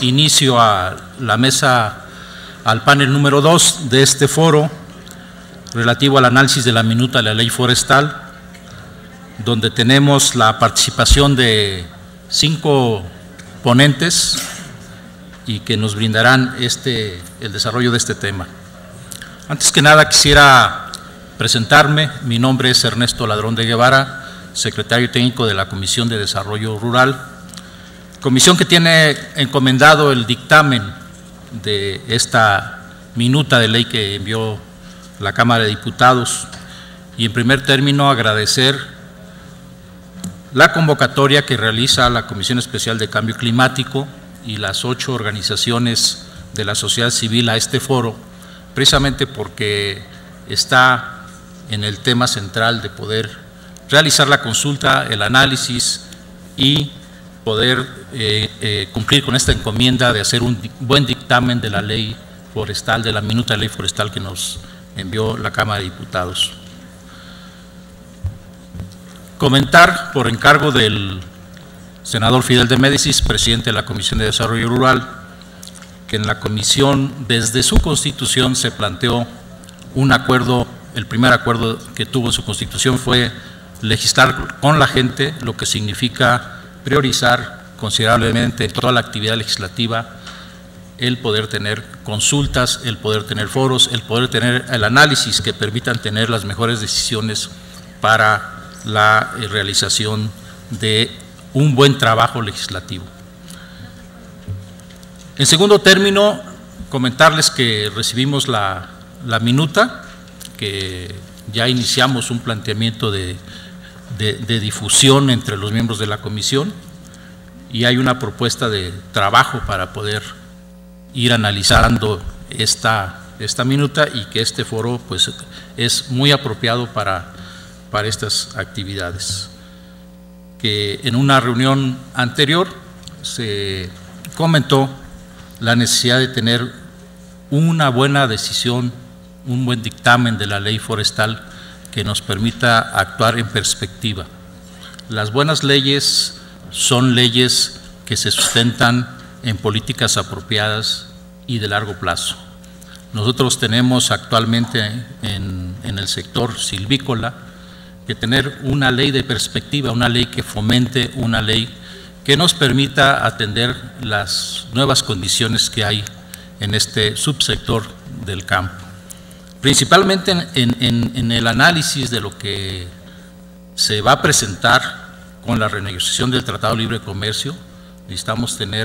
inicio a la mesa, al panel número 2 de este foro relativo al análisis de la minuta de la ley forestal, donde tenemos la participación de 5 ponentes y que nos brindarán el desarrollo de este tema. Antes que nada quisiera presentarme. Mi nombre es Ernesto Ladrón de Guevara, secretario técnico de la Comisión de Desarrollo Rural, comisión que tiene encomendado el dictamen de esta minuta de ley que envió la Cámara de Diputados. Y en primer término agradecer la convocatoria que realiza la Comisión Especial de Cambio Climático y las 8 organizaciones de la sociedad civil a este foro, precisamente porque está en el tema central de poder realizar la consulta, el análisis y poder cumplir con esta encomienda de hacer un buen dictamen de la ley forestal, de la minuta de ley forestal que nos envió la Cámara de Diputados. Comentar por encargo del senador Fidel de Médicis, presidente de la Comisión de Desarrollo Rural, que en la comisión desde su constitución se planteó un acuerdo. El primer acuerdo que tuvo en su constitución fue legislar con la gente, lo que significa priorizar considerablemente toda la actividad legislativa, el poder tener consultas, el poder tener foros, el poder tener el análisis que permitan tener las mejores decisiones para la realización de un buen trabajo legislativo. En segundo término, comentarles que recibimos la minuta, que ya iniciamos un planteamiento de difusión entre los miembros de la comisión y hay una propuesta de trabajo para poder ir analizando esta minuta, y que este foro pues es muy apropiado para estas actividades. Que en una reunión anterior se comentó la necesidad de tener una buena decisión, un buen dictamen de la ley forestal que nos permita actuar en perspectiva. Las buenas leyes son leyes que se sustentan en políticas apropiadas y de largo plazo. Nosotros tenemos actualmente en el sector silvícola que tener una ley de perspectiva, una ley que fomente, una ley que nos permita atender las nuevas condiciones que hay en este subsector del campo. Principalmente en el análisis de lo que se va a presentar con la renegociación del Tratado de Libre Comercio, necesitamos tener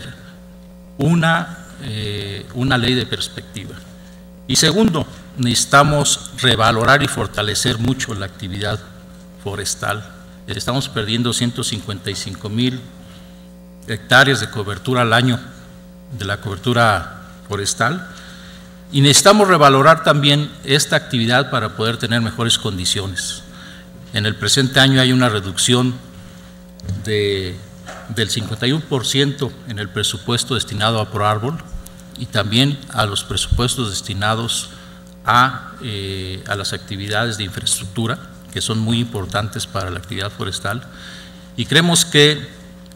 una ley de perspectiva. Y segundo, necesitamos revalorar y fortalecer mucho la actividad forestal. Estamos perdiendo 155,000 hectáreas de cobertura al año de la cobertura forestal, y necesitamos revalorar también esta actividad para poder tener mejores condiciones. En el presente año hay una reducción del 51% en el presupuesto destinado a ProÁrbol y también a los presupuestos destinados a las actividades de infraestructura, que son muy importantes para la actividad forestal, y creemos que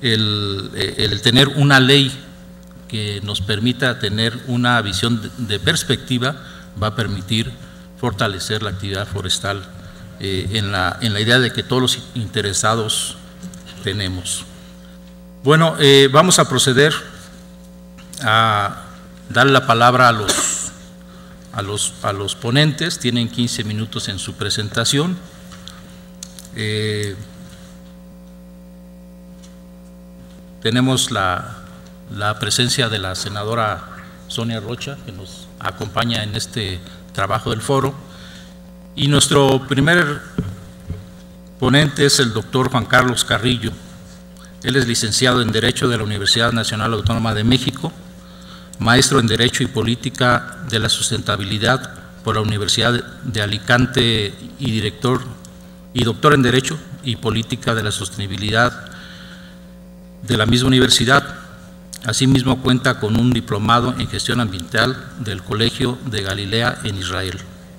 el tener una ley que nos permita tener una visión de perspectiva va a permitir fortalecer la actividad forestal en la idea de que todos los interesados tenemos. Bueno, vamos a proceder a darle la palabra a los ponentes. Tienen 15 minutos en su presentación. Tenemos la presencia de la senadora Sonia Rocha, que nos acompaña en este trabajo del foro, y nuestro primer ponente es el doctor Juan Carlos Carrillo. Él es licenciado en Derecho de la Universidad Nacional Autónoma de México, maestro en Derecho y Política de la Sustentabilidad por la Universidad de Alicante y doctor en Derecho y Política de la Sostenibilidad de la misma universidad. Asimismo cuenta con un diplomado en Gestión Ambiental del Colegio de Galilea en Israel.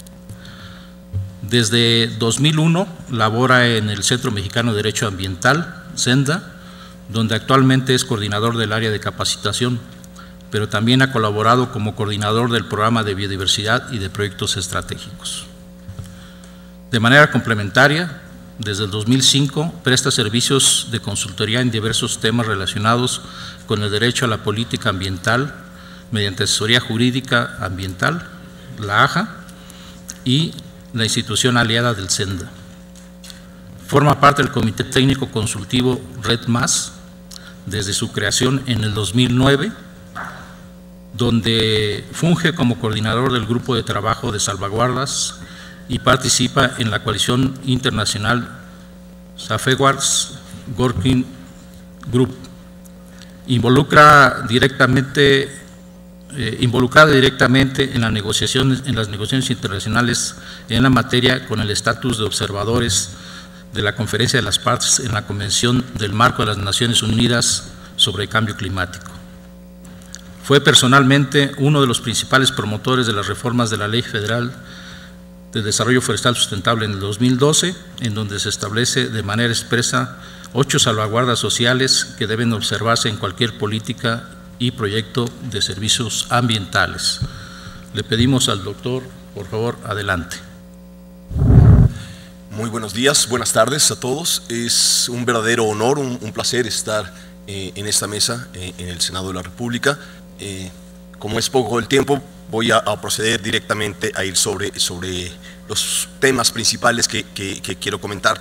Desde 2001 labora en el Centro Mexicano de Derecho Ambiental, CENDA, donde actualmente es coordinador del área de capacitación. pero también ha colaborado como coordinador del programa de biodiversidad y de proyectos estratégicos. De manera complementaria, desde el 2005 presta servicios de consultoría en diversos temas relacionados con el derecho a la política ambiental mediante asesoría jurídica ambiental, la AJA, y la institución aliada del SENDA. Forma parte del Comité Técnico Consultivo Red Más desde su creación en el 2009, donde funge como coordinador del Grupo de Trabajo de Salvaguardas y participa en la coalición internacional Safeguards Working Group, involucrada directamente en las negociaciones internacionales en la materia con el estatus de observadores de la Conferencia de las Partes en la Convención del Marco de las Naciones Unidas sobre el Cambio Climático. Fue personalmente uno de los principales promotores de las reformas de la Ley Federal de Desarrollo Forestal Sustentable en el 2012, en donde se establece de manera expresa 8 salvaguardas sociales que deben observarse en cualquier política y proyecto de servicios ambientales. Le pedimos al doctor, por favor, adelante. Muy buenos días, buenas tardes a todos. Es un verdadero honor, un placer estar en esta mesa en el Senado de la República. Como es poco el tiempo, voy a proceder directamente a ir sobre los temas principales que quiero comentar.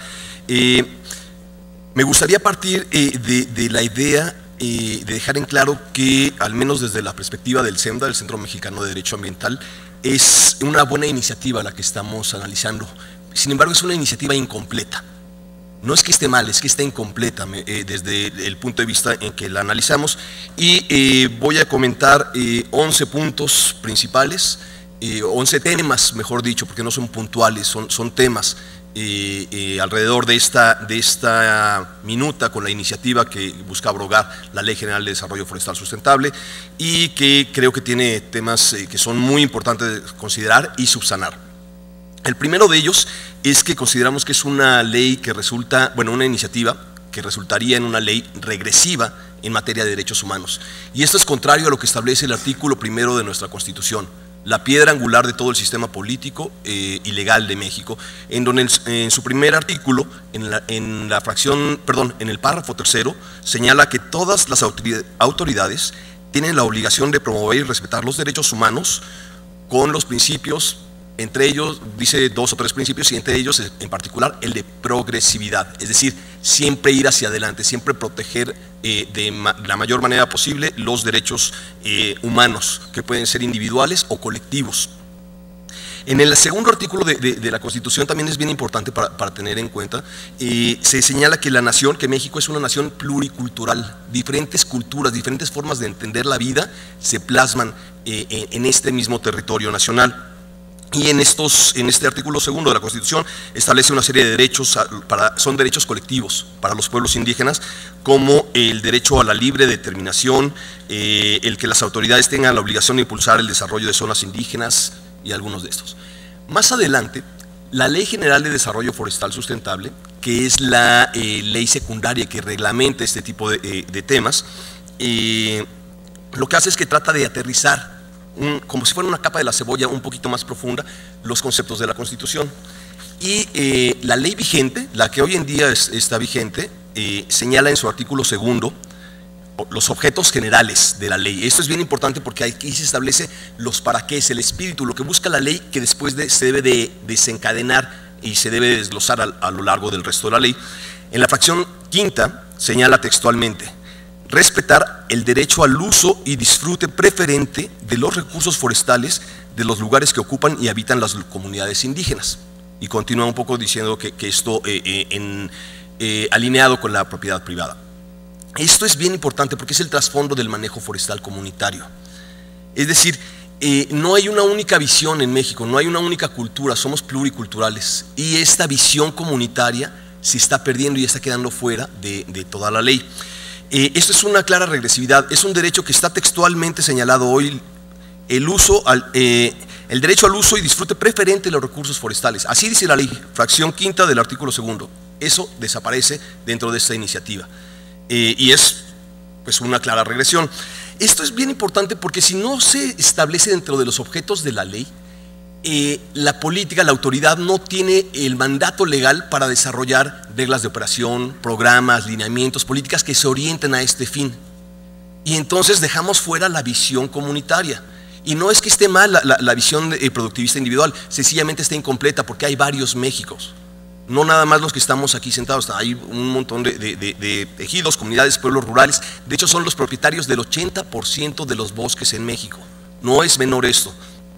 Me gustaría partir de la idea de dejar en claro que, al menos desde la perspectiva del CEMDA, del Centro Mexicano de Derecho Ambiental, es una buena iniciativa la que estamos analizando. Sin embargo, es una iniciativa incompleta. No es que esté mal, es que está incompleta desde el punto de vista en que la analizamos, y voy a comentar 11 puntos principales, 11 temas, mejor dicho, porque no son puntuales, son temas alrededor de esta minuta con la iniciativa que busca abrogar la Ley General de Desarrollo Forestal Sustentable, y que creo que tiene temas que son muy importantes de considerar y subsanar. El primero de ellos es que consideramos que es una ley que resulta, bueno, una iniciativa que resultaría en una ley regresiva en materia de derechos humanos. Y esto es contrario a lo que establece el artículo 1 de nuestra Constitución, la piedra angular de todo el sistema político y legal de México, en donde en su primer artículo, en el párrafo 3, señala que todas las autoridades tienen la obligación de promover y respetar los derechos humanos con los principios. Entre ellos, dice 2 o 3 principios, y entre ellos en particular el de progresividad, es decir, siempre ir hacia adelante, siempre proteger de la mayor manera posible los derechos humanos, que pueden ser individuales o colectivos. En el segundo artículo de la Constitución también es bien importante para tener en cuenta, se señala que la nación, que México es una nación pluricultural, diferentes culturas, diferentes formas de entender la vida se plasman en este mismo territorio nacional. Y en este artículo 2 de la Constitución establece una serie de derechos, son derechos colectivos para los pueblos indígenas, como el derecho a la libre determinación, el que las autoridades tengan la obligación de impulsar el desarrollo de zonas indígenas y algunos de estos. Más adelante, la Ley General de Desarrollo Forestal Sustentable, que es la ley secundaria que reglamenta este tipo de temas, lo que hace es que trata de aterrizar como si fuera una capa de la cebolla un poquito más profunda, los conceptos de la Constitución. Y la ley vigente, la que hoy en día está vigente, señala en su artículo 2 los objetos generales de la ley. Esto es bien importante porque aquí se establece los para qué, el espíritu, lo que busca la ley, que después se debe de desencadenar y se debe desglosar a lo largo del resto de la ley. En la fracción 5 señala textualmente: respetar el derecho al uso y disfrute preferente de los recursos forestales de los lugares que ocupan y habitan las comunidades indígenas. Y continúa un poco diciendo que esto alineado con la propiedad privada. Esto es bien importante porque es el trasfondo del manejo forestal comunitario. Es decir, no hay una única visión en México, no hay una única cultura, somos pluriculturales, y esta visión comunitaria se está perdiendo y está quedando fuera de toda la ley. Esto es una clara regresividad, es un derecho que está textualmente señalado hoy, el derecho al uso y disfrute preferente de los recursos forestales. Así dice la ley, fracción 5 del artículo 2. Eso desaparece dentro de esta iniciativa, y es pues una clara regresión. Esto es bien importante porque si no se establece dentro de los objetos de la ley, la política, la autoridad no tiene el mandato legal para desarrollar reglas de operación, programas, lineamientos, políticas que se orienten a este fin. Y entonces dejamos fuera la visión comunitaria. Y no es que esté mal la visión productivista individual, sencillamente está incompleta porque hay varios Méxicos. No nada más los que estamos aquí sentados, hay un montón de ejidos, comunidades, pueblos rurales. De hecho, son los propietarios del 80% de los bosques en México. No es menor esto.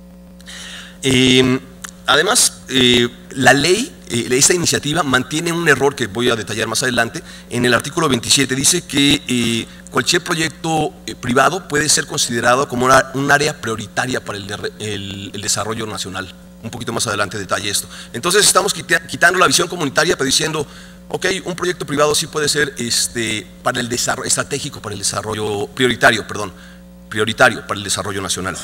Además, la ley, esta iniciativa mantiene un error que voy a detallar más adelante. En el artículo 27 dice que cualquier proyecto privado puede ser considerado como un área prioritaria para el desarrollo nacional. Un poquito más adelante detalle esto. Entonces estamos quitando la visión comunitaria, pero diciendo, ok, un proyecto privado sí puede ser para el desarrollo estratégico, para el desarrollo prioritario para el desarrollo nacional.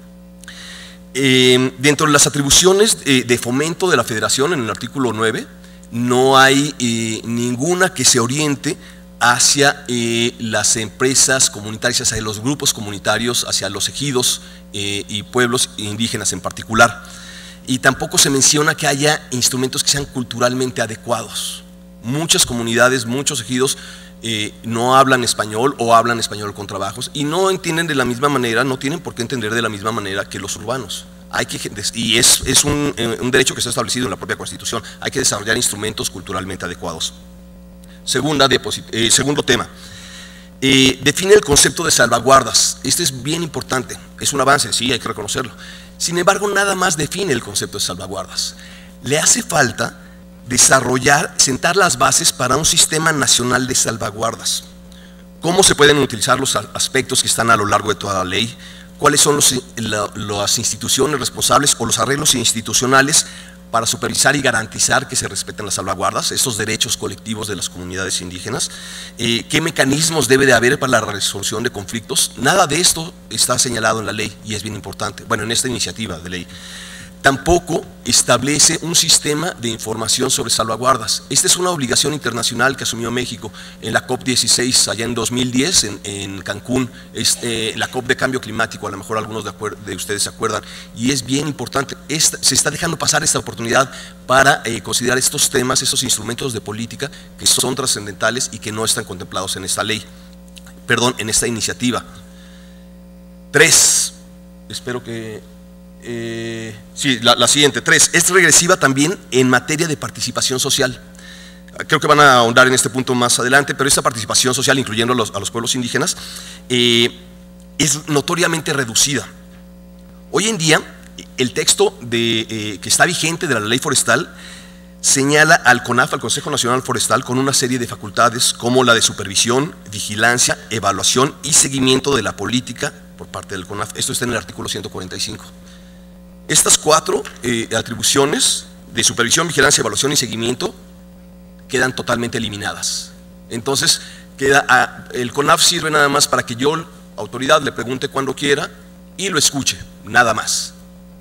Dentro de las atribuciones de fomento de la Federación, en el artículo 9, no hay ninguna que se oriente hacia las empresas comunitarias, hacia los grupos comunitarios, hacia los ejidos y pueblos indígenas en particular. Y tampoco se menciona que haya instrumentos que sean culturalmente adecuados. Muchas comunidades, muchos ejidos no hablan español o hablan español con trabajos y no entienden de la misma manera, no tienen por qué entender de la misma manera que los urbanos. Y es un derecho que está establecido en la propia Constitución. Hay que desarrollar instrumentos culturalmente adecuados. Segundo tema. Define el concepto de salvaguardas. Este es bien importante, es un avance, sí, hay que reconocerlo. Sin embargo, nada más define el concepto de salvaguardas. Le hace falta sentar las bases para un sistema nacional de salvaguardas. ¿Cómo se pueden utilizar los aspectos que están a lo largo de toda la ley? ¿Cuáles son las instituciones responsables o los arreglos institucionales para supervisar y garantizar que se respeten las salvaguardas, estos derechos colectivos de las comunidades indígenas? ¿Qué mecanismos debe de haber para la resolución de conflictos? Nada de esto está señalado en la ley y es bien importante, bueno, en esta iniciativa de ley. Tampoco establece un sistema de información sobre salvaguardas. Esta es una obligación internacional que asumió México en la COP16 allá en 2010 en Cancún, la COP de cambio climático, a lo mejor algunos de ustedes se acuerdan, y es bien importante. Se está dejando pasar esta oportunidad para considerar estos temas, estos instrumentos de política que son trascendentales y que no están contemplados en esta ley, en esta iniciativa. 3, espero que... sí, la siguiente, 3, es regresiva también en materia de participación social. Creo que van a ahondar en este punto más adelante, pero esta participación social, incluyendo a los pueblos indígenas, es notoriamente reducida. Hoy en día, el texto que está vigente de la ley forestal señala al CONAF, al Consejo Nacional Forestal, con una serie de facultades como la de supervisión, vigilancia, evaluación y seguimiento de la política por parte del CONAF. Esto está en el artículo 145. Estas 4 atribuciones de supervisión, vigilancia, evaluación y seguimiento quedan totalmente eliminadas. Entonces, el CONAF sirve nada más para que yo, autoridad, le pregunte cuando quiera y lo escuche, nada más.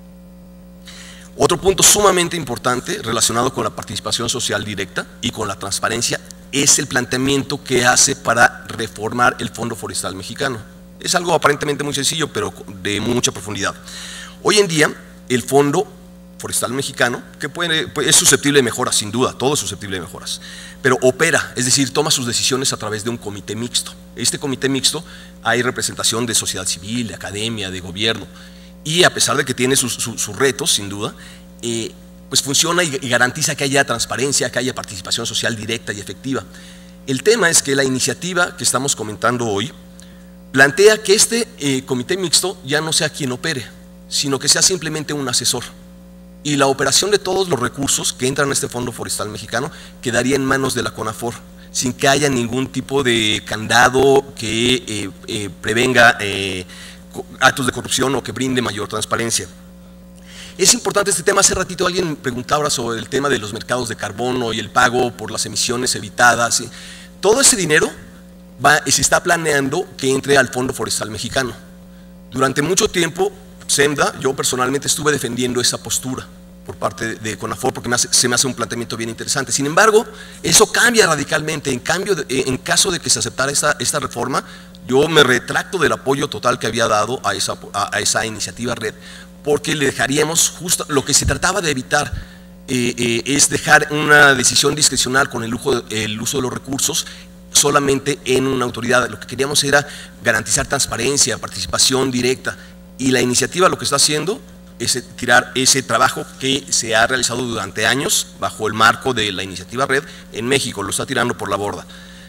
Otro punto sumamente importante relacionado con la participación social directa y con la transparencia es el planteamiento que hace para reformar el Fondo Forestal Mexicano. Es algo aparentemente muy sencillo, pero de mucha profundidad. Hoy en día, el Fondo Forestal Mexicano, que es susceptible de mejoras, sin duda, todo es susceptible de mejoras, pero opera, es decir, toma sus decisiones a través de un comité mixto. Este comité mixto hay representación de sociedad civil, de academia, de gobierno, y a pesar de que tiene sus retos, sin duda, pues funciona y garantiza que haya transparencia, que haya participación social directa y efectiva. El tema es que la iniciativa que estamos comentando hoy plantea que este comité mixto ya no sea quien opere, sino que sea simplemente un asesor. Y la operación de todos los recursos que entran a este Fondo Forestal Mexicano quedaría en manos de la CONAFOR, sin que haya ningún tipo de candado que prevenga actos de corrupción o que brinde mayor transparencia. Es importante este tema. Hace ratito alguien preguntaba sobre el tema de los mercados de carbono y el pago por las emisiones evitadas. Todo ese dinero se está planeando que entre al Fondo Forestal Mexicano. Durante mucho tiempo, SEMDA, yo personalmente estuve defendiendo esa postura por parte de CONAFOR porque se me hace un planteamiento bien interesante. Sin embargo, eso cambia radicalmente. En caso de que se aceptara esta reforma, Yo me retracto del apoyo total que había dado a esa iniciativa red, porque le dejaríamos justo lo que se trataba de evitar, es dejar una decisión discrecional con el uso de los recursos solamente en una autoridad. Lo que queríamos era garantizar transparencia, participación directa, y la iniciativa lo que está haciendo es tirar ese trabajo que se ha realizado durante años bajo el marco de la iniciativa red en México, lo está tirando por la borda.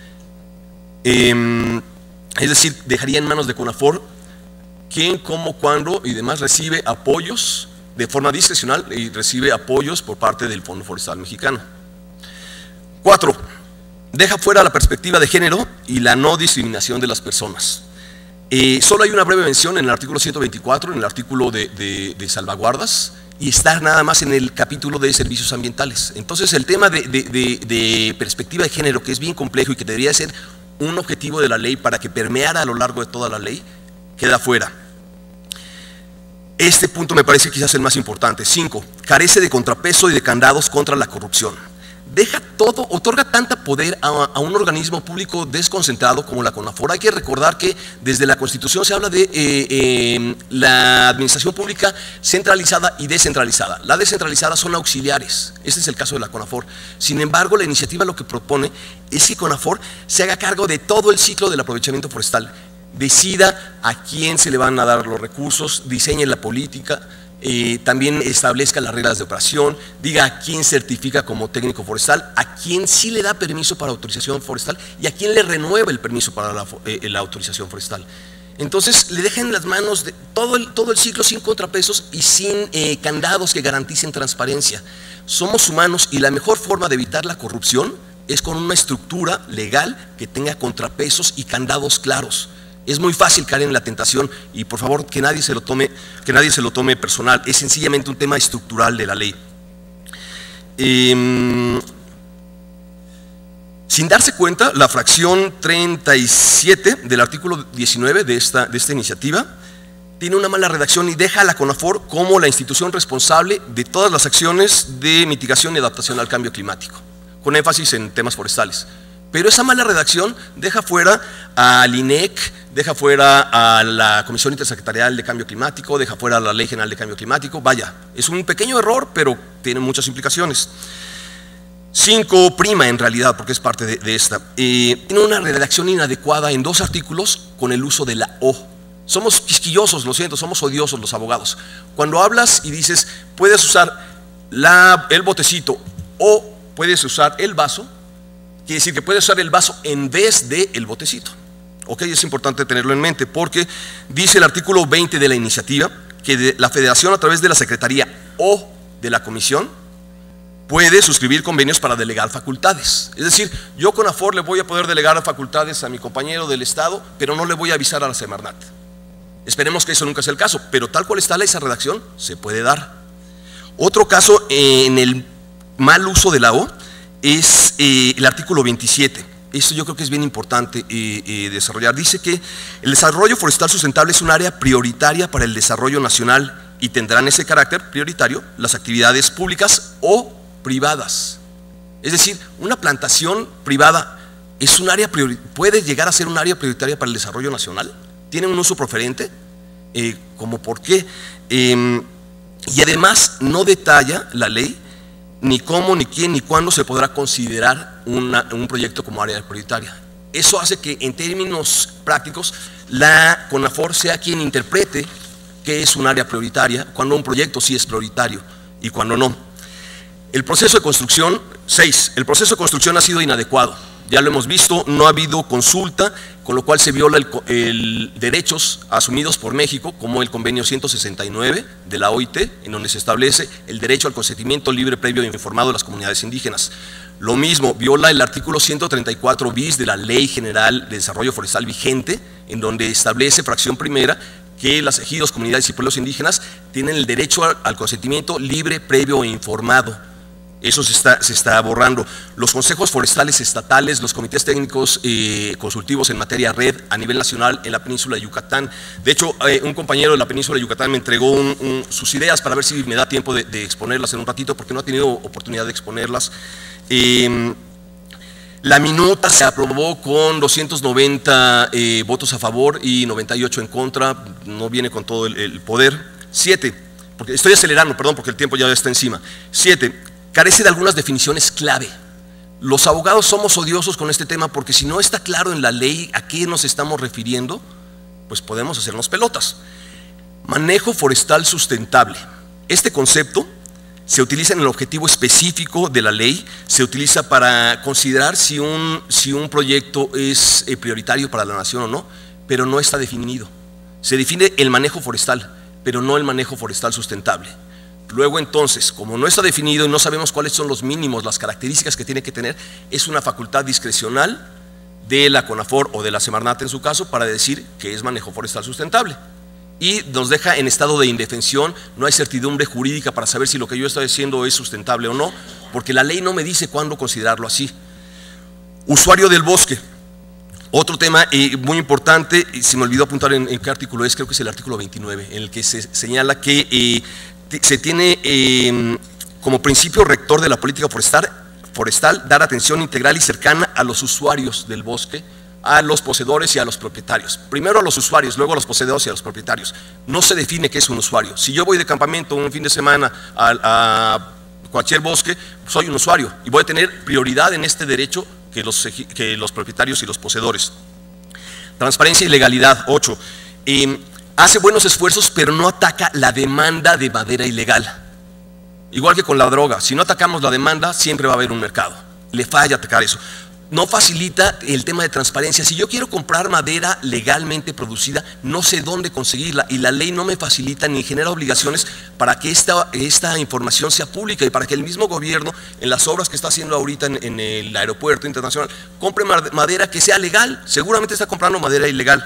Es decir, dejaría en manos de CONAFOR quién, cómo, cuándo y demás recibe apoyos de forma discrecional y recibe apoyos por parte del Fondo Forestal Mexicano. 4. Deja fuera la perspectiva de género y la no discriminación de las personas. Solo hay una breve mención en el artículo 124, en el artículo de salvaguardas, y está nada más en el capítulo de servicios ambientales. Entonces el tema de perspectiva de género, que es bien complejo y que debería ser un objetivo de la ley para que permeara a lo largo de toda la ley, queda fuera. Este punto me parece quizás el más importante. 5. Carece de contrapeso y de candados contra la corrupción. Deja todo, otorga tanta poder a un organismo público desconcentrado como la CONAFOR. Hay que recordar que desde la Constitución se habla de la administración pública centralizada y descentralizada. La descentralizada son auxiliares, este es el caso de la CONAFOR. Sin embargo, la iniciativa lo que propone es que CONAFOR se haga cargo de todo el ciclo del aprovechamiento forestal, decida a quién se le van a dar los recursos, diseñe la política, también establezca las reglas de operación, diga a quién certifica como técnico forestal, a quién sí le da permiso para autorización forestal y a quién le renueva el permiso para la autorización forestal. Entonces le dejan en las manos de todo el ciclo sin contrapesos y sin candados que garanticen transparencia. Somos humanos y la mejor forma de evitar la corrupción es con una estructura legal que tenga contrapesos y candados claros. Es muy fácil caer en la tentación y por favor que nadie se lo tome personal, es sencillamente un tema estructural de la ley. Sin darse cuenta, la fracción 37 del artículo 19 de esta iniciativa tiene una mala redacción y deja a la CONAFOR como la institución responsable de todas las acciones de mitigación y adaptación al cambio climático, con énfasis en temas forestales. Pero esa mala redacción deja fuera al INEC, deja fuera a la Comisión Intersecretarial de Cambio Climático, deja fuera a la Ley General de Cambio Climático. Vaya, es un pequeño error, pero tiene muchas implicaciones. 5 prima en realidad, porque es parte de esta. Tiene una redacción inadecuada en 2 artículos con el uso de la O. Somos quisquillosos, lo siento, somos odiosos los abogados. Cuando hablas y dices, puedes usar el botecito o puedes usar el vaso, quiere decir que puedes usar el vaso en vez del botecito. Ok, es importante tenerlo en mente porque dice el artículo 20 de la iniciativa que la Federación a través de la Secretaría o de la Comisión puede suscribir convenios para delegar facultades. Es decir, yo CONAFOR le voy a poder delegar facultades a mi compañero del Estado, pero no le voy a avisar a la Semarnat. Esperemos que eso nunca sea el caso, pero tal cual está esa redacción, se puede dar. Otro caso en el mal uso de la O es el artículo 27. Esto yo creo que es bien importante desarrollar. Dice que el desarrollo forestal sustentable es un área prioritaria para el desarrollo nacional y tendrán ese carácter prioritario las actividades públicas o privadas. Es decir, una plantación privada es un área puede llegar a ser un área prioritaria para el desarrollo nacional. ¿Tiene un uso preferente? ¿Cómo por qué? Y además no detalla la ley ni cómo, ni quién, ni cuándo se podrá considerar un proyecto como área prioritaria. Eso hace que en términos prácticos la CONAFOR sea quien interprete qué es un área prioritaria, cuando un proyecto sí es prioritario y cuando no. El proceso de construcción, 6, el proceso de construcción ha sido inadecuado. Ya lo hemos visto, no ha habido consulta, con lo cual se viola derechos asumidos por México, como el convenio 169 de la OIT, en donde se establece el derecho al consentimiento libre, previo e informado de las comunidades indígenas. Lo mismo, viola el artículo 134 bis de la Ley General de Desarrollo Forestal vigente, en donde establece, fracción primera, que los ejidos, comunidades y pueblos indígenas tienen el derecho al consentimiento libre, previo e informado. Eso se está borrando. Los consejos forestales estatales, los comités técnicos consultivos en materia red a nivel nacional en la península de Yucatán. De hecho, un compañero de la península de Yucatán me entregó sus ideas para ver si me da tiempo de exponerlas en un ratito, porque no ha tenido oportunidad de exponerlas. La minuta se aprobó con 290 votos a favor y 98 en contra, no viene con todo el poder. 7, porque estoy acelerando, perdón, porque el tiempo ya está encima. 7, carece de algunas definiciones clave. Los abogados somos odiosos con este tema porque si no está claro en la ley a qué nos estamos refiriendo, pues podemos hacernos pelotas. Manejo forestal sustentable. Este concepto se utiliza en el objetivo específico de la ley, se utiliza para considerar si un proyecto es prioritario para la nación o no, pero no está definido. Se define el manejo forestal, pero no el manejo forestal sustentable. Luego entonces, como no está definido y no sabemos cuáles son los mínimos, las características que tiene que tener, es una facultad discrecional de la CONAFOR o de la Semarnat en su caso para decir que es manejo forestal sustentable. Y nos deja en estado de indefensión, no hay certidumbre jurídica para saber si lo que yo estoy diciendo es sustentable o no, porque la ley no me dice cuándo considerarlo así. Usuario del bosque, otro tema muy importante, se me olvidó apuntar en qué artículo es, creo que es el artículo 29, en el que se señala que se tiene como principio rector de la política forestal dar atención integral y cercana a los usuarios del bosque, a los poseedores y a los propietarios. Primero a los usuarios, luego a los poseedores y a los propietarios. No se define qué es un usuario. Si yo voy de campamento un fin de semana a cualquier bosque, soy un usuario y voy a tener prioridad en este derecho que los propietarios y los poseedores. Transparencia y legalidad, 8. Hace buenos esfuerzos, pero no ataca la demanda de madera ilegal. Igual que con la droga, si no atacamos la demanda, siempre va a haber un mercado. Le falla atacar eso. No facilita el tema de transparencia. Si yo quiero comprar madera legalmente producida, no sé dónde conseguirla y la ley no me facilita ni genera obligaciones para que esta información sea pública y para que el mismo gobierno, en las obras que está haciendo ahorita en el aeropuerto internacional, compre madera que sea legal. Seguramente está comprando madera ilegal.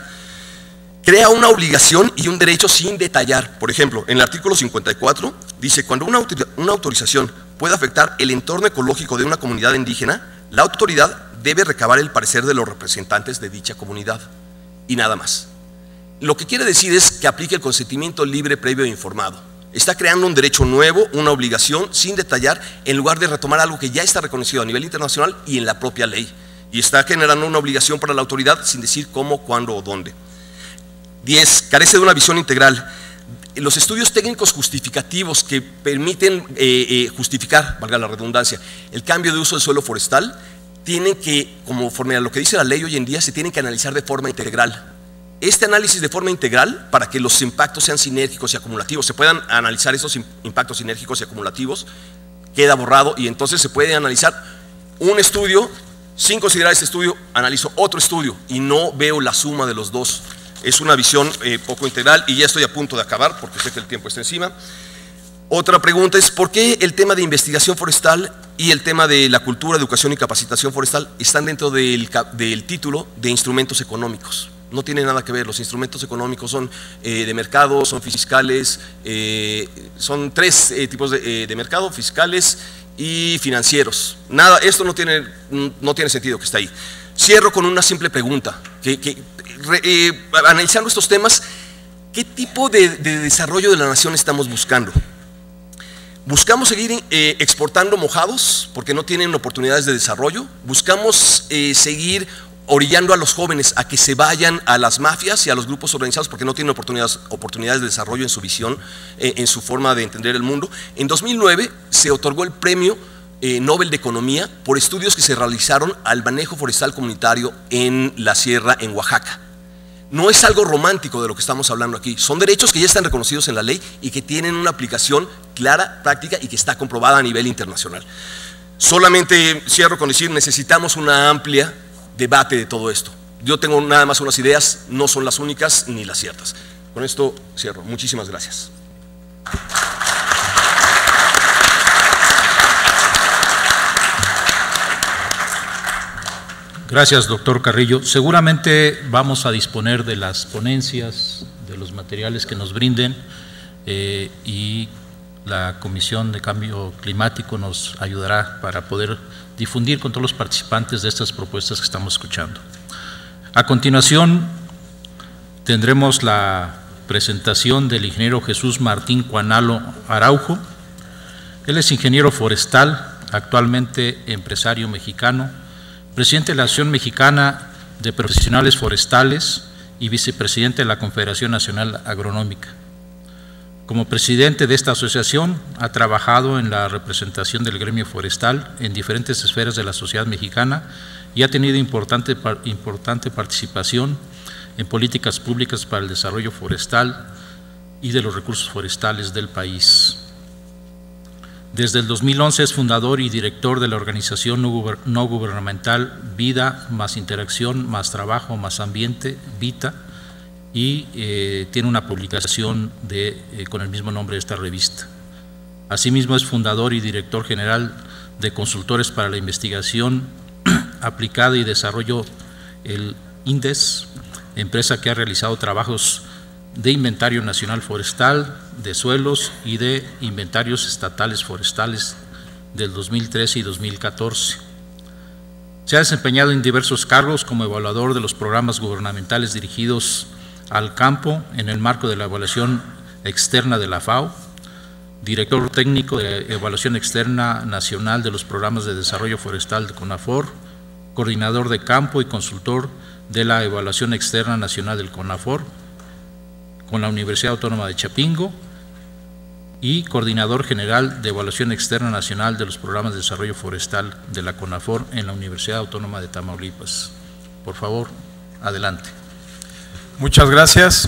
Crea una obligación y un derecho sin detallar. Por ejemplo, en el artículo 54 dice, cuando una autorización puede afectar el entorno ecológico de una comunidad indígena, la autoridad debe recabar el parecer de los representantes de dicha comunidad y nada más. Lo que quiere decir es que aplique el consentimiento libre, previo e informado. Está creando un derecho nuevo, una obligación sin detallar, en lugar de retomar algo que ya está reconocido a nivel internacional y en la propia ley. Y está generando una obligación para la autoridad sin decir cómo, cuándo o dónde. 10. Carece de una visión integral. Los estudios técnicos justificativos que permiten justificar, valga la redundancia, el cambio de uso del suelo forestal, tienen que, conforme a lo que dice la ley hoy en día, se tienen que analizar de forma integral. Este análisis de forma integral, para que los impactos sean sinérgicos y acumulativos, se puedan analizar esos impactos sinérgicos y acumulativos, queda borrado y entonces se puede analizar un estudio, sin considerar este estudio, analizo otro estudio y no veo la suma de los dos. Es una visión poco integral y ya estoy a punto de acabar porque sé que el tiempo está encima. Otra pregunta es, ¿por qué el tema de investigación forestal y el tema de la cultura, educación y capacitación forestal están dentro del título de instrumentos económicos? No tiene nada que ver, los instrumentos económicos son de mercado, son fiscales, son tres tipos de mercado, fiscales y financieros. Nada, esto no tiene sentido que está ahí. Cierro con una simple pregunta, analizando estos temas, ¿qué tipo de desarrollo de la nación estamos buscando? ¿Buscamos seguir exportando mojados porque no tienen oportunidades de desarrollo? ¿Buscamos seguir orillando a los jóvenes a que se vayan a las mafias y a los grupos organizados porque no tienen oportunidades de desarrollo en su visión, en su forma de entender el mundo? En 2009 se otorgó el premio Nobel de Economía por estudios que se realizaron al manejo forestal comunitario en la sierra en Oaxaca. No es algo romántico de lo que estamos hablando aquí, son derechos que ya están reconocidos en la ley y que tienen una aplicación clara, práctica y que está comprobada a nivel internacional. Solamente cierro con decir, necesitamos una amplia debate de todo esto. Yo tengo nada más unas ideas, no son las únicas ni las ciertas. Con esto cierro. Muchísimas gracias. Gracias, doctor Carrillo. Seguramente vamos a disponer de las ponencias, de los materiales que nos brinden y la Comisión de Cambio Climático nos ayudará para poder difundir con todos los participantes de estas propuestas que estamos escuchando. A continuación, tendremos la presentación del ingeniero Jesús Martín Cuanalo Araujo. Él es ingeniero forestal, actualmente empresario mexicano, presidente de la Asociación Mexicana de Profesionales Forestales y vicepresidente de la Confederación Nacional Agronómica. Como presidente de esta asociación, ha trabajado en la representación del gremio forestal en diferentes esferas de la sociedad mexicana y ha tenido importante participación en políticas públicas para el desarrollo forestal y de los recursos forestales del país. Desde el 2011 es fundador y director de la organización no gubernamental Vida más Interacción más Trabajo más Ambiente, VITA, y tiene una publicación con el mismo nombre de esta revista. Asimismo es fundador y director general de Consultores para la Investigación Aplicada y Desarrollo, el INDES, empresa que ha realizado trabajos de inventario nacional forestal, de suelos y de inventarios estatales forestales del 2013 y 2014. Se ha desempeñado en diversos cargos como evaluador de los programas gubernamentales dirigidos al campo en el marco de la evaluación externa de la FAO, director técnico de evaluación externa nacional de los programas de desarrollo forestal de CONAFOR, coordinador de campo y consultor de la evaluación externa nacional del CONAFOR con la Universidad Autónoma de Chapingo y coordinador general de evaluación externa nacional de los programas de desarrollo forestal de la CONAFOR en la Universidad Autónoma de Tamaulipas. Por favor, adelante. Muchas gracias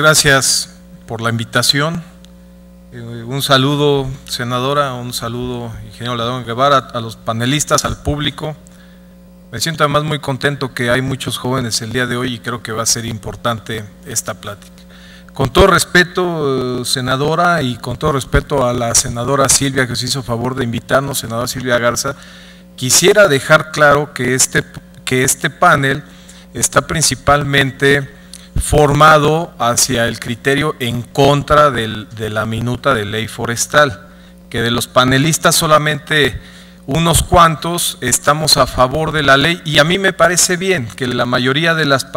por la invitación. Un saludo, senadora, un saludo, ingeniero Ladrón Guevara, a los panelistas, al público. Me siento además muy contento que hay muchos jóvenes el día de hoy y creo que va a ser importante esta plática. Con todo respeto, senadora, y con todo respeto a la senadora Silvia, que se hizo favor de invitarnos, senadora Silvia Garza, quisiera dejar claro que este panel está principalmente formado hacia el criterio en contra de la minuta de ley forestal, que de los panelistas solamente unos cuantos estamos a favor de la ley, y a mí me parece bien que la mayoría de las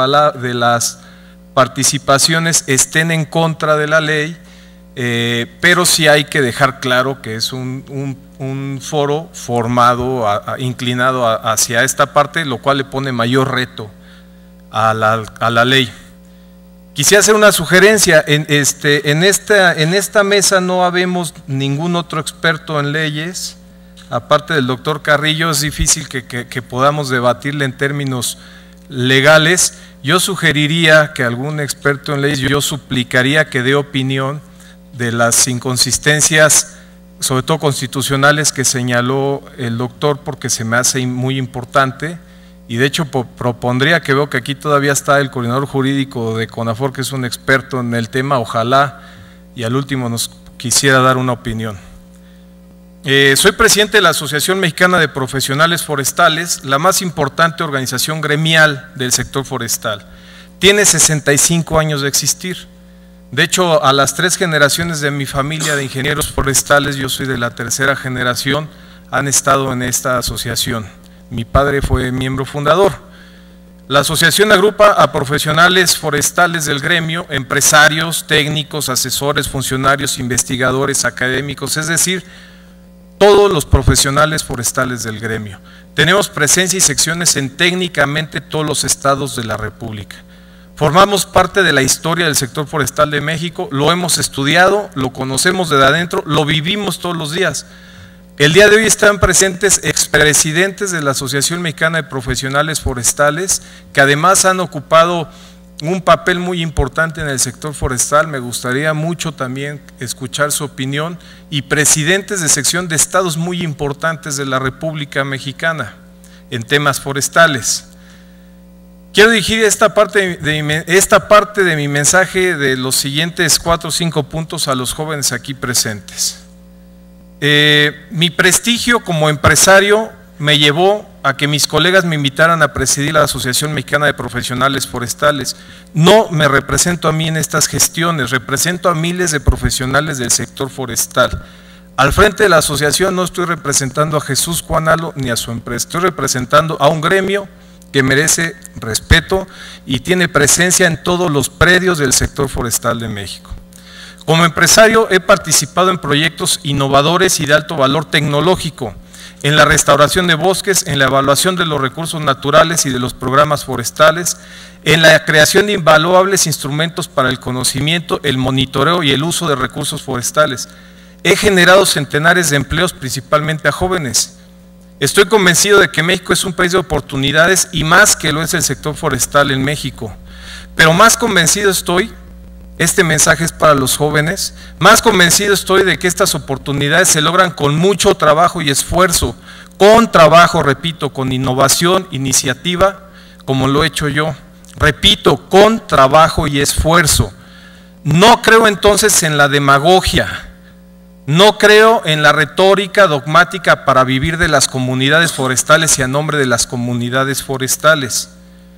participaciones estén en contra de la ley, pero sí hay que dejar claro que es un foro formado, inclinado hacia esta parte, lo cual le pone mayor reto a la ley. Quisiera hacer una sugerencia, en esta mesa no habemos ningún otro experto en leyes, aparte del doctor Carrillo. Es difícil que podamos debatirle en términos legales. Yo sugeriría que algún experto en leyes, yo suplicaría que dé opinión de las inconsistencias, sobre todo constitucionales, que señaló el doctor, porque se me hace muy importante. Y de hecho propondría, que veo que aquí todavía está el coordinador jurídico de CONAFOR, que es un experto en el tema, ojalá y al último nos quisiera dar una opinión. Soy presidente de la Asociación Mexicana de Profesionales Forestales, la más importante organización gremial del sector forestal. Tiene 65 años de existir. De hecho, a las 3 generaciones de mi familia de ingenieros forestales, yo soy de la 3ª generación, han estado en esta asociación. Mi padre fue miembro fundador. La asociación agrupa a profesionales forestales del gremio, empresarios, técnicos, asesores, funcionarios, investigadores, académicos, es decir, todos los profesionales forestales del gremio. Tenemos presencia y secciones en técnicamente todos los estados de la República. Formamos parte de la historia del sector forestal de México, lo hemos estudiado, lo conocemos desde adentro, lo vivimos todos los días. El día de hoy están presentes expresidentes de la Asociación Mexicana de Profesionales Forestales, que además han ocupado un papel muy importante en el sector forestal. Me gustaría mucho también escuchar su opinión, y presidentes de sección de estados muy importantes de la República Mexicana en temas forestales. Quiero dirigir esta parte de mi mensaje de los siguientes 4 o 5 puntos a los jóvenes aquí presentes. Mi prestigio como empresario me llevó a que mis colegas me invitaran a presidir la Asociación Mexicana de Profesionales Forestales. No me represento a mí en estas gestiones, represento a miles de profesionales del sector forestal. Al frente de la asociación no estoy representando a Jesús Cuanalo ni a su empresa, estoy representando a un gremio que merece respeto y tiene presencia en todos los predios del sector forestal de México. Como empresario he participado en proyectos innovadores y de alto valor tecnológico. en la restauración de bosques, en la evaluación de los recursos naturales y de los programas forestales, en la creación de invaluables instrumentos para el conocimiento, el monitoreo y el uso de recursos forestales. He generado centenares de empleos, principalmente a jóvenes. Estoy convencido de que México es un país de oportunidades y más que lo es el sector forestal en México. Pero más convencido estoy, este mensaje es para los jóvenes, más convencido estoy de que estas oportunidades se logran con mucho trabajo y esfuerzo, con trabajo, repito, con innovación, iniciativa, como lo he hecho yo. Repito, con trabajo y esfuerzo. No creo entonces en la demagogia. No creo en la retórica dogmática para vivir de las comunidades forestales y a nombre de las comunidades forestales.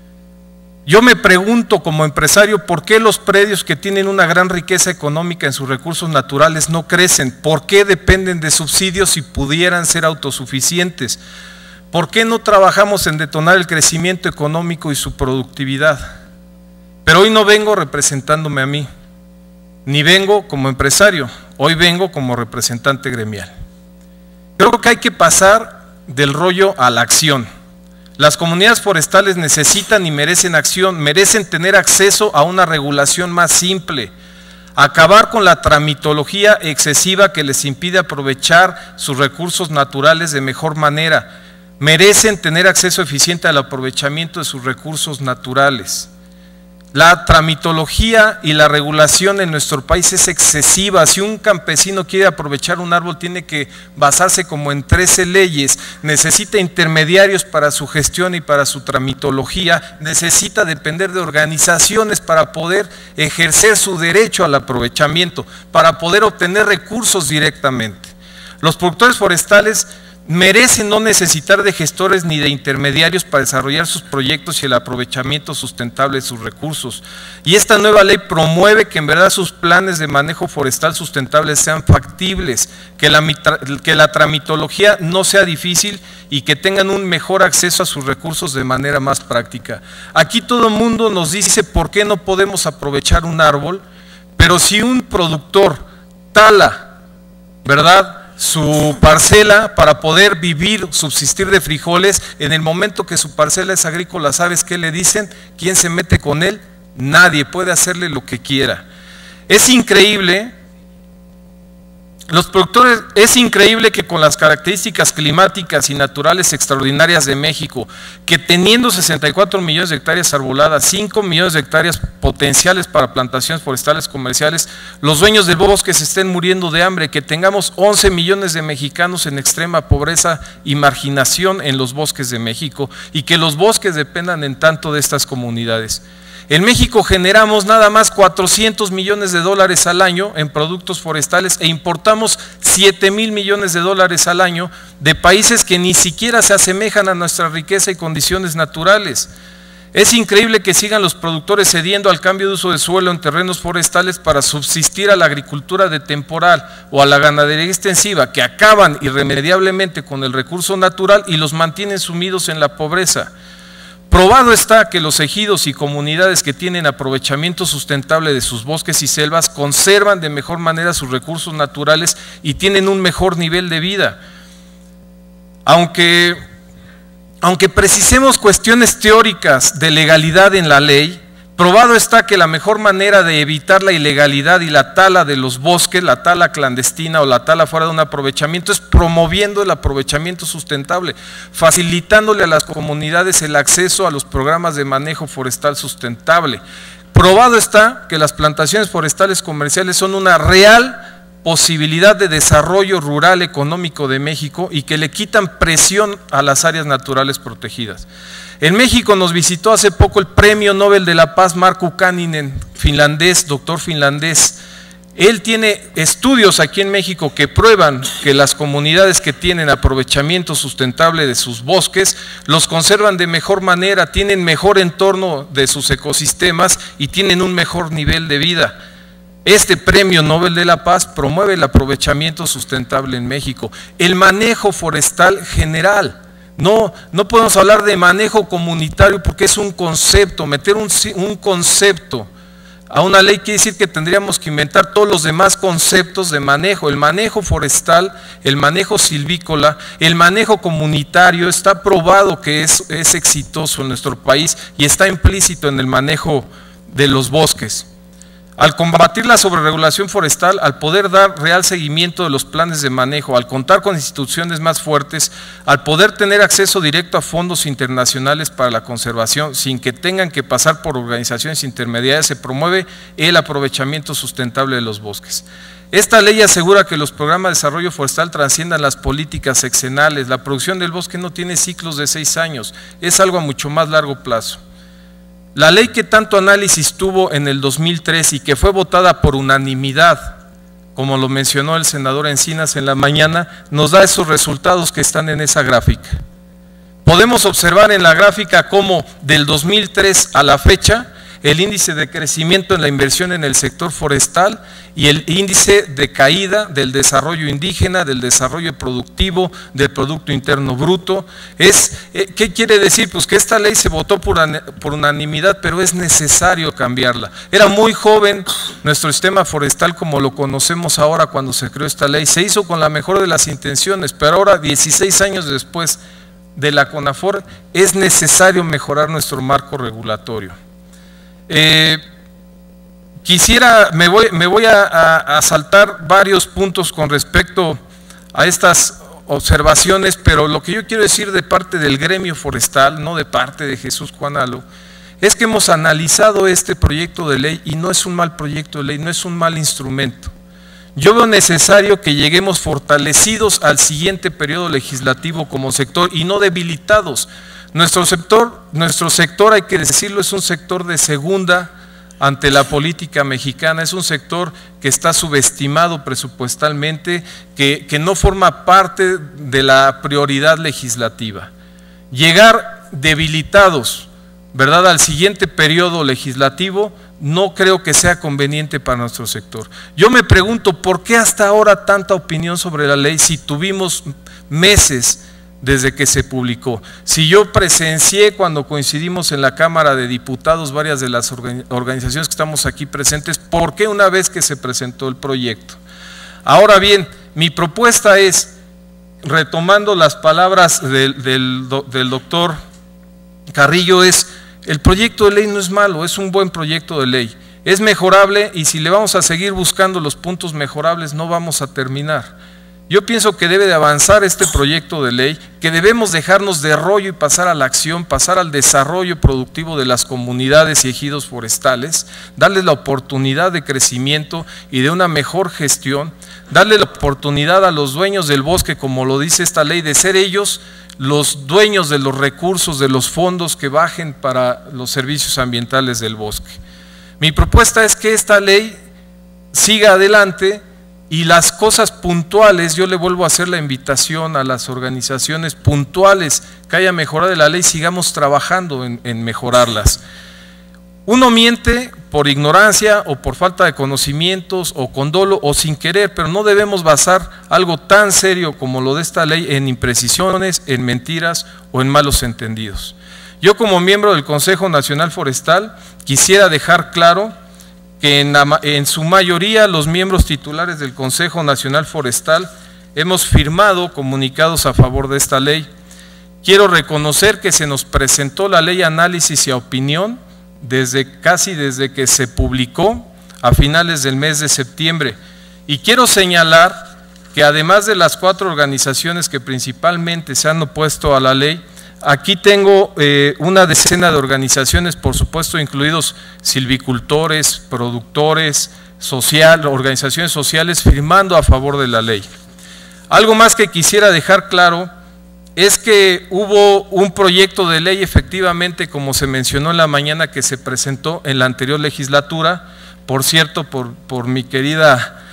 Yo me pregunto como empresario, ¿por qué los predios que tienen una gran riqueza económica en sus recursos naturales no crecen? ¿Por qué dependen de subsidios si pudieran ser autosuficientes? ¿Por qué no trabajamos en detonar el crecimiento económico y su productividad? Pero hoy no vengo representándome a mí, ni vengo como empresario, hoy vengo como representante gremial. Creo que hay que pasar del rollo a la acción. Las comunidades forestales necesitan y merecen acción, merecen tener acceso a una regulación más simple, acabar con la tramitología excesiva que les impide aprovechar sus recursos naturales de mejor manera, merecen tener acceso eficiente al aprovechamiento de sus recursos naturales. La tramitología y la regulación en nuestro país es excesiva. Si un campesino quiere aprovechar un árbol, tiene que basarse como en 13 leyes, necesita intermediarios para su gestión y para su tramitología, necesita depender de organizaciones para poder ejercer su derecho al aprovechamiento, para poder obtener recursos directamente. Los productores forestales merecen no necesitar de gestores ni de intermediarios para desarrollar sus proyectos y el aprovechamiento sustentable de sus recursos. Y esta nueva ley promueve que en verdad sus planes de manejo forestal sustentable sean factibles, que la tramitología no sea difícil y que tengan un mejor acceso a sus recursos de manera más práctica. Aquí todo el mundo nos dice por qué no podemos aprovechar un árbol, pero si un productor tala, ¿verdad?, su parcela para poder vivir, subsistir de frijoles, en el momento que su parcela es agrícola, ¿sabes qué le dicen? ¿Quién se mete con él? Nadie, puede hacerle lo que quiera. Es increíble, los productores, es increíble que con las características climáticas y naturales extraordinarias de México, que teniendo 64 millones de hectáreas arboladas, 5 millones de hectáreas potenciales para plantaciones forestales comerciales, los dueños del bosque se estén muriendo de hambre, que tengamos 11 millones de mexicanos en extrema pobreza y marginación en los bosques de México y que los bosques dependan en tanto de estas comunidades. En México generamos nada más 400 millones de dólares al año en productos forestales e importamos 7,000 millones de dólares al año de países que ni siquiera se asemejan a nuestra riqueza y condiciones naturales. Es increíble que sigan los productores cediendo al cambio de uso de suelo en terrenos forestales para subsistir a la agricultura de temporal o a la ganadería extensiva, que acaban irremediablemente con el recurso natural y los mantienen sumidos en la pobreza. Probado está que los ejidos y comunidades que tienen aprovechamiento sustentable de sus bosques y selvas conservan de mejor manera sus recursos naturales y tienen un mejor nivel de vida. Aunque precisemos cuestiones teóricas de legalidad en la ley, probado está que la mejor manera de evitar la ilegalidad y la tala de los bosques, la tala clandestina o la tala fuera de un aprovechamiento, es promoviendo el aprovechamiento sustentable, facilitándole a las comunidades el acceso a los programas de manejo forestal sustentable. Probado está que las plantaciones forestales comerciales son una real posibilidad de desarrollo rural económico de México y que le quitan presión a las áreas naturales protegidas. En México nos visitó hace poco el Premio Nobel de la Paz Markku Kanninen, finlandés, doctor finlandés. Él tiene estudios aquí en México que prueban que las comunidades que tienen aprovechamiento sustentable de sus bosques los conservan de mejor manera, tienen mejor entorno de sus ecosistemas y tienen un mejor nivel de vida. Este Premio Nobel de la Paz promueve el aprovechamiento sustentable en México, el manejo forestal general. No podemos hablar de manejo comunitario porque es un concepto, meter un concepto a una ley quiere decir que tendríamos que inventar todos los demás conceptos de manejo, el manejo forestal, el manejo silvícola, el manejo comunitario. Está probado que es exitoso en nuestro país y está implícito en el manejo de los bosques. Al combatir la sobreregulación forestal, al poder dar real seguimiento de los planes de manejo, al contar con instituciones más fuertes, al poder tener acceso directo a fondos internacionales para la conservación sin que tengan que pasar por organizaciones intermediarias, se promueve el aprovechamiento sustentable de los bosques. Esta ley asegura que los programas de desarrollo forestal trasciendan las políticas sexenales. La producción del bosque no tiene ciclos de 6 años, es algo a mucho más largo plazo. La ley que tanto análisis tuvo en el 2003 y que fue votada por unanimidad, como lo mencionó el senador Encinas en la mañana, nos da esos resultados que están en esa gráfica. Podemos observar en la gráfica cómo del 2003 a la fecha, el índice de crecimiento en la inversión en el sector forestal y el índice de caída del desarrollo indígena, del desarrollo productivo, del Producto Interno Bruto. ¿Qué quiere decir? Pues que esta ley se votó por unanimidad, pero es necesario cambiarla. Era muy joven nuestro sistema forestal como lo conocemos ahora cuando se creó esta ley. Se hizo con la mejor de las intenciones, pero ahora, 16 años después de la CONAFOR, es necesario mejorar nuestro marco regulatorio. Me voy a saltar varios puntos con respecto a estas observaciones, pero lo que yo quiero decir de parte del gremio forestal, no de parte de Jesús Cuanalo, es que hemos analizado este proyecto de ley y no es un mal proyecto de ley, no es un mal instrumento. Yo veo necesario que lleguemos fortalecidos al siguiente periodo legislativo como sector y no debilitados. Nuestro sector, hay que decirlo, es un sector de segunda ante la política mexicana, es un sector que está subestimado presupuestalmente, que no forma parte de la prioridad legislativa. Llegar debilitados, ¿verdad?, al siguiente periodo legislativo, no creo que sea conveniente para nuestro sector. Yo me pregunto, ¿por qué hasta ahora tanta opinión sobre la ley si tuvimos meses desde que se publicó? Si yo presencié cuando coincidimos en la Cámara de Diputados varias de las organizaciones que estamos aquí presentes, ¿por qué una vez que se presentó el proyecto? Ahora bien, mi propuesta es, retomando las palabras del doctor Carrillo, el proyecto de ley no es malo, es un buen proyecto de ley, es mejorable y si le vamos a seguir buscando los puntos mejorables no vamos a terminar. Yo pienso que debe de avanzar este proyecto de ley, que debemos dejarnos de rollo y pasar a la acción, pasar al desarrollo productivo de las comunidades y ejidos forestales, darles la oportunidad de crecimiento y de una mejor gestión, darle la oportunidad a los dueños del bosque, como lo dice esta ley, de ser ellos los dueños de los recursos, de los fondos que bajen para los servicios ambientales del bosque. Mi propuesta es que esta ley siga adelante. Y las cosas puntuales, yo le vuelvo a hacer la invitación a las organizaciones puntuales que haya mejorado de la ley, sigamos trabajando en mejorarlas. Uno miente por ignorancia o por falta de conocimientos o con dolo o sin querer, pero no debemos basar algo tan serio como lo de esta ley en imprecisiones, en mentiras o en malos entendidos. Yo como miembro del Consejo Nacional Forestal quisiera dejar claro que en su mayoría los miembros titulares del Consejo Nacional Forestal hemos firmado comunicados a favor de esta ley. Quiero reconocer que se nos presentó la ley a análisis y a opinión casi desde que se publicó a finales del mes de septiembre. Y quiero señalar que además de las 4 organizaciones que principalmente se han opuesto a la ley, aquí tengo una decena de organizaciones, por supuesto incluidos silvicultores, productores, organizaciones sociales firmando a favor de la ley. Algo más que quisiera dejar claro es que hubo un proyecto de ley efectivamente, como se mencionó en la mañana, que se presentó en la anterior legislatura, por cierto, por mi querida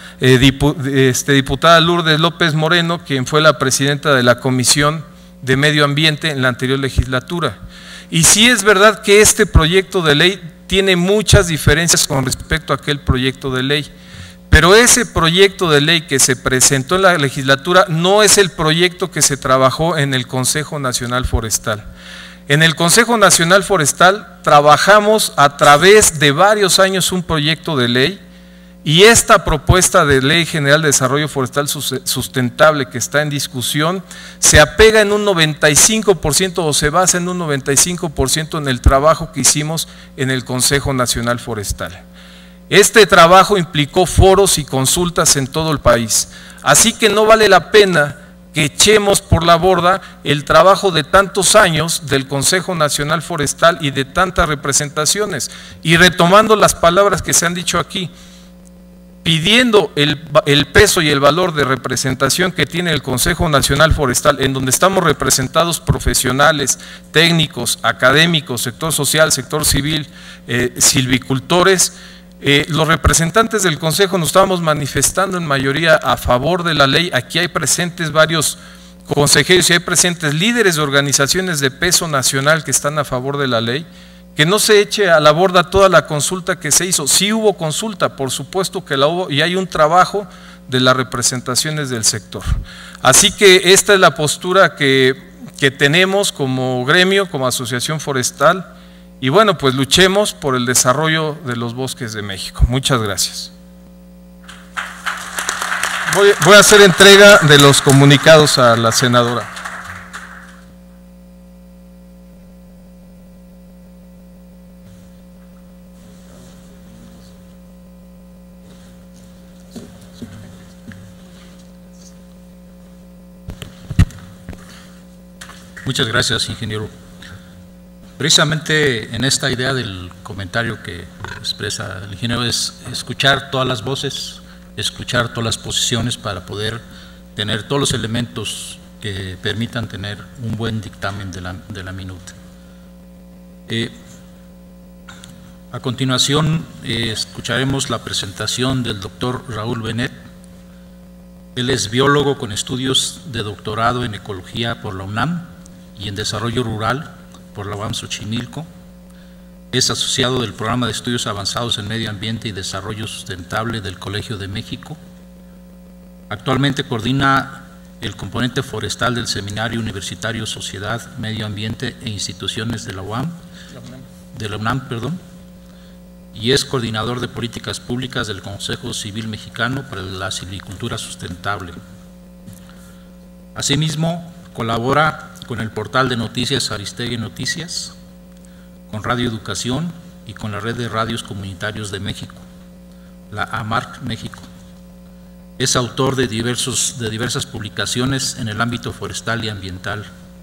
diputada Lourdes López Moreno, quien fue la presidenta de la Comisión de Medio Ambiente en la anterior legislatura. Y sí es verdad que este proyecto de ley tiene muchas diferencias con respecto a aquel proyecto de ley, pero ese proyecto de ley que se presentó en la legislatura no es el proyecto que se trabajó en el Consejo Nacional Forestal. En el Consejo Nacional Forestal trabajamos a través de varios años un proyecto de ley, y esta propuesta de Ley General de Desarrollo Forestal Sustentable que está en discusión se apega en un 95% o se basa en un 95% en el trabajo que hicimos en el Consejo Nacional Forestal. Este trabajo implicó foros y consultas en todo el país, así que no vale la pena que echemos por la borda el trabajo de tantos años del Consejo Nacional Forestal y de tantas representaciones. Y retomando las palabras que se han dicho aquí, pidiendo el peso y el valor de representación que tiene el Consejo Nacional Forestal, en donde estamos representados profesionales, técnicos, académicos, sector social, sector civil, silvicultores, los representantes del Consejo nos estábamos manifestando en mayoría a favor de la ley. Aquí hay presentes varios consejeros y hay presentes líderes de organizaciones de peso nacional que están a favor de la ley. Que no se eche a la borda toda la consulta que se hizo. Sí hubo consulta, por supuesto que la hubo, y hay un trabajo de las representaciones del sector. Así que esta es la postura que tenemos como gremio, como asociación forestal, y bueno, pues luchemos por el desarrollo de los bosques de México. Muchas gracias. Voy a hacer entrega de los comunicados a la senadora. Muchas gracias, ingeniero. Precisamente en esta idea del comentario que expresa el ingeniero es escuchar todas las voces, escuchar todas las posiciones para poder tener todos los elementos que permitan tener un buen dictamen de la minuta. A continuación escucharemos la presentación del doctor Raúl Benet. Él es biólogo con estudios de doctorado en ecología por la UNAM y en desarrollo rural por la UAM Xochimilco. Es asociado del Programa de Estudios Avanzados en Medio Ambiente y Desarrollo Sustentable del Colegio de México. Actualmente coordina el componente forestal del Seminario Universitario Sociedad, Medio Ambiente e Instituciones de la UNAM, y es coordinador de políticas públicas del Consejo Civil Mexicano para la Silvicultura Sustentable. Asimismo, colabora con el portal de noticias Aristegui Noticias, con Radio Educación y con la Red de Radios Comunitarios de México, la AMARC México. Es autor de diversas publicaciones en el ámbito forestal y ambiental.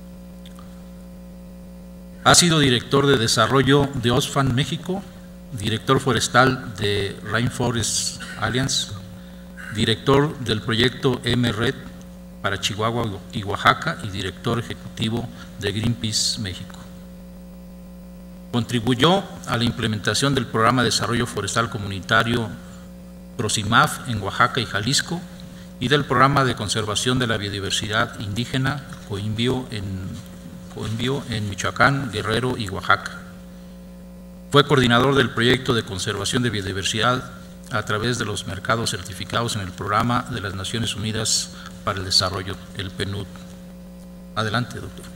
Ha sido director de desarrollo de Oxfam México, director forestal de Rainforest Alliance, director del proyecto MRED para Chihuahua y Oaxaca y director ejecutivo de Greenpeace México. Contribuyó a la implementación del Programa de Desarrollo Forestal Comunitario PROCIMAF en Oaxaca y Jalisco y del Programa de Conservación de la Biodiversidad Indígena COINBIO en Michoacán, Guerrero y Oaxaca. Fue coordinador del proyecto de conservación de biodiversidad a través de los mercados certificados en el Programa de las Naciones Unidas para el Desarrollo, el PNUD. Adelante, doctor.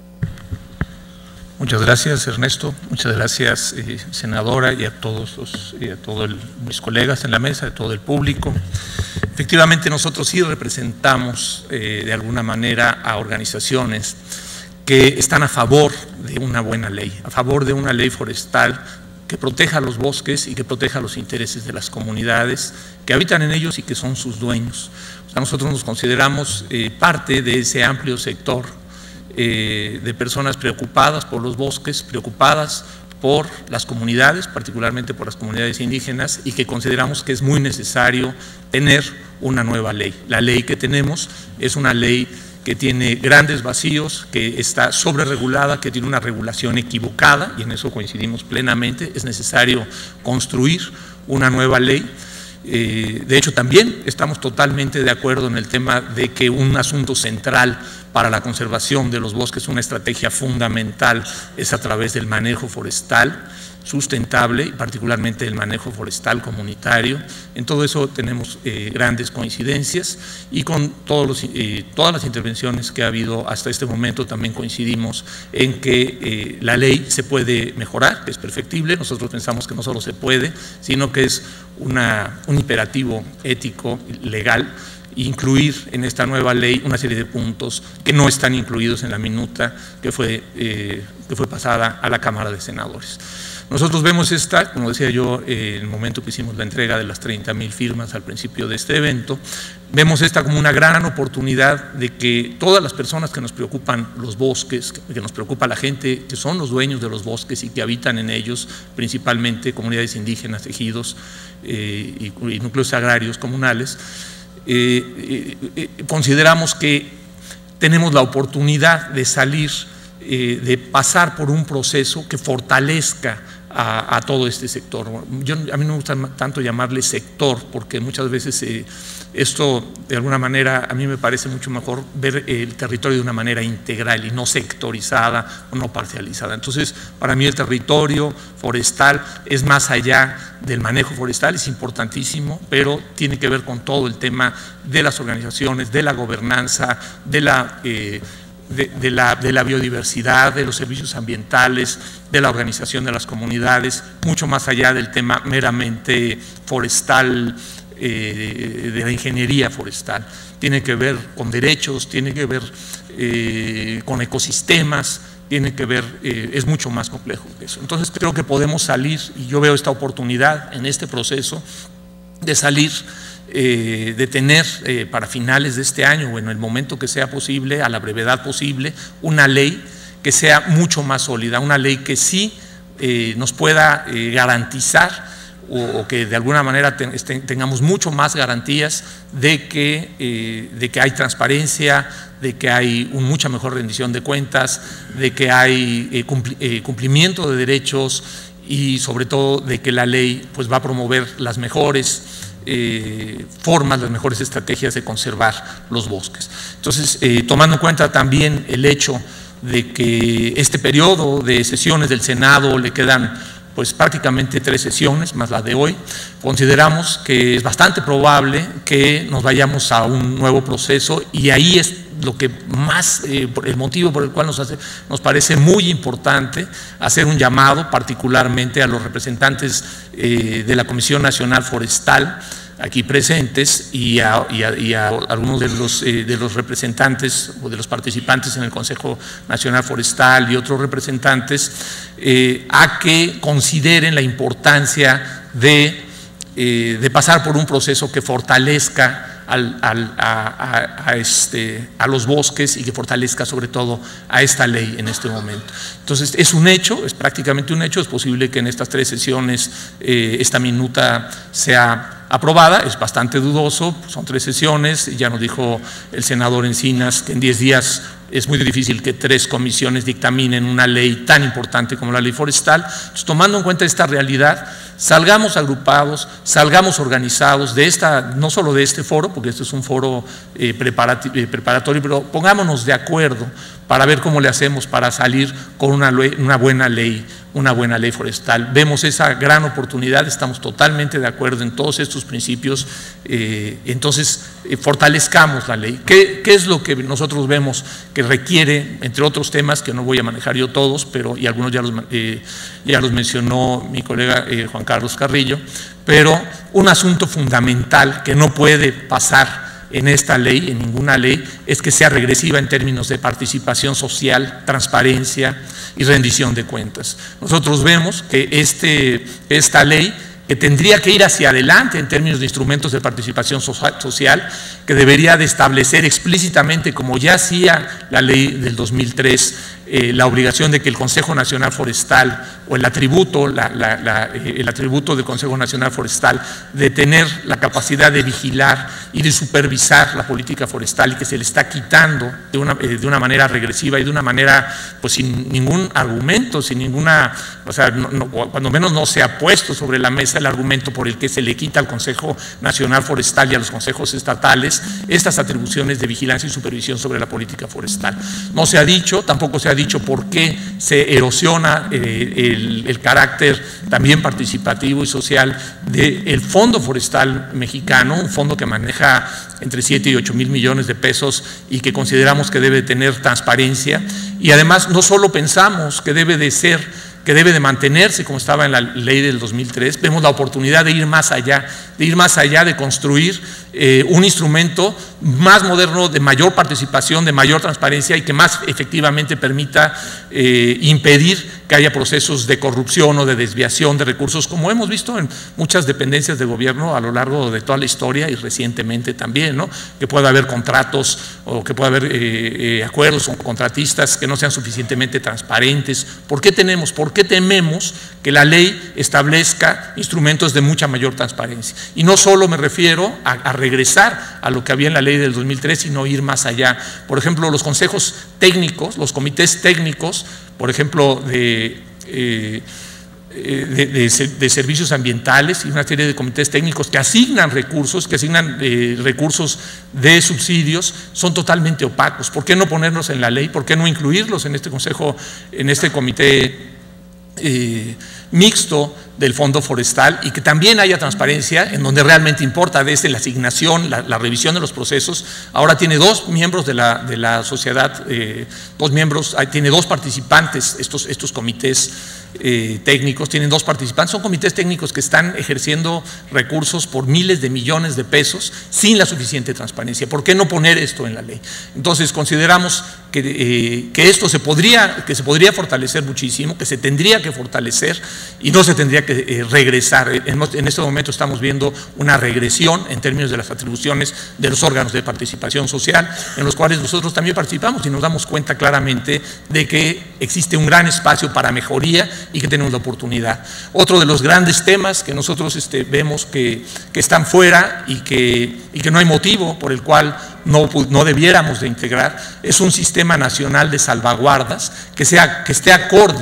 Muchas gracias, Ernesto. Muchas gracias, senadora, y a todos mis colegas en la mesa, a todo el público. Efectivamente, nosotros sí representamos de alguna manera a organizaciones que están a favor de una buena ley, a favor de una ley forestal que proteja los bosques y que proteja los intereses de las comunidades que habitan en ellos y que son sus dueños. O sea, nosotros nos consideramos parte de ese amplio sector de personas preocupadas por los bosques, preocupadas por las comunidades, particularmente por las comunidades indígenas, y que consideramos que es muy necesario tener una nueva ley. La ley que tenemos es una ley que tiene grandes vacíos, que está sobreregulada, que tiene una regulación equivocada, y en eso coincidimos plenamente. Es necesario construir una nueva ley. De hecho, también estamos totalmente de acuerdo en el tema de que un asunto central para la conservación de los bosques, una estrategia fundamental, es a través del manejo forestal. sustentable, y particularmente el manejo forestal comunitario. En todo eso tenemos grandes coincidencias, y con todas las intervenciones que ha habido hasta este momento también coincidimos en que la ley se puede mejorar, que es perfectible. Nosotros pensamos que no solo se puede, sino que es un imperativo ético, legal, incluir en esta nueva ley una serie de puntos que no están incluidos en la minuta que fue pasada a la Cámara de Senadores. Nosotros vemos esta, como decía yo, en el momento que hicimos la entrega de las 30,000 firmas al principio de este evento, vemos esta como una gran oportunidad de que todas las personas que nos preocupan los bosques, que nos preocupa la gente que son los dueños de los bosques y que habitan en ellos, principalmente comunidades indígenas, ejidos y núcleos agrarios comunales, consideramos que tenemos la oportunidad de salir, de pasar por un proceso que fortalezca a todo este sector. A mí no me gusta tanto llamarle sector, porque muchas veces esto, de alguna manera, a mí me parece mucho mejor ver el territorio de una manera integral y no sectorizada o no parcializada. Entonces, para mí el territorio forestal es más allá del manejo forestal, es importantísimo, pero tiene que ver con todo el tema de las organizaciones, de la gobernanza, de la biodiversidad, de los servicios ambientales, de la organización de las comunidades, mucho más allá del tema meramente forestal, de la ingeniería forestal. Tiene que ver con derechos, tiene que ver con ecosistemas, tiene que ver, es mucho más complejo que eso. Entonces creo que podemos salir, y yo veo esta oportunidad en este proceso de salir, de tener para finales de este año o en el momento que sea posible, a la brevedad posible, una ley que sea mucho más sólida, una ley que sí nos pueda garantizar o que de alguna manera tengamos mucho más garantías de que hay transparencia, de que hay mucha mejor rendición de cuentas, de que hay cumplimiento de derechos y sobre todo de que la ley pues va a promover las mejores formas, las mejores estrategias de conservar los bosques. Entonces, tomando en cuenta también el hecho de que este periodo de sesiones del Senado le quedan pues prácticamente 3 sesiones, más la de hoy, consideramos que es bastante probable que nos vayamos a un nuevo proceso, y ahí es lo que más, el motivo por el cual nos parece muy importante hacer un llamado particularmente a los representantes de la Comisión Nacional Forestal aquí presentes y a algunos de los representantes o de los participantes en el Consejo Nacional Forestal y otros representantes a que consideren la importancia de pasar por un proceso que fortalezca a los bosques y que fortalezca sobre todo a esta ley en este momento. Entonces es un hecho, es prácticamente un hecho, es posible que en estas 3 sesiones esta minuta sea aprobada, es bastante dudoso, son 3 sesiones, ya nos dijo el senador Encinas que en 10 días es muy difícil que 3 comisiones dictaminen una ley tan importante como la ley forestal. Entonces, tomando en cuenta esta realidad, salgamos agrupados, salgamos organizados de no solo de este foro, porque este es un foro preparatorio, pero pongámonos de acuerdo para ver cómo le hacemos para salir con una buena ley forestal. Vemos esa gran oportunidad, estamos totalmente de acuerdo en todos estos principios, entonces fortalezcamos la ley. ¿Qué es lo que nosotros vemos que requiere, entre otros temas que no voy a manejar yo todos, y algunos ya los mencionó mi colega Juan Carlos Carrillo, pero un asunto fundamental que no puede pasar en esta ley, en ninguna ley, es que sea regresiva en términos de participación social, transparencia y rendición de cuentas. Nosotros vemos que esta ley, que tendría que ir hacia adelante en términos de instrumentos de participación social, que debería de establecer explícitamente, como ya hacía la ley del 2003, la obligación de que el Consejo Nacional Forestal o el atributo del Consejo Nacional Forestal de tener la capacidad de vigilar y de supervisar la política forestal, y que se le está quitando de una manera regresiva y de una manera pues sin ningún argumento, sin ninguna, o sea, cuando menos no se ha puesto sobre la mesa el argumento por el que se le quita al Consejo Nacional Forestal y a los consejos estatales estas atribuciones de vigilancia y supervisión sobre la política forestal. No se ha dicho, tampoco se ha ha dicho por qué se erosiona el carácter también participativo y social del Fondo Forestal Mexicano, un fondo que maneja entre 7 y 8 mil millones de pesos y que consideramos que debe tener transparencia. Y además no solo pensamos que debe de mantenerse como estaba en la ley del 2003, vemos la oportunidad de ir más allá, de construir un instrumento más moderno, de mayor participación, de mayor transparencia y que más efectivamente permita impedir que haya procesos de corrupción o de desviación de recursos, como hemos visto en muchas dependencias de gobierno a lo largo de toda la historia y recientemente también, ¿no? Que pueda haber contratos o que pueda haber acuerdos con contratistas que no sean suficientemente transparentes. ¿Por qué tememos que la ley establezca instrumentos de mucha mayor transparencia? Y no solo me refiero a regresar a lo que había en la ley del 2003, sino ir más allá. Por ejemplo, los consejos técnicos, los comités técnicos, por ejemplo, de servicios ambientales y una serie de comités técnicos que asignan recursos, de subsidios, son totalmente opacos. ¿Por qué no ponerlos en la ley? ¿Por qué no incluirlos en este consejo, en este comité mixto del Fondo Forestal, y que también haya transparencia en donde realmente importa, desde la asignación, la revisión de los procesos? Ahora tiene 2 miembros de la sociedad, tiene 2 participantes, estos comités técnicos, tienen 2 participantes, son comités técnicos que están ejerciendo recursos por miles de millones de pesos sin la suficiente transparencia. ¿Por qué no poner esto en la ley? Entonces consideramos que esto se podría fortalecer muchísimo, que se tendría que fortalecer y no se tendría que regresar. En este momento estamos viendo una regresión en términos de las atribuciones de los órganos de participación social, en los cuales nosotros también participamos y nos damos cuenta claramente de que existe un gran espacio para mejoría y que tenemos la oportunidad. Otro de los grandes temas que nosotros vemos que están fuera y que no hay motivo por el cual no debiéramos de integrar es un sistema nacional de salvaguardas que esté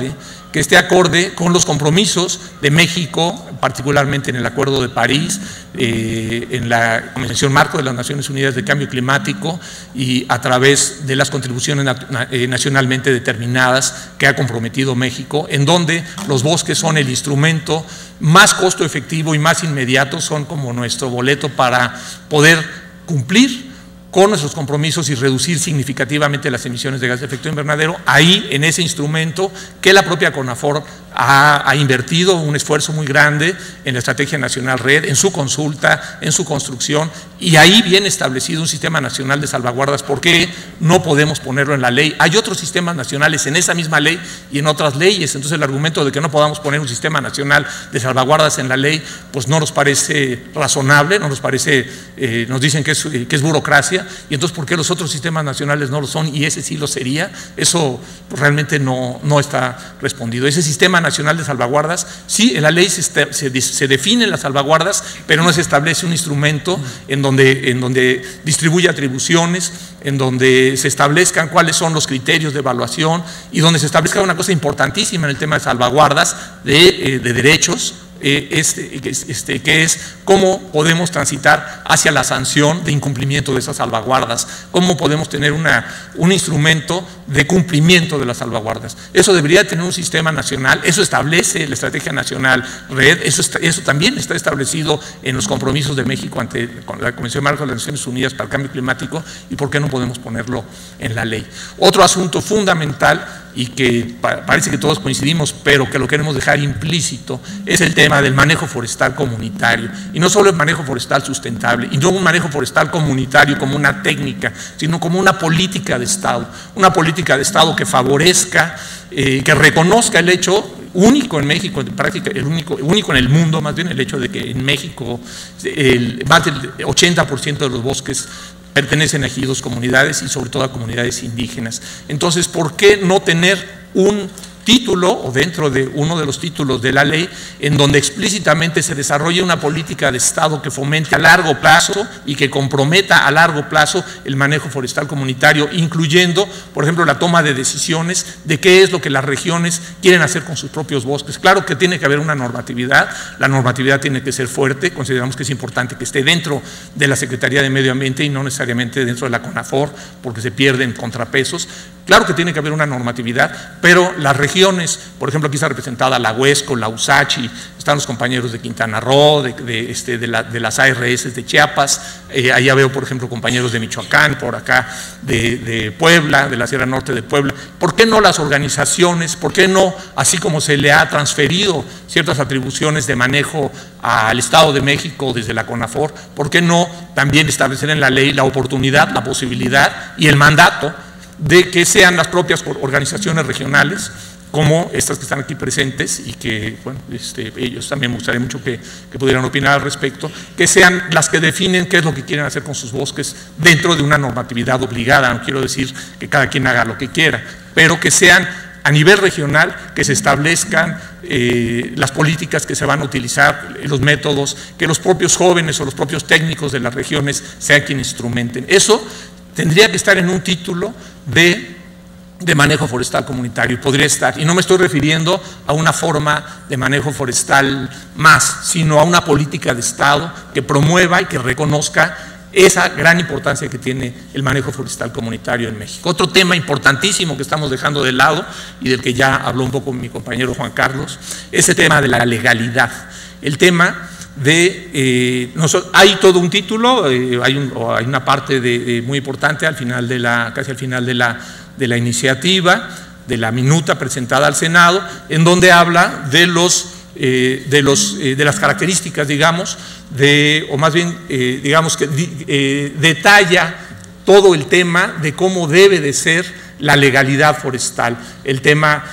acorde con los compromisos de México, particularmente en el Acuerdo de París, en la Convención Marco de las Naciones Unidas de Cambio Climático y a través de las contribuciones nacionalmente determinadas que ha comprometido México, en donde los bosques son el instrumento más costo efectivo y más inmediato, son como nuestro boleto para poder cumplir con nuestros compromisos y reducir significativamente las emisiones de gas de efecto invernadero. Ahí, en ese instrumento que la propia CONAFOR ha invertido un esfuerzo muy grande en la Estrategia Nacional Red, en su consulta, en su construcción, y ahí viene establecido un sistema nacional de salvaguardas. ¿Por qué no podemos ponerlo en la ley? Hay otros sistemas nacionales en esa misma ley y en otras leyes. Entonces el argumento de que no podamos poner un sistema nacional de salvaguardas en la ley, pues no nos parece razonable, no nos parece, nos dicen que es burocracia. Y entonces, ¿por qué los otros sistemas nacionales no lo son y ese sí lo sería? Eso pues, realmente no está respondido. Ese sistema nacional de salvaguardas, sí, en la ley se definen las salvaguardas, pero no se establece un instrumento en donde distribuye atribuciones, en donde se establezcan cuáles son los criterios de evaluación y donde se establezca una cosa importantísima en el tema de salvaguardas de derechos, que es cómo podemos transitar hacia la sanción de incumplimiento de esas salvaguardas, cómo podemos tener un instrumento de cumplimiento de las salvaguardas. Eso debería tener un sistema nacional, eso establece la Estrategia Nacional Red, eso también está establecido en los compromisos de México ante la Convención Marco de las Naciones Unidas para el Cambio Climático. ¿Y por qué no podemos ponerlo en la ley? Otro asunto fundamental y que parece que todos coincidimos, pero que lo queremos dejar implícito, es el tema del manejo forestal comunitario. Y no solo el manejo forestal sustentable, y no un manejo forestal comunitario como una técnica, sino como una política de Estado que favorezca, que reconozca el hecho único en México, en práctica, único en el mundo, más bien el hecho de que en México más del 80% de los bosques pertenecen a ejidos, comunidades y sobre todo a comunidades indígenas. Entonces, ¿por qué no tener un título o dentro de uno de los títulos de la ley en donde explícitamente se desarrolle una política de Estado que fomente a largo plazo y que comprometa a largo plazo el manejo forestal comunitario, incluyendo, por ejemplo, la toma de decisiones de qué es lo que las regiones quieren hacer con sus propios bosques? Claro que tiene que haber una normatividad, la normatividad tiene que ser fuerte, consideramos que es importante que esté dentro de la Secretaría de Medio Ambiente y no necesariamente dentro de la CONAFOR, porque se pierden contrapesos. Claro que tiene que haber una normatividad, pero las regiones, por ejemplo, aquí está representada la Huesco, la Usachi, están los compañeros de Quintana Roo, de las ARS de Chiapas, allá veo, por ejemplo, compañeros de Michoacán, por acá de Puebla, de la Sierra Norte de Puebla. ¿Por qué no las organizaciones? ¿Por qué no, así como se le ha transferido ciertas atribuciones de manejo al Estado de México desde la CONAFOR, por qué no también establecer en la ley la oportunidad, la posibilidad y el mandato de que sean las propias organizaciones regionales, como estas que están aquí presentes y que, bueno, ellos también me gustaría mucho que pudieran opinar al respecto, que sean las que definen qué es lo que quieren hacer con sus bosques dentro de una normatividad obligada? No quiero decir que cada quien haga lo que quiera, pero que sean a nivel regional, que se establezcan las políticas que se van a utilizar, los métodos, que los propios jóvenes o los propios técnicos de las regiones sean quienes instrumenten. Eso tendría que estar en un título de manejo forestal comunitario, podría estar, y no me estoy refiriendo a una forma de manejo forestal más, sino a una política de Estado que promueva y que reconozca esa gran importancia que tiene el manejo forestal comunitario en México. Otro tema importantísimo que estamos dejando de lado y del que ya habló un poco mi compañero Juan Carlos, es el tema de la legalidad, el tema de hay todo un título, hay una parte muy importante al final casi al final de la iniciativa, de la minuta presentada al Senado, en donde habla de las características, digamos, o más bien, digamos que detalla todo el tema de cómo debe de ser la legalidad forestal, el tema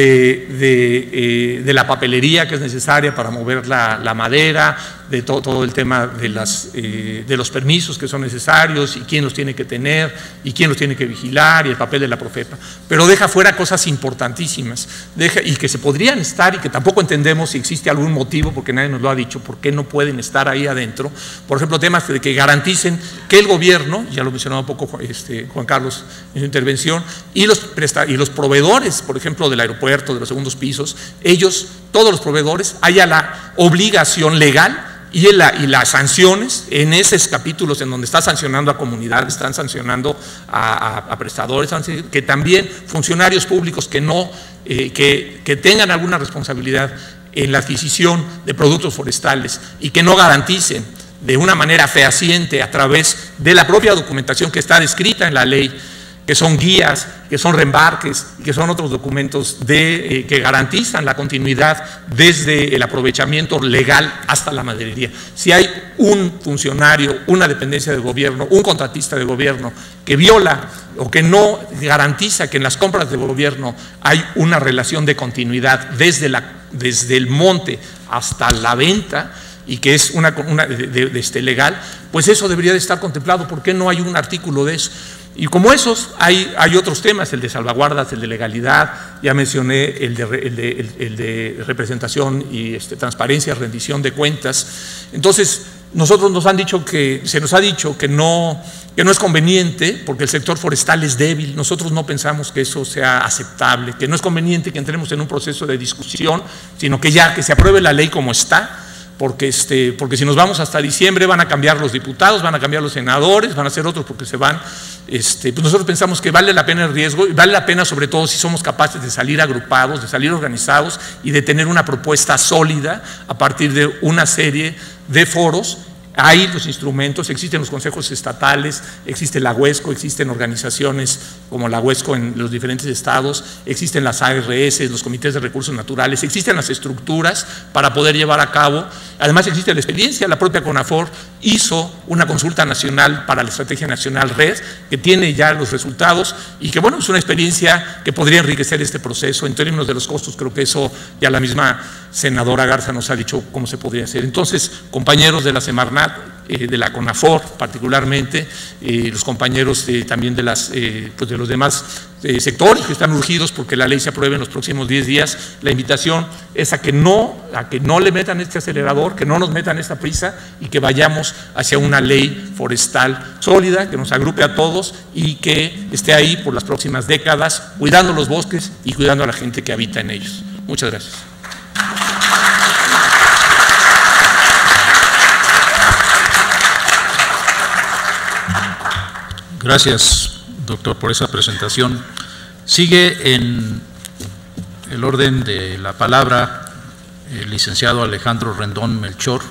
de la papelería que es necesaria para mover la madera, de todo el tema de los permisos que son necesarios y quién los tiene que tener y quién los tiene que vigilar y el papel de la Profepa. Pero deja fuera cosas importantísimas y que se podrían estar y que tampoco entendemos si existe algún motivo, porque nadie nos lo ha dicho, por qué no pueden estar ahí adentro. Por ejemplo, temas de que garanticen que el gobierno, ya lo mencionaba un poco Juan Carlos en su intervención, y los proveedores, por ejemplo, del aeropuerto, de los segundos pisos, todos los proveedores, haya la obligación legal y las sanciones en esos capítulos en donde está sancionando a comunidades, están sancionando a prestadores, que también funcionarios públicos que tengan alguna responsabilidad en la adquisición de productos forestales y que no garanticen de una manera fehaciente a través de la propia documentación que está descrita en la ley, que son guías, que son reembarques y que son otros documentos que garantizan la continuidad desde el aprovechamiento legal hasta la maderería. Si hay un funcionario, una dependencia del gobierno, un contratista de gobierno que viola o que no garantiza que en las compras del gobierno hay una relación de continuidad desde el monte hasta la venta, y que es legal, pues eso debería de estar contemplado. ¿Por qué no hay un artículo de eso? Y como esos, hay otros temas, el de salvaguardas, el de legalidad, ya mencioné el de representación y transparencia, rendición de cuentas. Entonces, nosotros se nos ha dicho que no es conveniente, porque el sector forestal es débil. Nosotros no pensamos que eso sea aceptable, que no es conveniente que entremos en un proceso de discusión, sino que se apruebe la ley como está, porque si nos vamos hasta diciembre van a cambiar los diputados, van a cambiar los senadores, van a ser otros porque se van. Pues nosotros pensamos que vale la pena el riesgo, y vale la pena sobre todo si somos capaces de salir agrupados, de salir organizados y de tener una propuesta sólida a partir de una serie de foros. Hay los instrumentos, existen los consejos estatales, existe la Huesco, existen organizaciones como la Huesco en los diferentes estados, existen las ARS, los comités de recursos naturales, existen las estructuras para poder llevar a cabo. Además existe la experiencia, la propia CONAFOR hizo una consulta nacional para la Estrategia Nacional RED, que tiene ya los resultados y que, bueno, es una experiencia que podría enriquecer este proceso. En términos de los costos, creo que eso ya la misma senadora Garza nos ha dicho cómo se podría hacer. Entonces, compañeros de la Semarnat, de la CONAFOR particularmente, los compañeros también de los demás sectores que están urgidos porque la ley se apruebe en los próximos 10 días, la invitación es a que no le metan este acelerador, que no nos metan esta prisa y que vayamos hacia una ley forestal sólida, que nos agrupe a todos y que esté ahí por las próximas décadas, cuidando los bosques y cuidando a la gente que habita en ellos. Muchas gracias. Gracias, doctor, por esa presentación. Sigue en el orden de la palabra el licenciado Alejandro Rendón Melchor,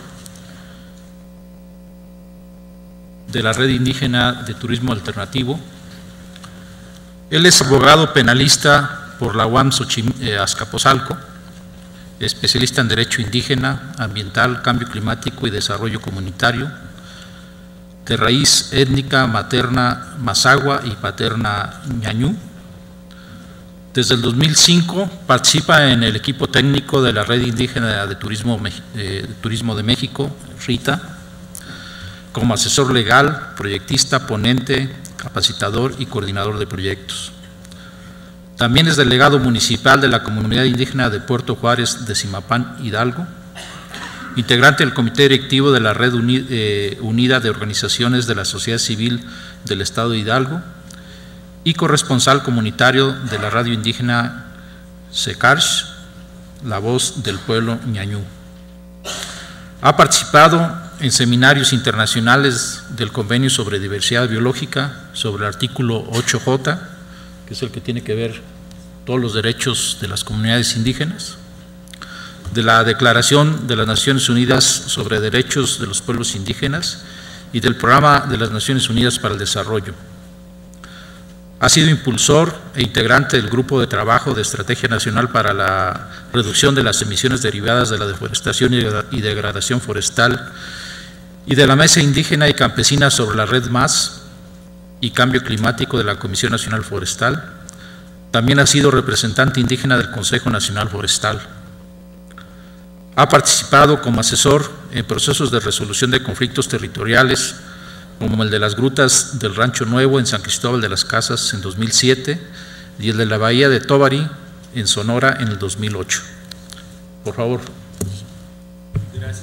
de la Red Indígena de Turismo Alternativo. Él es abogado penalista por la UAM Azcapotzalco, especialista en Derecho Indígena, Ambiental, Cambio Climático y Desarrollo Comunitario, de raíz étnica materna mazahua y paterna ñañú. Desde el 2005 participa en el equipo técnico de la Red Indígena de Turismo de México, RITA, como asesor legal, proyectista, ponente, capacitador y coordinador de proyectos. También es delegado municipal de la Comunidad Indígena de Puerto Juárez de Zimapán, Hidalgo, integrante del Comité Directivo de la Red Unida de Organizaciones de la Sociedad Civil del Estado de Hidalgo y corresponsal comunitario de la radio indígena Sekarsh, la voz del pueblo ñañú. Ha participado en seminarios internacionales del Convenio sobre Diversidad Biológica, sobre el artículo 8J, que es el que tiene que ver todos los derechos de las comunidades indígenas, de la Declaración de las Naciones Unidas sobre Derechos de los Pueblos Indígenas y del Programa de las Naciones Unidas para el Desarrollo. Ha sido impulsor e integrante del Grupo de Trabajo de Estrategia Nacional para la Reducción de las Emisiones Derivadas de la Deforestación y Degradación Forestal y de la Mesa Indígena y Campesina sobre la Red MAS y Cambio Climático de la Comisión Nacional Forestal. También ha sido representante indígena del Consejo Nacional Forestal. Ha participado como asesor en procesos de resolución de conflictos territoriales, como el de las grutas del Rancho Nuevo en San Cristóbal de las Casas en 2007 y el de la Bahía de Tobari en Sonora en el 2008. Por favor. Gracias.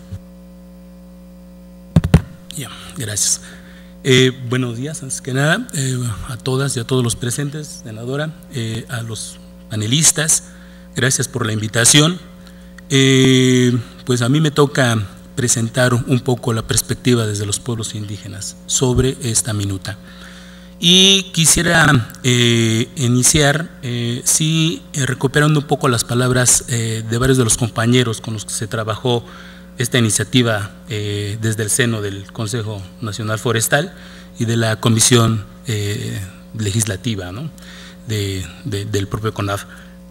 Gracias. Buenos días, antes que nada, a todas y a todos los presentes, senadora, a los panelistas, gracias por la invitación. Pues a mí me toca presentar un poco la perspectiva desde los pueblos indígenas sobre esta minuta. Y quisiera iniciar, recuperando un poco las palabras de varios de los compañeros con los que se trabajó esta iniciativa desde el seno del Consejo Nacional Forestal y de la Comisión Legislativa, ¿no?, del propio CONAF,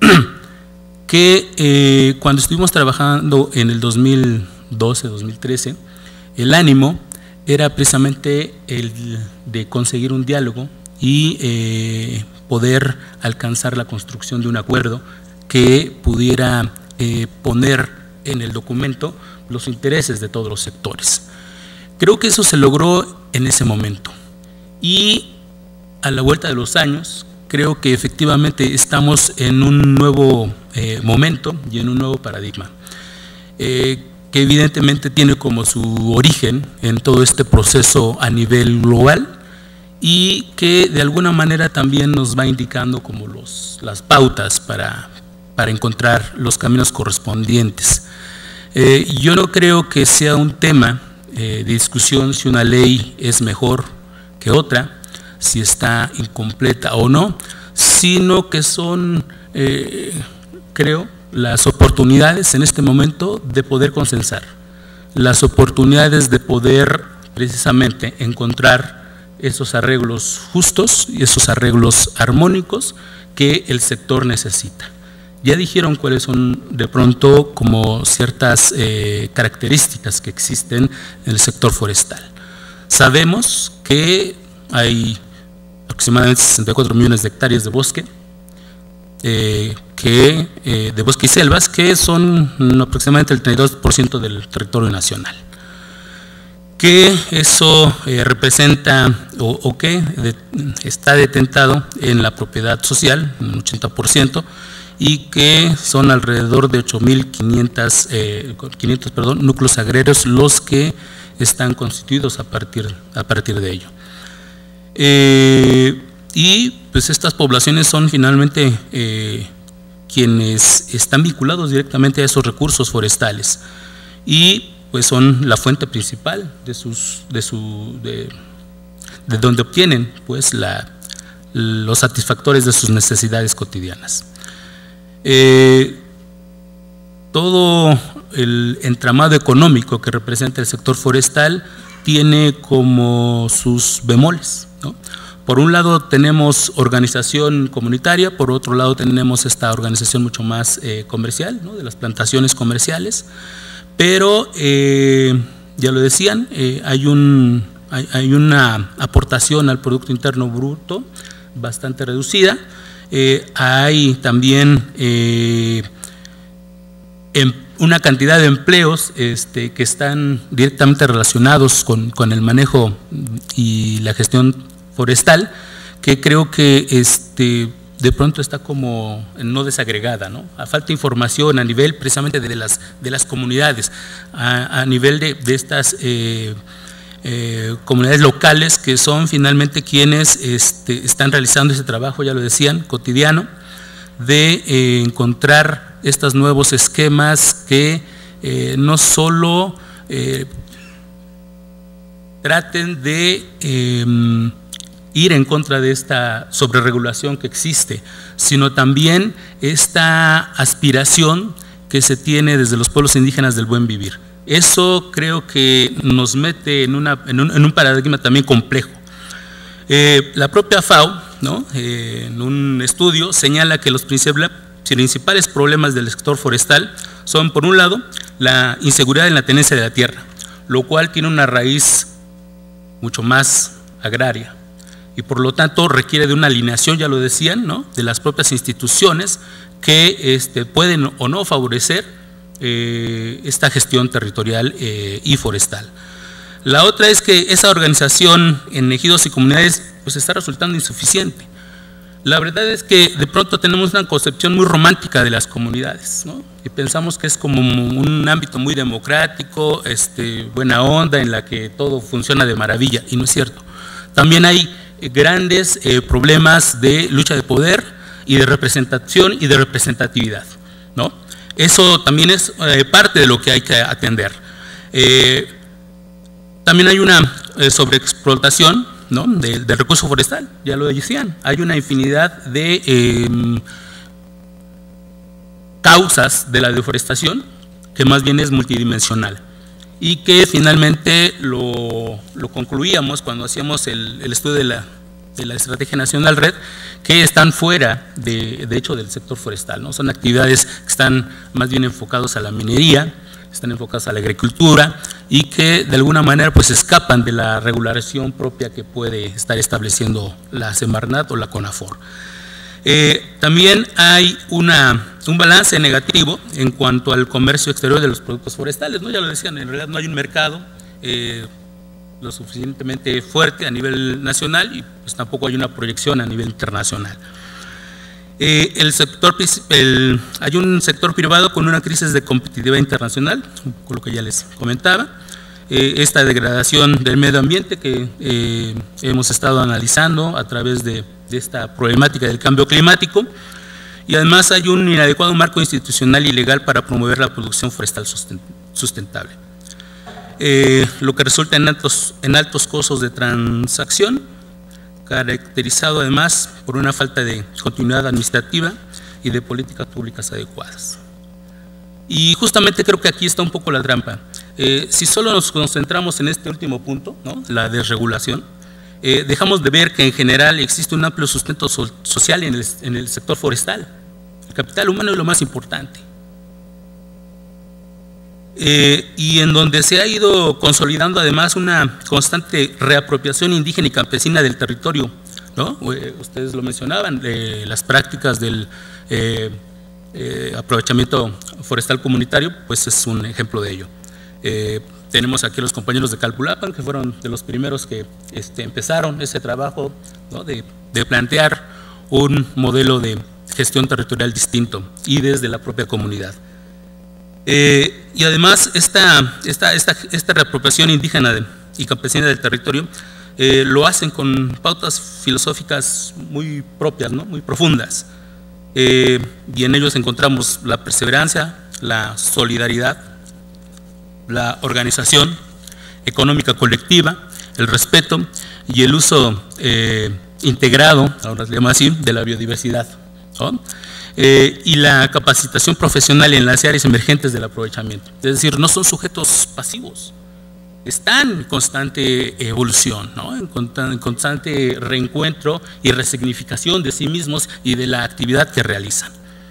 que cuando estuvimos trabajando en el 2012-2013, el ánimo era precisamente el de conseguir un diálogo y poder alcanzar la construcción de un acuerdo que pudiera poner en el documento los intereses de todos los sectores. Creo que eso se logró en ese momento y a la vuelta de los años creo que efectivamente estamos en un nuevo momento y en un nuevo paradigma que evidentemente tiene como su origen en todo este proceso a nivel global y que de alguna manera también nos va indicando como las pautas para encontrar los caminos correspondientes. Yo no creo que sea un tema de discusión si una ley es mejor que otra, si está incompleta o no, sino que son, creo, las oportunidades en este momento de poder consensar, las oportunidades de poder precisamente encontrar esos arreglos justos y esos arreglos armónicos que el sector necesita. Ya dijeron cuáles son de pronto como ciertas características que existen en el sector forestal. Sabemos que hay aproximadamente 64 millones de hectáreas de bosque, de bosque y selvas, que son aproximadamente el 32% del territorio nacional. Que eso representa o que está detentado en la propiedad social, un 80%, y que son alrededor de 8.500 núcleos agrarios los que están constituidos a partir de ello. Y pues estas poblaciones son finalmente quienes están vinculados directamente a esos recursos forestales y pues son la fuente principal de donde obtienen pues la los satisfactores de sus necesidades cotidianas. Todo el entramado económico que representa el sector forestal tiene como sus bemoles, ¿no? Por un lado tenemos organización comunitaria, por otro lado tenemos esta organización mucho más comercial, ¿no? De las plantaciones comerciales, pero ya lo decían, hay una aportación al Producto Interno Bruto bastante reducida. Hay también una cantidad de empleos que están directamente relacionados con el manejo y la gestión forestal, que creo que de pronto está como no desagregada, ¿no? A falta de información a nivel precisamente de las comunidades, a nivel de estas comunidades locales, que son finalmente quienes están realizando ese trabajo, ya lo decían, cotidiano, de encontrar estos nuevos esquemas que no solo traten de ir en contra de esta sobreregulación que existe, sino también esta aspiración que se tiene desde los pueblos indígenas del buen vivir. Eso creo que nos mete en un paradigma también complejo. La propia FAO, ¿no? En un estudio señala que los principales problemas del sector forestal son, por un lado, la inseguridad en la tenencia de la tierra, lo cual tiene una raíz mucho más agraria y por lo tanto requiere de una alineación, ya lo decían, ¿no? De las propias instituciones que pueden o no favorecer esta gestión territorial y forestal. La otra es que esa organización en ejidos y comunidades pues está resultando insuficiente. La verdad es que de pronto tenemos una concepción muy romántica de las comunidades, ¿no? Y pensamos que es como un ámbito muy democrático, buena onda, en la que todo funciona de maravilla, y no es cierto. También hay grandes problemas de lucha de poder y de representación y de representatividad, ¿no? Eso también es parte de lo que hay que atender. También hay una sobreexplotación, ¿no? del recurso forestal, ya lo decían. Hay una infinidad de causas de la deforestación que más bien es multidimensional y que finalmente lo concluíamos cuando hacíamos el estudio de la Estrategia Nacional Red, que están fuera de hecho del sector forestal, ¿no? Son actividades que están más bien enfocadas a la minería, están enfocadas a la agricultura y que de alguna manera pues escapan de la regulación propia que puede estar estableciendo la Semarnat o la CONAFOR. También hay un balance negativo en cuanto al comercio exterior de los productos forestales, ¿no? Ya lo decían, en realidad no hay un mercado lo suficientemente fuerte a nivel nacional y pues tampoco hay una proyección a nivel internacional. Hay un sector privado con una crisis de competitividad internacional, con lo que ya les comentaba, esta degradación del medio ambiente que hemos estado analizando a través de esta problemática del cambio climático, y además hay un inadecuado marco institucional y legal para promover la producción forestal sustentable, lo que resulta en altos costos de transacción, caracterizado además por una falta de continuidad administrativa y de políticas públicas adecuadas. Y justamente creo que aquí está un poco la trampa. Si solo nos concentramos en este último punto, ¿no? La desregulación, dejamos de ver que en general existe un amplio sustento social en el sector forestal. El capital humano es lo más importante. Y en donde se ha ido consolidando además una constante reapropiación indígena y campesina del territorio, ¿no? Ustedes lo mencionaban, las prácticas del aprovechamiento forestal comunitario, pues es un ejemplo de ello. Tenemos aquí a los compañeros de Calpulapan, que fueron de los primeros que empezaron ese trabajo, ¿no? de plantear un modelo de gestión territorial distinto y desde la propia comunidad. Y además esta reapropiación indígena y campesina del territorio lo hacen con pautas filosóficas muy propias, ¿no? Muy profundas, y en ellos encontramos la perseverancia, la solidaridad, la organización económica colectiva, el respeto y el uso integrado, ahora se llama así, de la biodiversidad, ¿no? Y la capacitación profesional en las áreas emergentes del aprovechamiento. Es decir, no son sujetos pasivos, están en constante evolución, ¿no? En constante reencuentro y resignificación de sí mismos y de la actividad que realizan.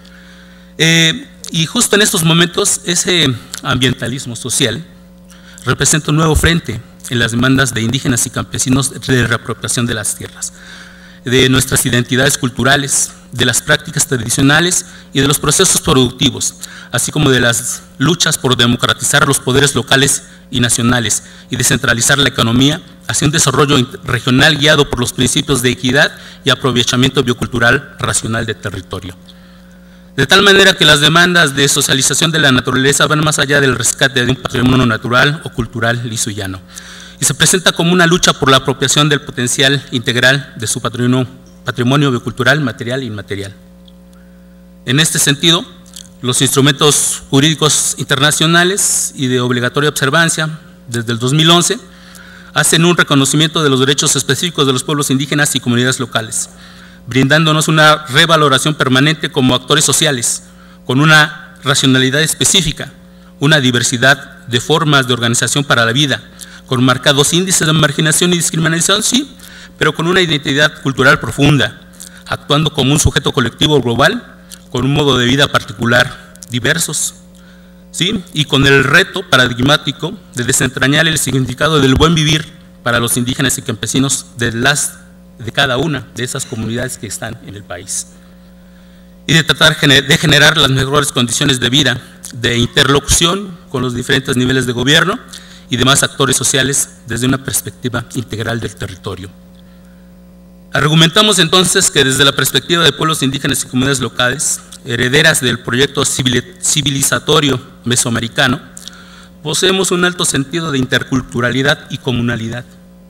Y justo en estos momentos, ese ambientalismo social representa un nuevo frente en las demandas de indígenas y campesinos de reapropiación de las tierras, de nuestras identidades culturales, de las prácticas tradicionales y de los procesos productivos, así como de las luchas por democratizar los poderes locales y nacionales y descentralizar la economía hacia un desarrollo regional guiado por los principios de equidad y aprovechamiento biocultural racional del territorio. De tal manera que las demandas de socialización de la naturaleza van más allá del rescate de un patrimonio natural o cultural liso y llano, y se presenta como una lucha por la apropiación del potencial integral de su patrimonio biocultural, material e inmaterial. En este sentido, los instrumentos jurídicos internacionales y de obligatoria observancia, desde el 2011, hacen un reconocimiento de los derechos específicos de los pueblos indígenas y comunidades locales, brindándonos una revaloración permanente como actores sociales, con una racionalidad específica, una diversidad de formas de organización para la vida, con marcados índices de marginación y discriminación, sí, pero con una identidad cultural profunda, actuando como un sujeto colectivo global, con un modo de vida particular, diversos, ¿sí? Y con el reto paradigmático de desentrañar el significado del buen vivir para los indígenas y campesinos de cada una de esas comunidades que están en el país. Y de tratar de generar las mejores condiciones de vida, de interlocución con los diferentes niveles de gobierno y demás actores sociales desde una perspectiva integral del territorio. Argumentamos entonces que desde la perspectiva de pueblos indígenas y comunidades locales, herederas del proyecto civilizatorio mesoamericano, poseemos un alto sentido de interculturalidad y comunalidad.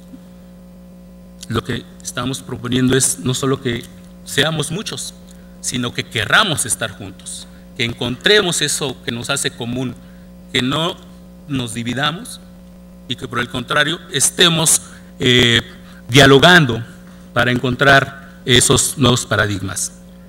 Lo que estamos proponiendo es no solo que seamos muchos, sino que querramos estar juntos, que encontremos eso que nos hace común, que no nos dividamos y que por el contrario estemos dialogando para encontrar esos nuevos paradigmas.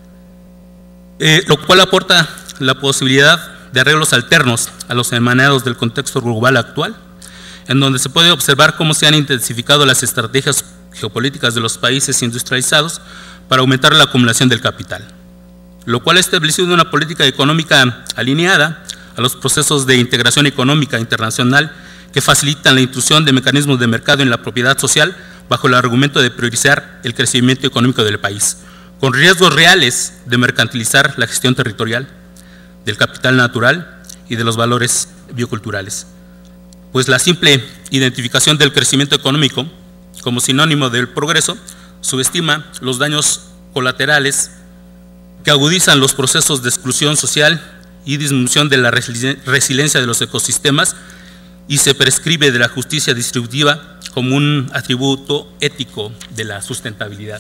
Lo cual aporta la posibilidad de arreglos alternos a los emanados del contexto global actual, en donde se puede observar cómo se han intensificado las estrategias geopolíticas de los países industrializados para aumentar la acumulación del capital, lo cual ha establecido una política económica alineada a los procesos de integración económica internacional que facilitan la intrusión de mecanismos de mercado en la propiedad social bajo el argumento de priorizar el crecimiento económico del país, con riesgos reales de mercantilizar la gestión territorial, del capital natural y de los valores bioculturales. Pues la simple identificación del crecimiento económico como sinónimo del progreso subestima los daños colaterales que agudizan los procesos de exclusión social y disminución de la resiliencia de los ecosistemas, y se prescribe de la justicia distributiva como un atributo ético de la sustentabilidad.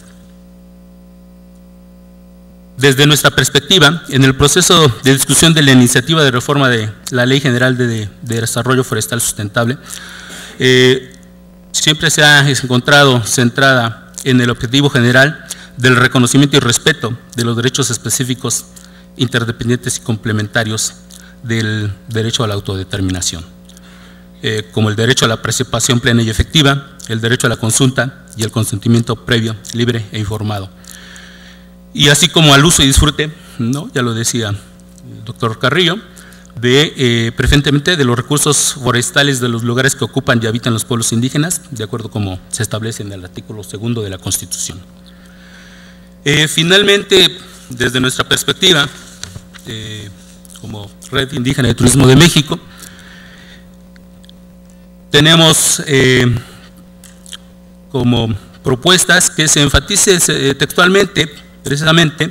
Desde nuestra perspectiva, en el proceso de discusión de la iniciativa de reforma de la Ley General de Desarrollo Forestal Sustentable, siempre se ha encontrado centrada en el objetivo general del reconocimiento y respeto de los derechos específicos, interdependientes y complementarios del derecho a la autodeterminación, como el derecho a la participación plena y efectiva, el derecho a la consulta y el consentimiento previo, libre e informado. Y así como al uso y disfrute, ¿no? Ya lo decía el doctor Carrillo, preferentemente de los recursos forestales de los lugares que ocupan y habitan los pueblos indígenas, de acuerdo como se establece en el artículo 2 de la Constitución. Finalmente, desde nuestra perspectiva, como Red Indígena de Turismo de México, tenemos como propuestas que se enfatice textualmente, precisamente,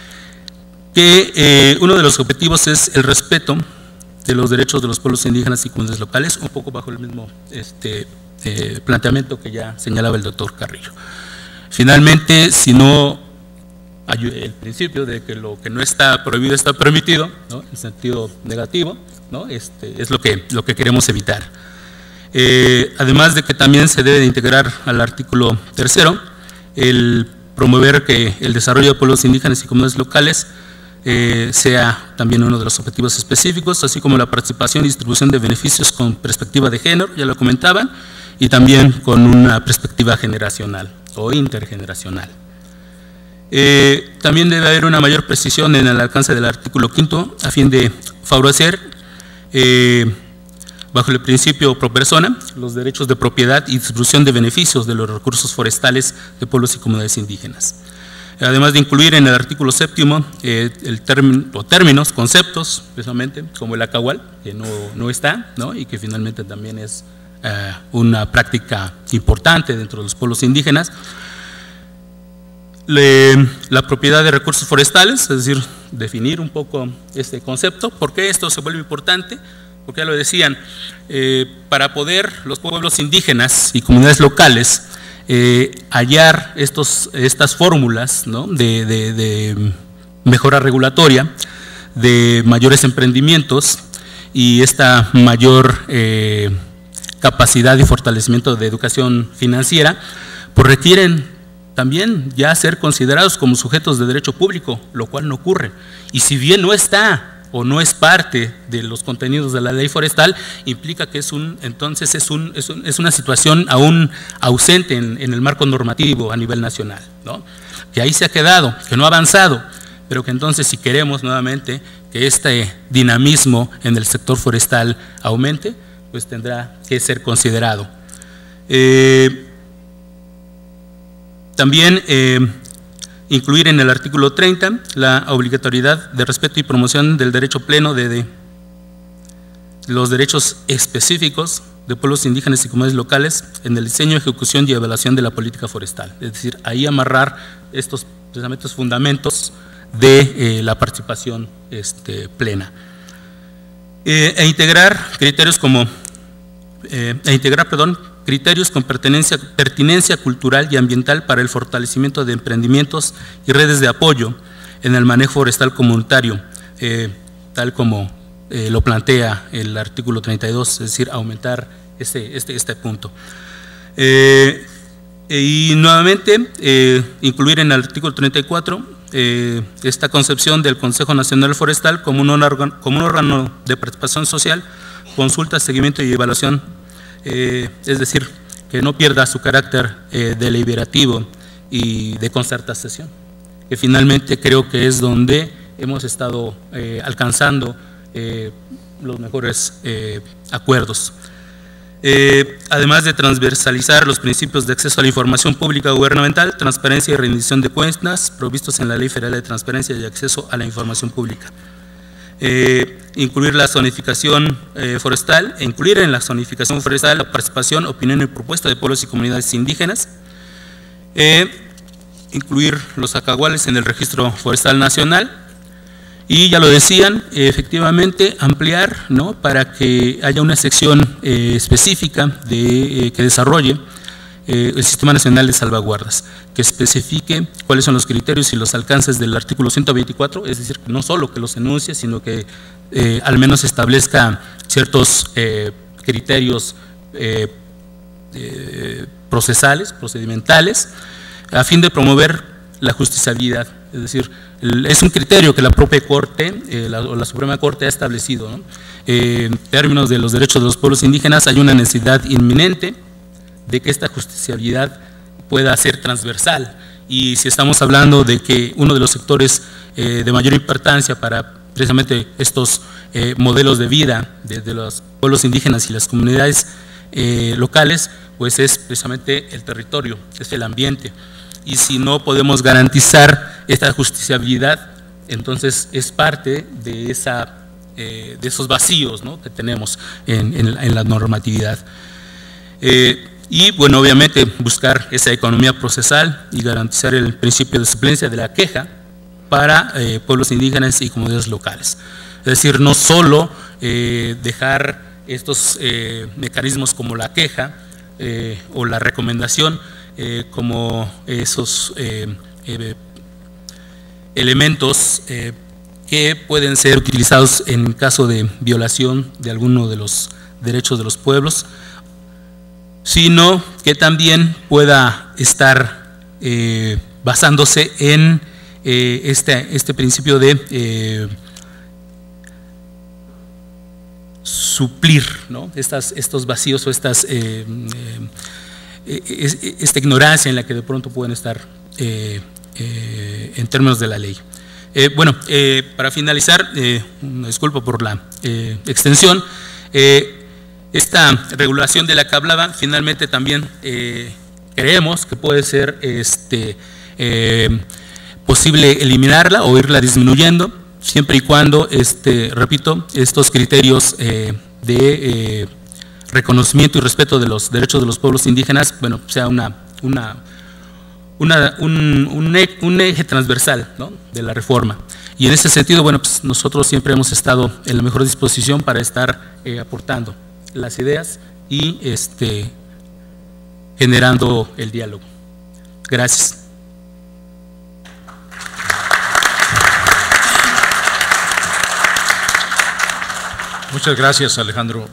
que uno de los objetivos es el respeto de los derechos de los pueblos indígenas y comunidades locales, un poco bajo el mismo planteamiento que ya señalaba el doctor Carrillo. Finalmente, si no hay el principio de que lo que no está prohibido está permitido, ¿no? En sentido negativo, ¿no? Es lo que queremos evitar. Además de que también se debe de integrar al artículo 3 el promover que el desarrollo de pueblos indígenas y comunidades locales sea también uno de los objetivos específicos, así como la participación y distribución de beneficios con perspectiva de género, ya lo comentaban, y también con una perspectiva generacional o intergeneracional. También debe haber una mayor precisión en el alcance del artículo 5 a fin de favorecer, bajo el principio pro persona, los derechos de propiedad y distribución de beneficios de los recursos forestales de pueblos y comunidades indígenas. Además de incluir en el artículo 7 términos, conceptos, precisamente, como el acahual, que no está, ¿no? Y que finalmente también es una práctica importante dentro de los pueblos indígenas. La propiedad de recursos forestales, es decir, definir un poco este concepto. ¿Por qué esto se vuelve importante? Porque ya lo decían, para poder los pueblos indígenas y comunidades locales hallar estas fórmulas, ¿no?, de mejora regulatoria, de mayores emprendimientos y esta mayor capacidad y fortalecimiento de educación financiera, pues requieren también ya ser considerados como sujetos de derecho público, lo cual no ocurre. Y si bien no está o no es parte de los contenidos de la ley forestal, implica que es una situación aún ausente en el marco normativo a nivel nacional, ¿no? Que ahí se ha quedado, que no ha avanzado, pero que entonces si queremos nuevamente que este dinamismo en el sector forestal aumente, pues tendrá que ser considerado. También incluir en el artículo 30 la obligatoriedad de respeto y promoción del derecho pleno de los derechos específicos de pueblos indígenas y comunidades locales en el diseño, ejecución y evaluación de la política forestal. Es decir, ahí amarrar estos precisamente fundamentos de la participación plena. Integrar criterios con pertinencia cultural y ambiental para el fortalecimiento de emprendimientos y redes de apoyo en el manejo forestal comunitario, tal como lo plantea el artículo 32, es decir, aumentar este punto. Y nuevamente incluir en el artículo 34 esta concepción del Consejo Nacional Forestal como un órgano de participación social, consulta, seguimiento y evaluación, es decir, que no pierda su carácter deliberativo y de concertación, que finalmente creo que es donde hemos estado alcanzando los mejores acuerdos. Además de transversalizar los principios de acceso a la información pública gubernamental, transparencia y rendición de cuentas provistos en la Ley Federal de Transparencia y Acceso a la Información Pública. Incluir la zonificación forestal, incluir en la zonificación forestal la participación, opinión y propuesta de pueblos y comunidades indígenas, incluir los acahuales en el Registro Forestal Nacional y, ya lo decían, efectivamente ampliar, ¿no?, para que haya una sección específica que desarrolle el Sistema Nacional de Salvaguardas, que especifique cuáles son los criterios y los alcances del artículo 124, es decir, no solo que los enuncie, sino que al menos establezca ciertos criterios procedimentales, a fin de promover la justiciabilidad. Es decir, es un criterio que la propia Corte o la Suprema Corte ha establecido, ¿no? En términos de los derechos de los pueblos indígenas hay una necesidad inminente de que esta justiciabilidad pueda ser transversal, y si estamos hablando de que uno de los sectores de mayor importancia para precisamente estos modelos de vida de los pueblos indígenas y las comunidades locales, pues es precisamente el territorio, es el ambiente, y si no podemos garantizar esta justiciabilidad, entonces es parte de esos vacíos, ¿no?, que tenemos en la normatividad. Y bueno, obviamente buscar esa economía procesal y garantizar el principio de suplencia de la queja para pueblos indígenas y comunidades locales. Es decir, no solo dejar estos mecanismos como la queja o la recomendación como esos elementos que pueden ser utilizados en caso de violación de alguno de los derechos de los pueblos, sino que también pueda estar basándose en este principio de suplir, ¿no?, estos vacíos o esta ignorancia en la que de pronto pueden estar en términos de la ley. Bueno, para finalizar, una disculpa por la extensión, esta regulación de la que hablaba, finalmente también creemos que puede ser posible eliminarla o irla disminuyendo, siempre y cuando, repito, estos criterios de reconocimiento y respeto de los derechos de los pueblos indígenas, bueno, sea un eje transversal, ¿no?, de la reforma. Y en ese sentido, bueno, pues nosotros siempre hemos estado en la mejor disposición para estar aportando las ideas y generando el diálogo. Gracias. Muchas gracias, Alejandro.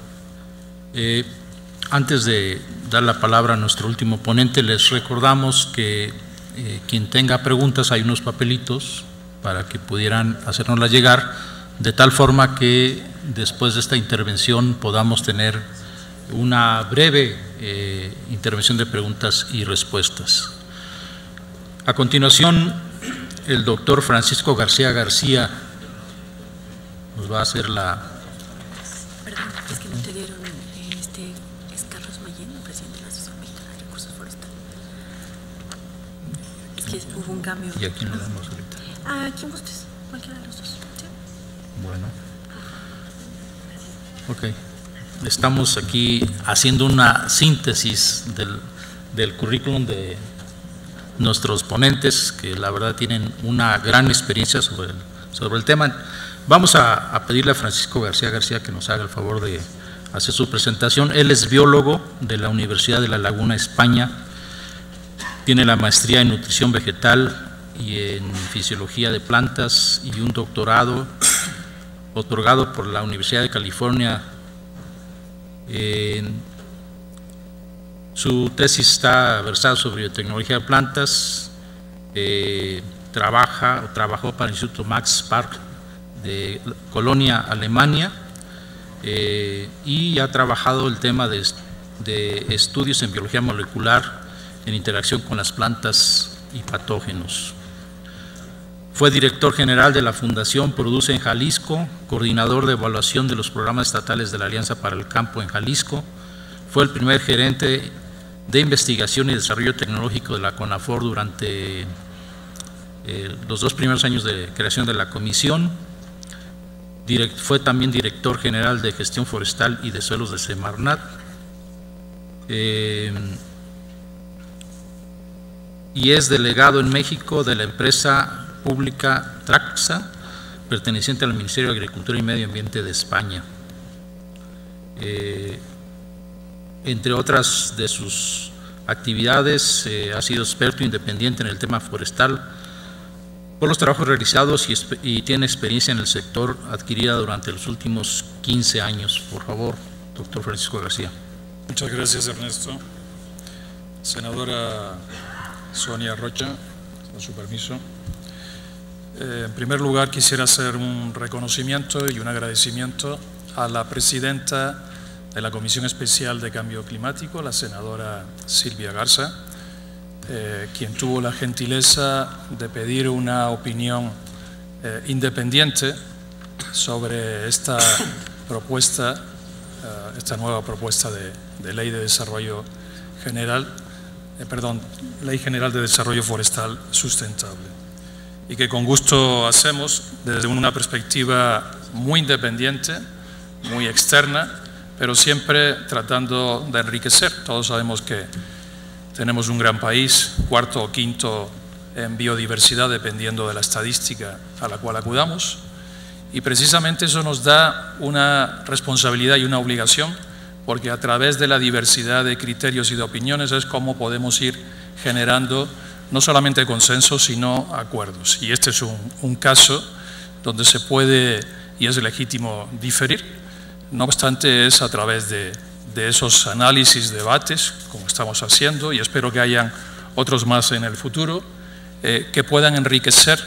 Antes de dar la palabra a nuestro último ponente, les recordamos que quien tenga preguntas, hay unos papelitos para que pudieran hacérnoslas llegar, de tal forma que después de esta intervención podamos tener una breve intervención de preguntas y respuestas. A continuación, el doctor Francisco García García nos va a hacer la... Perdón, es que no te dieron, es Carlos Mayén, el presidente de la Asociación Mexicana de Recursos Forestales. Es que hubo un cambio. ¿Y a quién le damos ahorita? ¿A quién gustes? Cualquiera de los dos. ¿Sí? Bueno. Ok. Estamos aquí haciendo una síntesis del currículum de nuestros ponentes, que la verdad tienen una gran experiencia sobre el tema. Vamos a pedirle a Francisco García García que nos haga el favor de hacer su presentación. Él es biólogo de la Universidad de La Laguna, España. Tiene la maestría en nutrición vegetal y en fisiología de plantas y un doctorado otorgado por la Universidad de California. Su tesis está versada sobre biotecnología de plantas. Trabajó para el Instituto Max Planck de Colonia, Alemania, y ha trabajado el tema de estudios en biología molecular en interacción con las plantas y patógenos. Fue director general de la Fundación Produce en Jalisco, coordinador de evaluación de los programas estatales de la Alianza para el Campo en Jalisco. Fue el primer gerente de investigación y desarrollo tecnológico de la CONAFOR durante los 2 primeros años de creación de la comisión. Fue también director general de gestión forestal y de suelos de Semarnat. Y es delegado en México de la empresa pública Traxa, perteneciente al Ministerio de Agricultura y Medio Ambiente de España. Entre otras de sus actividades, ha sido experto independiente en el tema forestal por los trabajos realizados y tiene experiencia en el sector adquirida durante los últimos 15 años. Por favor, doctor Francisco García. Muchas gracias, Ernesto. Senadora Sonia Rocha, con su permiso. En primer lugar, quisiera hacer un reconocimiento y un agradecimiento a la presidenta de la Comisión Especial de Cambio Climático, la senadora Silvia Garza, quien tuvo la gentileza de pedir una opinión independiente sobre esta propuesta, esta nueva propuesta de Ley de Desarrollo General, Ley General de Desarrollo Forestal Sustentable, y que con gusto hacemos desde una perspectiva muy independiente, muy externa, pero siempre tratando de enriquecer. Todos sabemos que tenemos un gran país, 4º o 5º en biodiversidad, dependiendo de la estadística a la cual acudamos, y precisamente eso nos da una responsabilidad y una obligación, porque a través de la diversidad de criterios y de opiniones es como podemos ir generando no solamente consensos, sino acuerdos. Y este es un caso donde se puede y es legítimo diferir. No obstante, es a través de esos análisis, debates, como estamos haciendo, y espero que hayan otros más en el futuro, que puedan enriquecer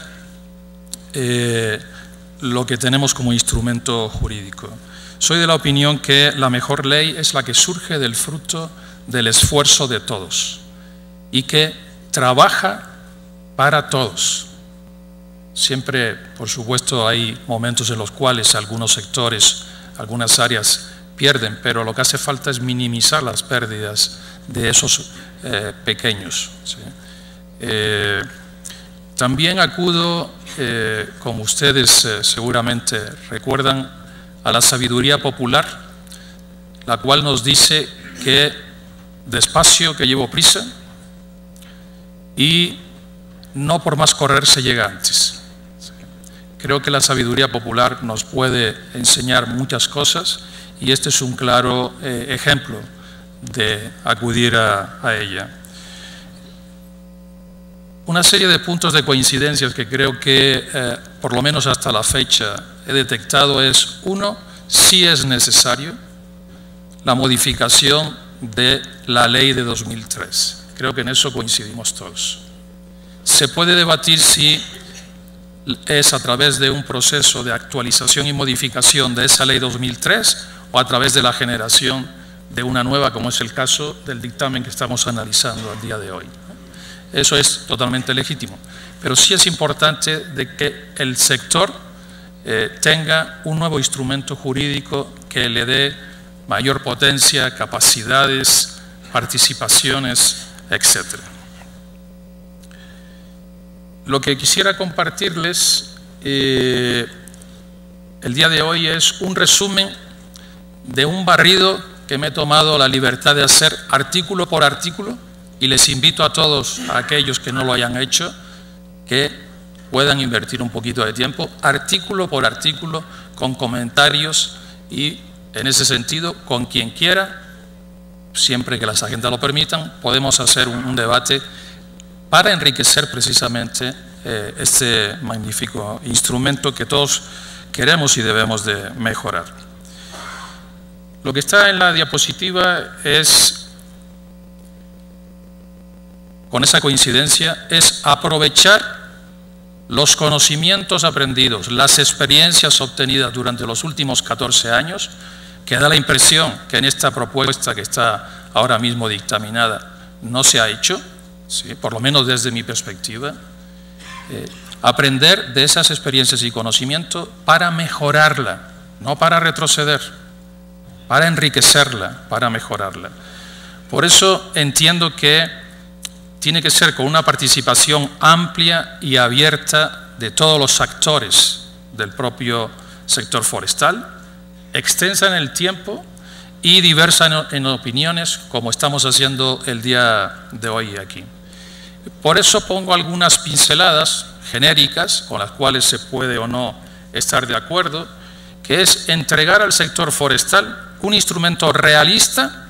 lo que tenemos como instrumento jurídico. Soy de la opinión que la mejor ley es la que surge del fruto del esfuerzo de todos y que trabaja para todos. Siempre, por supuesto, hay momentos en los cuales algunos sectores, algunas áreas pierden, pero lo que hace falta es minimizar las pérdidas de esos pequeños. ¿Sí? También acudo, como ustedes seguramente recuerdan, a la sabiduría popular, la cual nos dice que despacio que llevo prisa y no por más correr se llega antes. Creo que la sabiduría popular nos puede enseñar muchas cosas y este es un claro ejemplo de acudir a ella. Una serie de puntos de coincidencias que creo que, por lo menos hasta la fecha, he detectado es, uno, sí es necesario la modificación de la ley de 2003. Creo que en eso coincidimos todos. Se puede debatir si es a través de un proceso de actualización y modificación de esa ley 2003 o a través de la generación de una nueva, como es el caso del dictamen que estamos analizando al día de hoy. Eso es totalmente legítimo, pero sí es importante de que el sector tenga un nuevo instrumento jurídico que le dé mayor potencia, capacidades, participaciones, etc. Lo que quisiera compartirles el día de hoy es un resumen de un barrido que me he tomado la libertad de hacer artículo por artículo y les invito a todos, a aquellos que no lo hayan hecho, que puedan invertir un poquito de tiempo, artículo por artículo, con comentarios y, en ese sentido, con quien quiera, siempre que las agendas lo permitan, podemos hacer un debate para enriquecer precisamente este magnífico instrumento que todos queremos y debemos de mejorar. Lo que está en la diapositiva es, con esa coincidencia, es aprovechar los conocimientos aprendidos, las experiencias obtenidas durante los últimos 14 años, que da la impresión que en esta propuesta que está ahora mismo dictaminada no se ha hecho, ¿sí? Por lo menos desde mi perspectiva, aprender de esas experiencias y conocimientos para mejorarla, no para retroceder, para enriquecerla, para mejorarla. Por eso entiendo que tiene que ser con una participación amplia y abierta de todos los actores del propio sector forestal, extensa en el tiempo y diversa en opiniones, como estamos haciendo el día de hoy aquí. Por eso pongo algunas pinceladas genéricas con las cuales se puede o no estar de acuerdo, que es entregar al sector forestal un instrumento realista,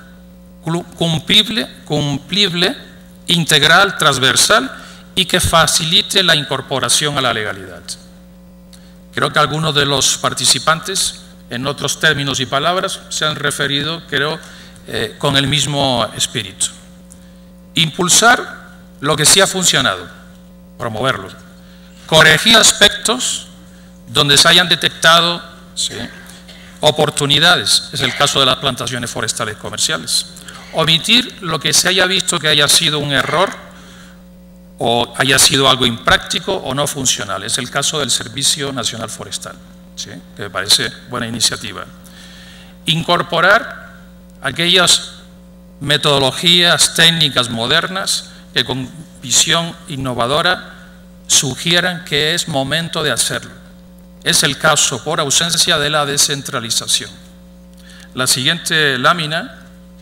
cumplible, integral, transversal y que facilite la incorporación a la legalidad. Creo que algunos de los participantes, en otros términos y palabras, se han referido, creo, con el mismo espíritu. Impulsar lo que sí ha funcionado, promoverlo. Corregir aspectos donde se hayan detectado, ¿sí?, oportunidades, es el caso de las plantaciones forestales comerciales. Omitir lo que se haya visto que haya sido un error o haya sido algo impráctico o no funcional. Es el caso del Servicio Nacional Forestal, ¿sí?, que me parece buena iniciativa. Incorporar aquellas metodologías técnicas modernas que con visión innovadora sugieran que es momento de hacerlo. Es el caso, por ausencia, de la descentralización. La siguiente lámina.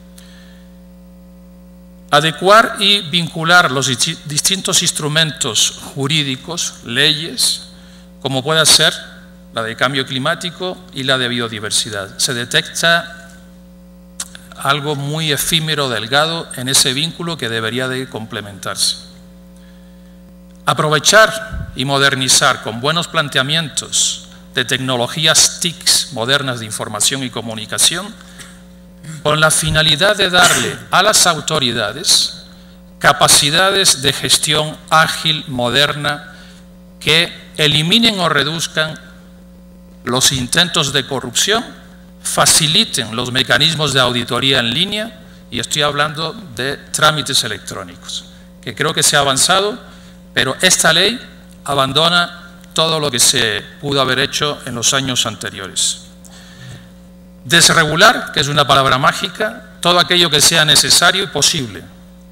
Adecuar y vincular los distintos instrumentos jurídicos, leyes, como pueda ser la de cambio climático y la de biodiversidad. Se detecta algo muy efímero, delgado, en ese vínculo que debería de complementarse. Aprovechar y modernizar con buenos planteamientos de tecnologías TICs modernas de información y comunicación, con la finalidad de darle a las autoridades capacidades de gestión ágil, moderna, que eliminen o reduzcan los intentos de corrupción, faciliten los mecanismos de auditoría en línea, y estoy hablando de trámites electrónicos, que creo que se ha avanzado, pero esta ley abandona todo lo que se pudo haber hecho en los años anteriores. Desregular, que es una palabra mágica, todo aquello que sea necesario y posible.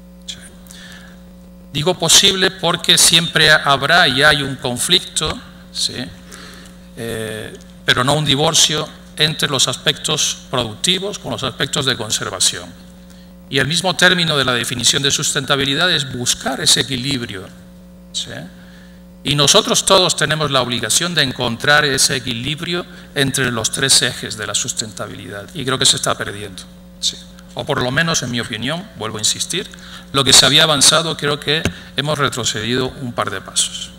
Digo posible porque siempre habrá y hay un conflicto, ¿sí? Pero no un divorcio entre los aspectos productivos con los aspectos de conservación. Y el mismo término de la definición de sustentabilidad es buscar ese equilibrio, ¿sí? Y nosotros todos tenemos la obligación de encontrar ese equilibrio entre los tres ejes de la sustentabilidad, y creo que se está perdiendo, ¿sí? O por lo menos, en mi opinión, vuelvo a insistir, lo que se había avanzado, creo que hemos retrocedido un par de pasos.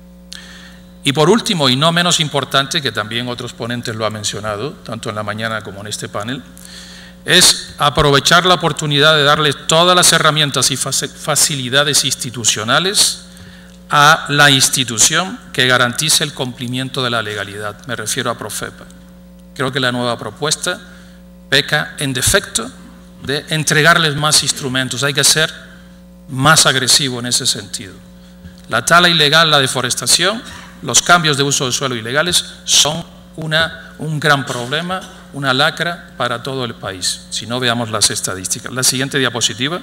Y por último, y no menos importante, que también otros ponentes lo han mencionado, tanto en la mañana como en este panel, es aprovechar la oportunidad de darle todas las herramientas y facilidades institucionales a la institución que garantice el cumplimiento de la legalidad. Me refiero a Profepa. Creo que la nueva propuesta peca en defecto de entregarles más instrumentos. Hay que ser más agresivo en ese sentido. La tala ilegal, la deforestación, los cambios de uso de suelo ilegales son un gran problema, una lacra para todo el país, si no veamos las estadísticas. La siguiente diapositiva.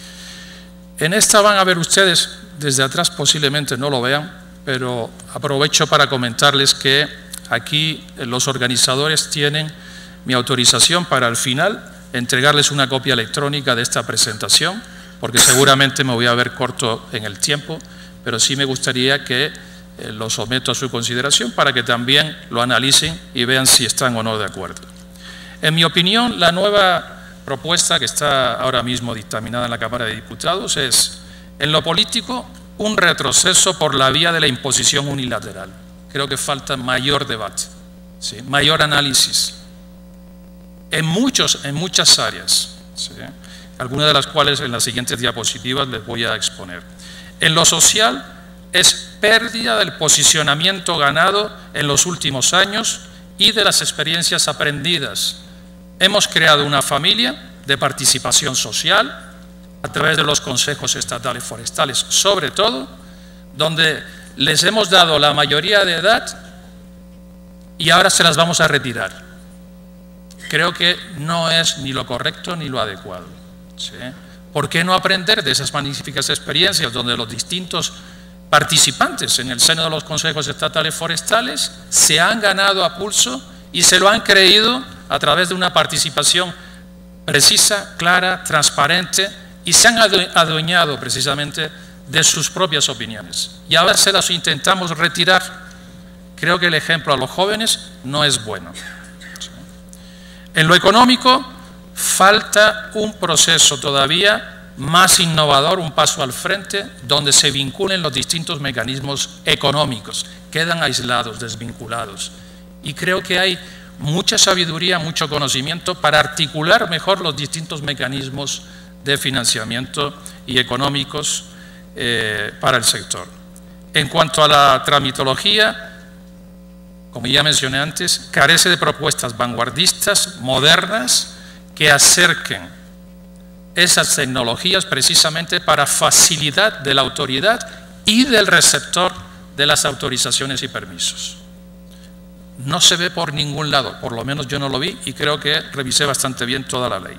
En esta van a ver ustedes, desde atrás posiblemente no lo vean, pero aprovecho para comentarles que aquí los organizadores tienen mi autorización para al final entregarles una copia electrónica de esta presentación, porque seguramente me voy a ver corto en el tiempo, pero sí me gustaría que lo someto a su consideración para que también lo analicen y vean si están o no de acuerdo. En mi opinión, la nueva propuesta que está ahora mismo dictaminada en la Cámara de Diputados es, en lo político, un retroceso por la vía de la imposición unilateral. Creo que falta mayor debate, ¿sí? Mayor análisis en muchas áreas, ¿sí? Algunas de las cuales en las siguientes diapositivas les voy a exponer. En lo social, es pérdida del posicionamiento ganado en los últimos años y de las experiencias aprendidas. Hemos creado una familia de participación social a través de los consejos estatales forestales, sobre todo, donde les hemos dado la mayoría de edad y ahora se las vamos a retirar. Creo que no es ni lo correcto ni lo adecuado, ¿sí? ¿Por qué no aprender de esas magníficas experiencias donde los distintos participantes en el seno de los consejos estatales forestales se han ganado a pulso y se lo han creído a través de una participación precisa, clara, transparente, y se han adueñado precisamente de sus propias opiniones? Y ahora se las intentamos retirar. Creo que el ejemplo a los jóvenes no es bueno. En lo económico, falta un proceso todavía más innovador, un paso al frente, donde se vinculen los distintos mecanismos económicos. Quedan aislados, desvinculados. Y creo que hay mucha sabiduría, mucho conocimiento para articular mejor los distintos mecanismos de financiamiento y económicos para el sector. En cuanto a la tramitología, como ya mencioné antes, carece de propuestas vanguardistas, modernas, que acerquen esas tecnologías precisamente para facilidad de la autoridad y del receptor de las autorizaciones y permisos. No se ve por ningún lado, por lo menos yo no lo vi, y creo que revisé bastante bien toda la ley,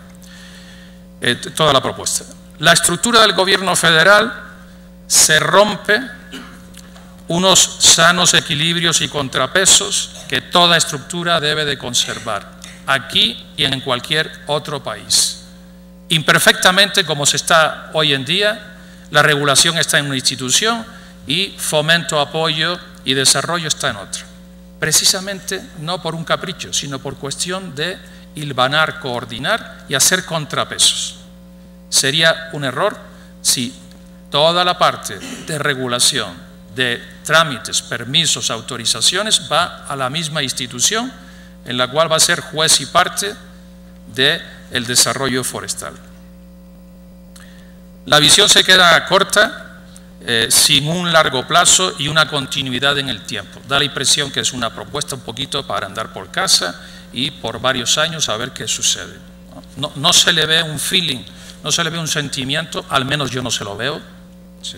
toda la propuesta. La estructura del gobierno federal se rompe unos sanos equilibrios y contrapesos que toda estructura debe de conservar, aquí y en cualquier otro país. Imperfectamente, como se está hoy en día, la regulación está en una institución y fomento, apoyo y desarrollo está en otra. Precisamente no por un capricho, sino por cuestión de hilvanar, coordinar y hacer contrapesos. Sería un error si toda la parte de regulación, de trámites, permisos, autorizaciones va a la misma institución en la cual va a ser juez y parte del desarrollo forestal. La visión se queda corta, sin un largo plazo y una continuidad en el tiempo. Da la impresión que es una propuesta un poquito para andar por casa y por varios años a ver qué sucede. No se le ve un feeling, no se le ve un sentimiento, al menos yo no se lo veo, ¿sí?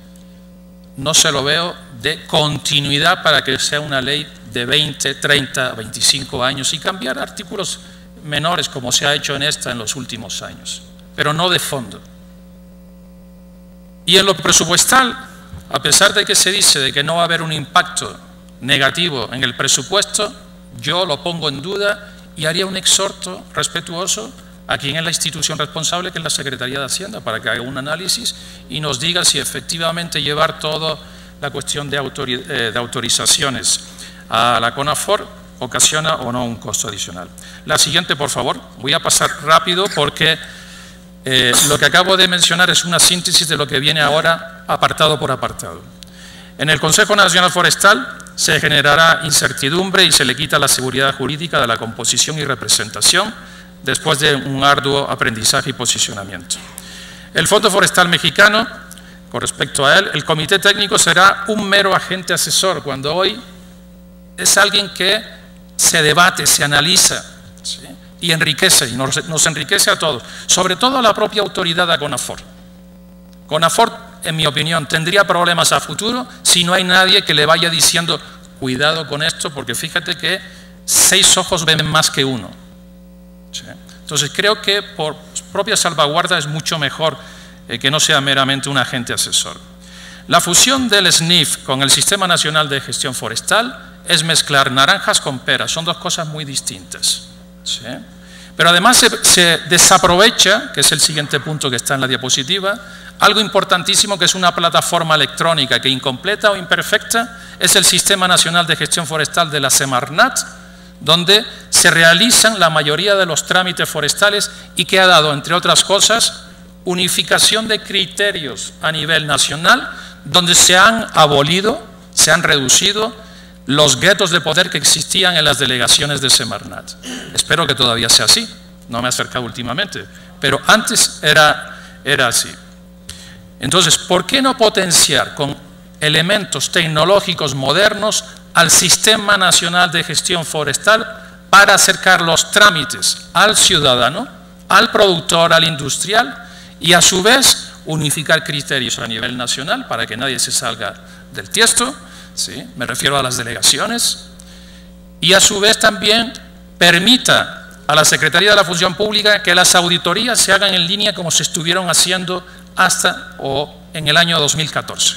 No se lo veo de continuidad para que sea una ley de 20, 30, 25 años y cambiar artículos menores como se ha hecho en esta en los últimos años, pero no de fondo. Y en lo presupuestal, a pesar de que se dice de que no va a haber un impacto negativo en el presupuesto, yo lo pongo en duda y haría un exhorto respetuoso a quien es la institución responsable, que es la Secretaría de Hacienda, para que haga un análisis y nos diga si efectivamente llevar toda la cuestión de autorizaciones a la CONAFOR ocasiona o no un costo adicional. La siguiente, por favor. Voy a pasar rápido porque lo que acabo de mencionar es una síntesis de lo que viene ahora apartado por apartado. En el Consejo Nacional Forestal se generará incertidumbre y se le quita la seguridad jurídica de la composición y representación después de un arduo aprendizaje y posicionamiento. El Fondo Forestal Mexicano, con respecto a él, el Comité Técnico será un mero agente asesor, cuando hoy es alguien que se debate, se analiza, ¿sí? Y enriquece, y nos enriquece a todos, sobre todo a la propia autoridad de CONAFOR. CONAFOR, en mi opinión, tendría problemas a futuro si no hay nadie que le vaya diciendo cuidado con esto, porque fíjate que 6 ojos ven más que uno. ¿Sí? Entonces creo que por propia salvaguarda es mucho mejor que no sea meramente un agente asesor. La fusión del SNIF con el Sistema Nacional de Gestión Forestal es mezclar naranjas con peras, son dos cosas muy distintas. ¿Sí? Pero además se desaprovecha, que es el siguiente punto que está en la diapositiva, algo importantísimo que es una plataforma electrónica que, incompleta o imperfecta, es el Sistema Nacional de Gestión Forestal de la Semarnat, donde se realizan la mayoría de los trámites forestales y que ha dado, entre otras cosas, unificación de criterios a nivel nacional, donde se han abolido, se han reducido los guetos de poder que existían en las delegaciones de Semarnat. Espero que todavía sea así, no me he acercado últimamente, pero antes era así. Entonces, ¿por qué no potenciar con elementos tecnológicos modernos al Sistema Nacional de Gestión Forestal para acercar los trámites al ciudadano, al productor, al industrial y a su vez unificar criterios a nivel nacional para que nadie se salga del tiesto? ¿Sí? Me refiero a las delegaciones, y a su vez también permita a la Secretaría de la Función Pública que las auditorías se hagan en línea como se estuvieron haciendo hasta o en el año 2014.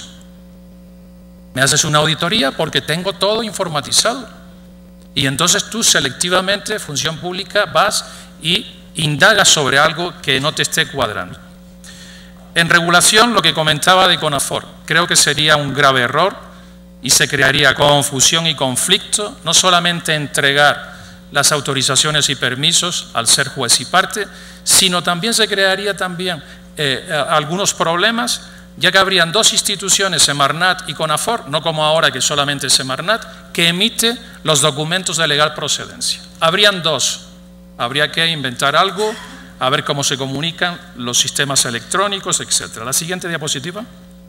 Me haces una auditoría porque tengo todo informatizado y entonces tú selectivamente, Función Pública, vas y indagas sobre algo que no te esté cuadrando. En regulación, lo que comentaba de CONAFOR, creo que sería un grave error y se crearía confusión y conflicto, no solamente entregar las autorizaciones y permisos al ser juez y parte, sino también se crearía algunos problemas, ya que habrían 2 instituciones, Semarnat y CONAFOR, no como ahora que solamente Semarnat, que emite los documentos de legal procedencia. Habrían 2, habría que inventar algo, a ver cómo se comunican los sistemas electrónicos, etc. La siguiente diapositiva.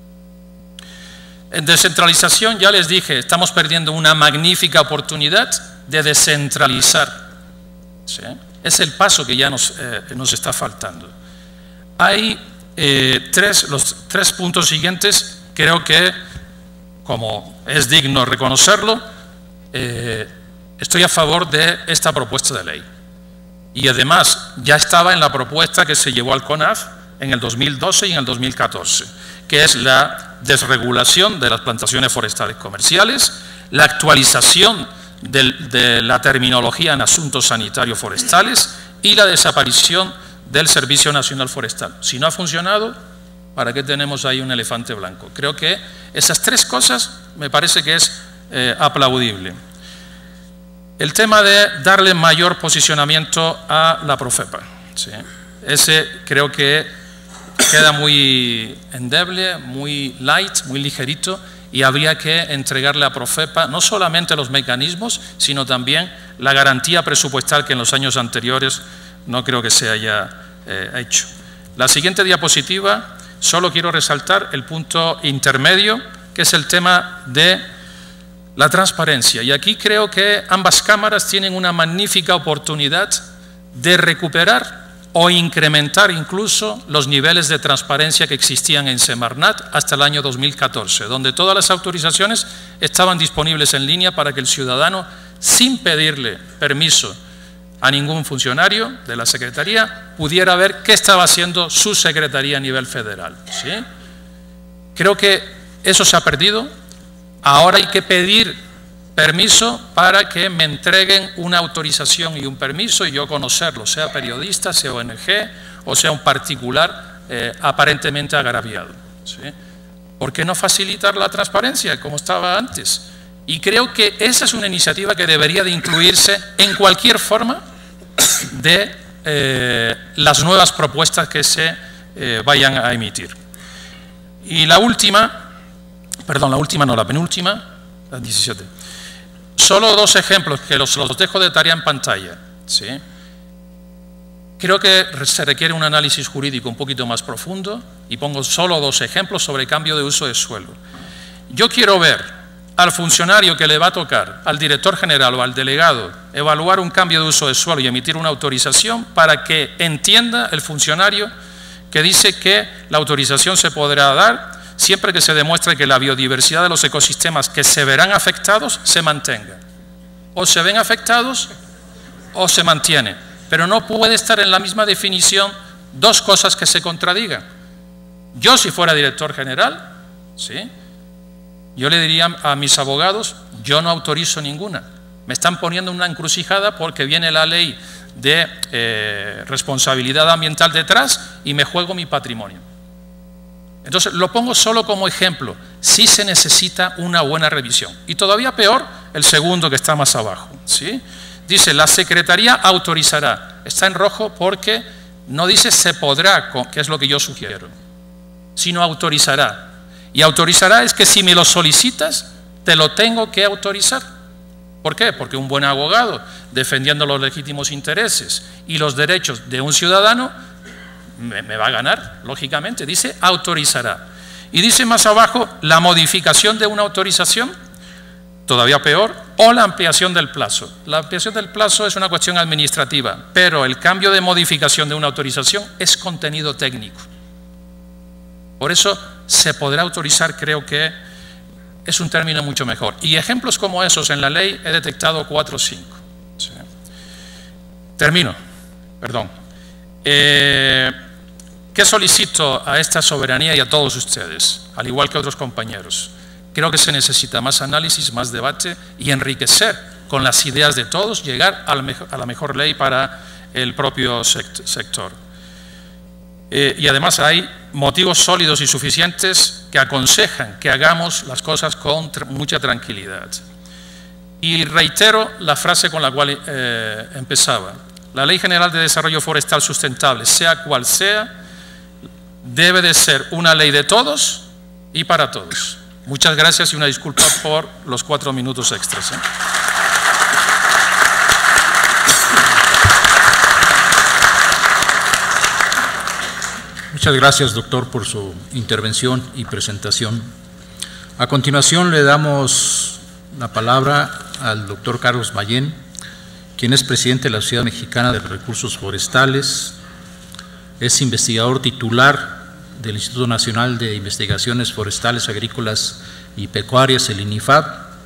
En descentralización, ya les dije, estamos perdiendo una magnífica oportunidad de descentralizar. ¿Sí? Es el paso que ya nos está faltando. Hay los 3 puntos siguientes, creo que, como es digno reconocerlo, estoy a favor de esta propuesta de ley. Y además, ya estaba en la propuesta que se llevó al CONAF en el 2012 y en el 2014, que es la desregulación de las plantaciones forestales comerciales, la actualización de la terminología en asuntos sanitarios forestales y la desaparición del Servicio Nacional Forestal. Si no ha funcionado, ¿para qué tenemos ahí un elefante blanco? Creo que esas 3 cosas me parece que es aplaudible. El tema de darle mayor posicionamiento a la Profepa, ¿sí? Ese creo que queda muy endeble, muy light, muy ligerito, y habría que entregarle a Profepa no solamente los mecanismos, sino también la garantía presupuestal que en los años anteriores no creo que se haya hecho. La siguiente diapositiva solo quiero resaltar el punto intermedio, que es el tema de la transparencia. Y aquí creo que ambas cámaras tienen una magnífica oportunidad de recuperar o incrementar incluso los niveles de transparencia que existían en Semarnat hasta el año 2014, donde todas las autorizaciones estaban disponibles en línea para que el ciudadano, sin pedirle permiso a ningún funcionario de la Secretaría, pudiera ver qué estaba haciendo su Secretaría a nivel federal, ¿sí? Creo que eso se ha perdido. Ahora hay que pedir permiso para que me entreguen una autorización y un permiso y yo conocerlo, sea periodista, sea ONG o sea un particular aparentemente agraviado, ¿sí? ¿Por qué no facilitar la transparencia como estaba antes? Y creo que esa es una iniciativa que debería de incluirse en cualquier forma de las nuevas propuestas que se vayan a emitir. Y la penúltima, la 17. Solo dos ejemplos que los dejo de tarea en pantalla, ¿sí? Creo que se requiere un análisis jurídico un poquito más profundo y pongo solo dos ejemplos sobre cambio de uso de suelo. Yo quiero ver al funcionario que le va a tocar, al director general o al delegado, evaluar un cambio de uso de suelo y emitir una autorización para que entienda el funcionario que dice que la autorización se podrá dar siempre que se demuestre que la biodiversidad de los ecosistemas que se verán afectados se mantenga. O se ven afectados o se mantiene. Pero no puede estar en la misma definición dos cosas que se contradigan. Yo, si fuera director general, ¿sí?, yo le diría a mis abogados, yo no autorizo ninguna. Me están poniendo una encrucijada porque viene la ley de responsabilidad ambiental detrás y me juego mi patrimonio. Entonces, lo pongo solo como ejemplo. Sí se necesita una buena revisión. Y todavía peor, el segundo que está más abajo, ¿sí? Dice, la Secretaría autorizará. Está en rojo porque no dice se podrá, que es lo que yo sugiero, sino autorizará. Y autorizará es que si me lo solicitas, te lo tengo que autorizar. ¿Por qué? Porque un buen abogado, defendiendo los legítimos intereses y los derechos de un ciudadano, me va a ganar, lógicamente. Dice autorizará. Y dice más abajo, la modificación de una autorización, todavía peor, o la ampliación del plazo. La ampliación del plazo es una cuestión administrativa, pero el cambio de modificación de una autorización es contenido técnico. Por eso se podrá autorizar, creo que es un término mucho mejor. Y ejemplos como esos en la ley he detectado 4 o 5. ¿Sí? Termino, perdón. ¿Qué solicito a esta soberanía y a todos ustedes, al igual que otros compañeros? Creo que se necesita más análisis, más debate y enriquecer con las ideas de todos, llegar a la mejor ley para el propio sector. Y además hay motivos sólidos y suficientes que aconsejan que hagamos las cosas con mucha tranquilidad. Y reitero la frase con la cual empezaba. La Ley General de Desarrollo Forestal Sustentable, sea cual sea, debe de ser una ley de todos y para todos. Muchas gracias y una disculpa por los 4 minutos extras. Muchas gracias, doctor, por su intervención y presentación. A continuación le damos la palabra al doctor Carlos Mayén, quien es presidente de la Sociedad Mexicana de Recursos Forestales, es investigador titular del Instituto Nacional de Investigaciones Forestales, Agrícolas y Pecuarias, el INIFAP,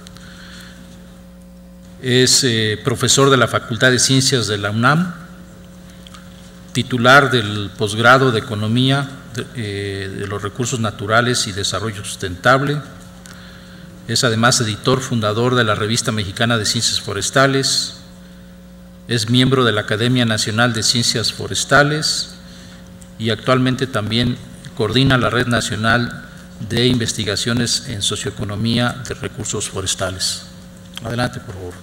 es profesor de la Facultad de Ciencias de la UNAM, titular del posgrado de Economía de los Recursos Naturales y Desarrollo Sustentable, es además editor fundador de la Revista Mexicana de Ciencias Forestales, es miembro de la Academia Nacional de Ciencias Forestales y actualmente también coordina la Red Nacional de Investigaciones en Socioeconomía de Recursos Forestales. Adelante, por favor.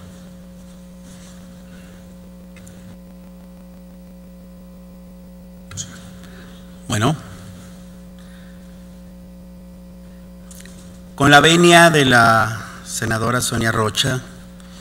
Bueno, con la venia de la senadora Sonia Rocha,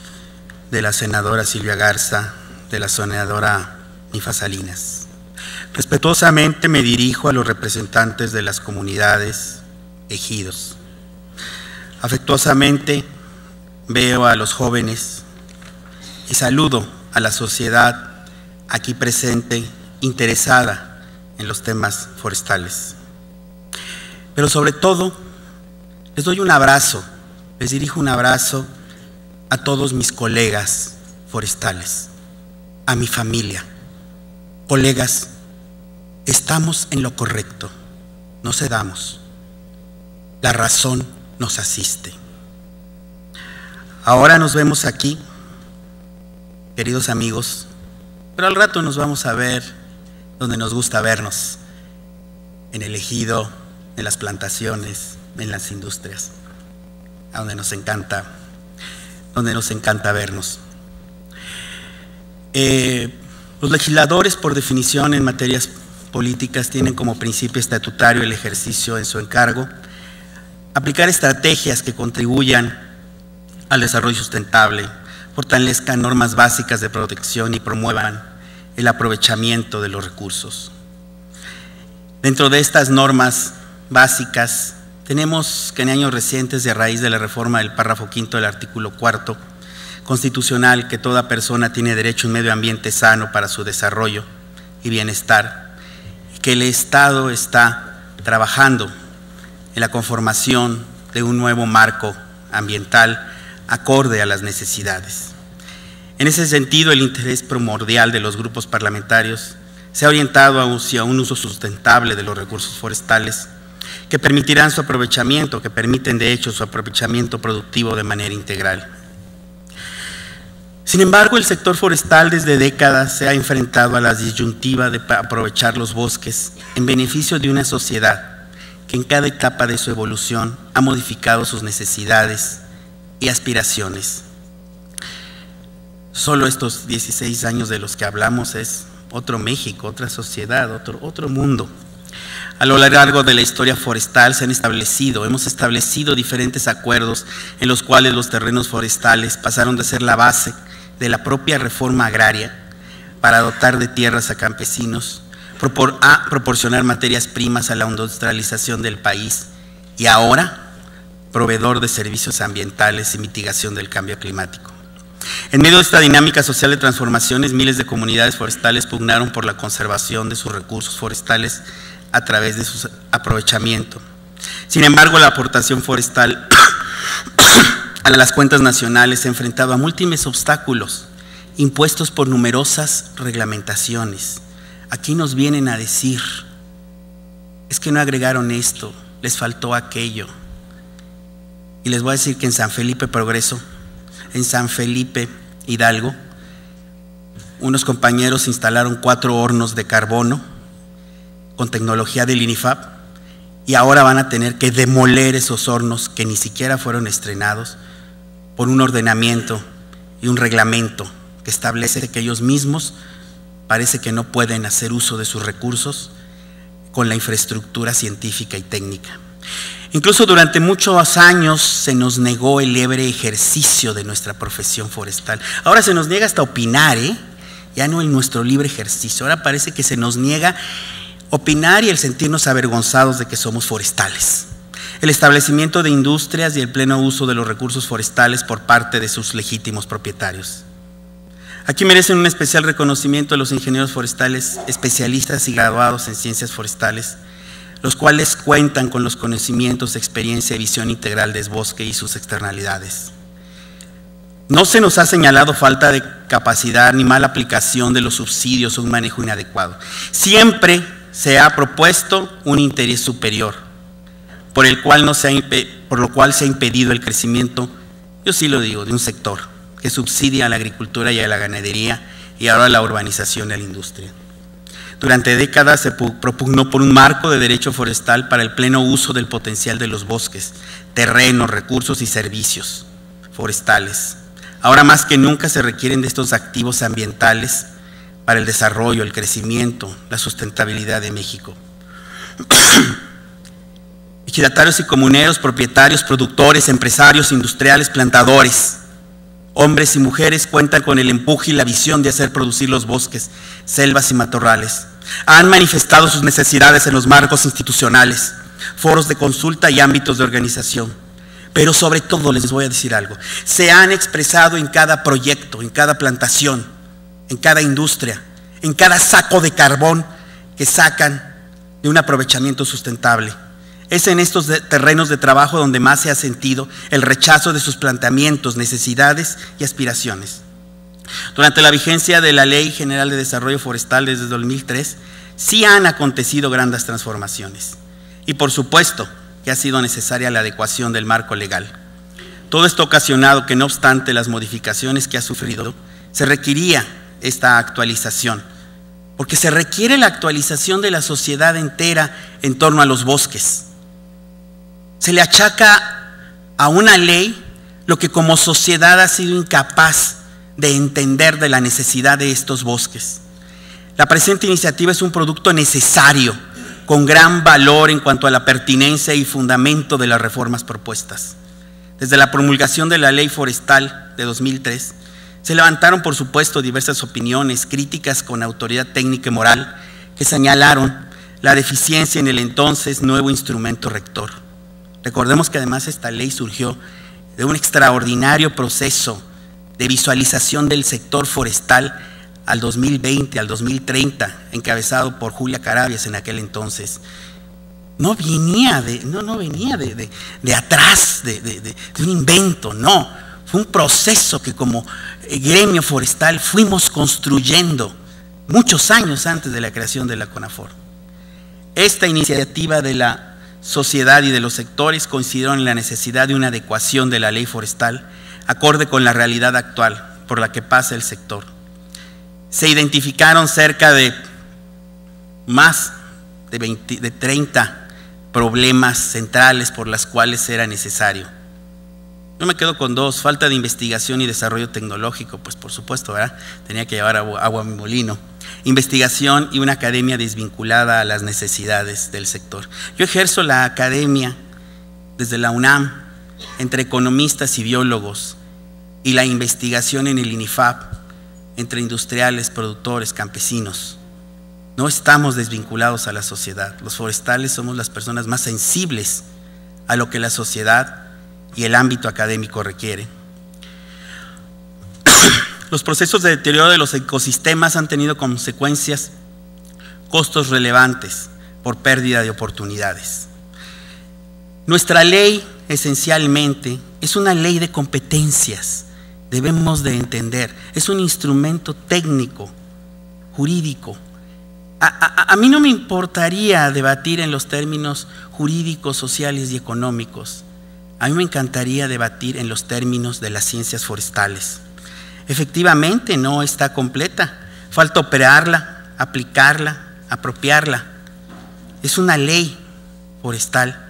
de la senadora Silvia Garza, de la senadora Nifa Salinas, Respetuosamente me dirijo a los representantes de las comunidades, ejidos. Afectuosamente veo a los jóvenes y saludo a la sociedad aquí presente, interesada en los temas forestales. Pero sobre todo, les doy un abrazo, les dirijo un abrazo a todos mis colegas forestales, a mi familia. Colegas, estamos en lo correcto, no cedamos. La razón nos asiste. Ahora nos vemos aquí, queridos amigos, pero al rato nos vamos a ver donde nos gusta vernos, en el ejido, en las plantaciones, en las industrias, a donde nos encanta vernos. Los legisladores, por definición, en materias políticas, tienen como principio estatutario el ejercicio en su encargo, aplicar estrategias que contribuyan al desarrollo sustentable, fortalezcan normas básicas de protección y promuevan el aprovechamiento de los recursos. Dentro de estas normas básicas, tenemos que en años recientes, y a raíz de la reforma del párrafo quinto del artículo 4 constitucional, que toda persona tiene derecho a un medio ambiente sano para su desarrollo y bienestar, y que el Estado está trabajando en la conformación de un nuevo marco ambiental acorde a las necesidades. En ese sentido, el interés primordial de los grupos parlamentarios se ha orientado hacia un uso sustentable de los recursos forestales que permitirán su aprovechamiento, que permiten de hecho su aprovechamiento productivo de manera integral. Sin embargo, el sector forestal desde décadas se ha enfrentado a la disyuntiva de aprovechar los bosques en beneficio de una sociedad que en cada etapa de su evolución ha modificado sus necesidades y aspiraciones. Solo estos 16 años de los que hablamos es otro México, otra sociedad, otro mundo. A lo largo de la historia forestal hemos establecido diferentes acuerdos en los cuales los terrenos forestales pasaron de ser la base de la propia reforma agraria para dotar de tierras a campesinos, a proporcionar materias primas a la industrialización del país y ahora proveedor de servicios ambientales y mitigación del cambio climático. En medio de esta dinámica social de transformaciones, miles de comunidades forestales pugnaron por la conservación de sus recursos forestales a través de su aprovechamiento. Sin embargo, la aportación forestal a las cuentas nacionales se ha enfrentado a múltiples obstáculos impuestos por numerosas reglamentaciones. Aquí nos vienen a decir, es que no agregaron esto, les faltó aquello. Y les voy a decir que en San Felipe Progreso, en San Felipe Hidalgo, unos compañeros instalaron 4 hornos de carbono con tecnología del INIFAP y ahora van a tener que demoler esos hornos que ni siquiera fueron estrenados por un ordenamiento y un reglamento que establece que ellos mismos parece que no pueden hacer uso de sus recursos con la infraestructura científica y técnica. Incluso durante muchos años se nos negó el libre ejercicio de nuestra profesión forestal. Ahora se nos niega hasta opinar, ya no en nuestro libre ejercicio. Ahora parece que se nos niega opinar y el sentirnos avergonzados de que somos forestales. El establecimiento de industrias y el pleno uso de los recursos forestales por parte de sus legítimos propietarios. Aquí merecen un especial reconocimiento a los ingenieros forestales, especialistas y graduados en ciencias forestales, los cuales cuentan con los conocimientos, experiencia y visión integral del bosque y sus externalidades. No se nos ha señalado falta de capacidad ni mala aplicación de los subsidios o un manejo inadecuado. Siempre se ha propuesto un interés superior, por lo cual se ha impedido el crecimiento, yo sí lo digo, de un sector que subsidia a la agricultura y a la ganadería y ahora a la urbanización y a la industria. Durante décadas se propugnó por un marco de derecho forestal para el pleno uso del potencial de los bosques, terrenos, recursos y servicios forestales. Ahora más que nunca se requieren de estos activos ambientales para el desarrollo, el crecimiento, la sustentabilidad de México. Ejidatarios y comuneros, propietarios, productores, empresarios, industriales, plantadores, hombres y mujeres cuentan con el empuje y la visión de hacer producir los bosques, selvas y matorrales Han manifestado sus necesidades en los marcos institucionales, foros de consulta y ámbitos de organización. Pero sobre todo les voy a decir algo, se han expresado en cada proyecto, en cada plantación, en cada industria, en cada saco de carbón que sacan de un aprovechamiento sustentable. Es en estos terrenos de trabajo donde más se ha sentido el rechazo de sus planteamientos, necesidades y aspiraciones. Durante la vigencia de la Ley General de Desarrollo Forestal desde 2003, sí han acontecido grandes transformaciones. Y por supuesto que ha sido necesaria la adecuación del marco legal. Todo esto ha ocasionado que, no obstante las modificaciones que ha sufrido, se requería esta actualización, porque se requiere la actualización de la sociedad entera en torno a los bosques. Se le achaca a una ley lo que como sociedad ha sido incapaz de entender de la necesidad de estos bosques. La presente iniciativa es un producto necesario, con gran valor en cuanto a la pertinencia y fundamento de las reformas propuestas. Desde la promulgación de la Ley Forestal de 2003, se levantaron, por supuesto, diversas opiniones, críticas con autoridad técnica y moral, que señalaron la deficiencia en el entonces nuevo instrumento rector. Recordemos que además esta ley surgió de un extraordinario proceso de visualización del sector forestal al 2020, al 2030, encabezado por Julia Carabias en aquel entonces. No venía de atrás, de un invento, no. Fue un proceso que como gremio forestal fuimos construyendo muchos años antes de la creación de la CONAFOR. Esta iniciativa de la sociedad y de los sectores coincidieron en la necesidad de una adecuación de la ley forestal acorde con la realidad actual por la que pasa el sector. Se identificaron cerca de más de 30 problemas centrales por las cuales era necesario. Yo me quedo con dos: falta de investigación y desarrollo tecnológico, pues por supuesto, ¿verdad? Tenía que llevar agua a mi molino. Investigación y una academia desvinculada a las necesidades del sector. Yo ejerzo la academia desde la UNAM, entre economistas y biólogos, y la investigación en el INIFAP, entre industriales, productores, campesinos. No estamos desvinculados a la sociedad. Los forestales somos las personas más sensibles a lo que la sociedad y el ámbito académico requieren. Los procesos de deterioro de los ecosistemas han tenido consecuencias, costos relevantes por pérdida de oportunidades. Nuestra ley esencialmente es una ley de competencias, debemos de entender, es un instrumento técnico, jurídico. A mí no me importaría debatir en los términos jurídicos, sociales y económicos. A mí me encantaría debatir en los términos de las ciencias forestales. Efectivamente no está completa, falta operarla, aplicarla, apropiarla. Es una ley forestal.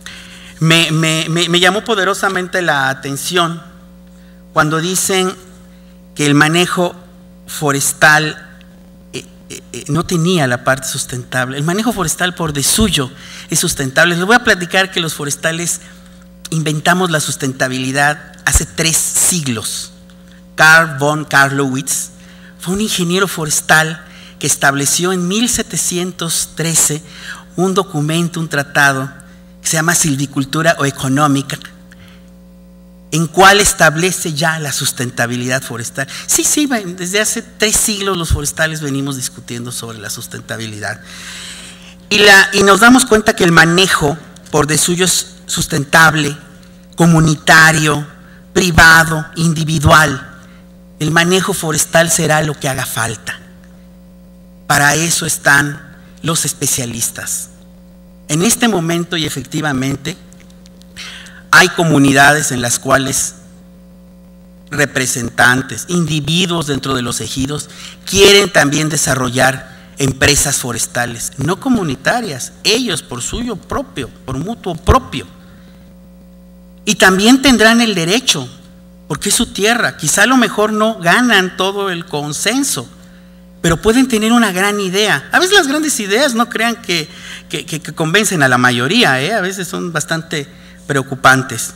Me llamó poderosamente la atención cuando dicen que el manejo forestal no tenía la parte sustentable. El manejo forestal por de suyo es sustentable. Les voy a platicar que los forestales inventamos la sustentabilidad hace 3 siglos. Carl von Carlowitz fue un ingeniero forestal que estableció en 1713 un documento, un tratado que se llama Silvicultura o Económica, en cual establece ya la sustentabilidad forestal. Sí, desde hace 3 siglos los forestales venimos discutiendo sobre la sustentabilidad. Y nos damos cuenta que el manejo por de suyo es sustentable, comunitario, privado, individual. El manejo forestal será lo que haga falta. Para eso están los especialistas. En este momento, y efectivamente, hay comunidades en las cuales representantes, individuos dentro de los ejidos, quieren también desarrollar empresas forestales, no comunitarias, ellos por suyo propio, por mutuo propio. Y también tendrán el derecho, porque es su tierra. Quizá a lo mejor no ganan todo el consenso, pero pueden tener una gran idea. A veces las grandes ideas no crean que convencen a la mayoría, a veces son bastante preocupantes.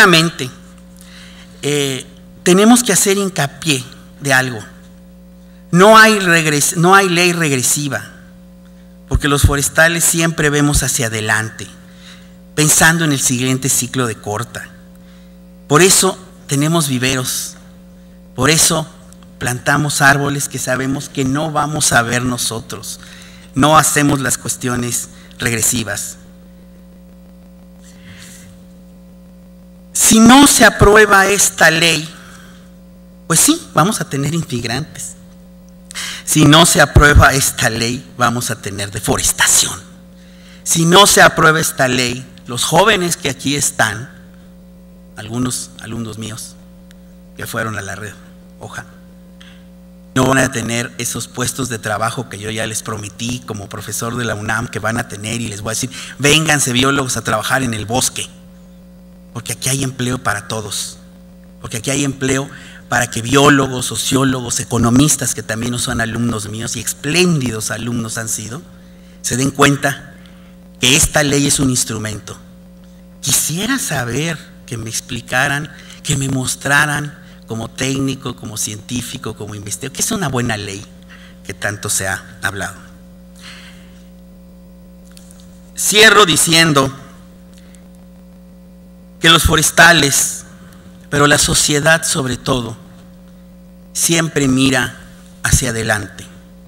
Efectivamente, tenemos que hacer hincapié de algo. No hay ley regresiva, porque los forestales siempre vemos hacia adelante, pensando en el siguiente ciclo de corta. Por eso tenemos viveros, por eso plantamos árboles que sabemos que no vamos a ver nosotros, no hacemos las cuestiones regresivas. Si no se aprueba esta ley, pues sí, vamos a tener inmigrantes. Si no se aprueba esta ley, vamos a tener deforestación. Si no se aprueba esta ley, los jóvenes que aquí están, algunos alumnos míos que fueron a la red Hoja, no van a tener esos puestos de trabajo que yo ya les prometí como profesor de la UNAM que van a tener, y les voy a decir, vénganse biólogos a trabajar en el bosque, porque aquí hay empleo para todos, porque aquí hay empleo para que biólogos, sociólogos, economistas, que también no son alumnos míos y espléndidos alumnos han sido, se den cuenta que esta ley es un instrumento. Quisiera saber que me explicaran, que me mostraran como técnico, como científico, como investigador, que es una buena ley que tanto se ha hablado. Cierro diciendo que los forestales, pero la sociedad sobre todo, siempre mira hacia adelante.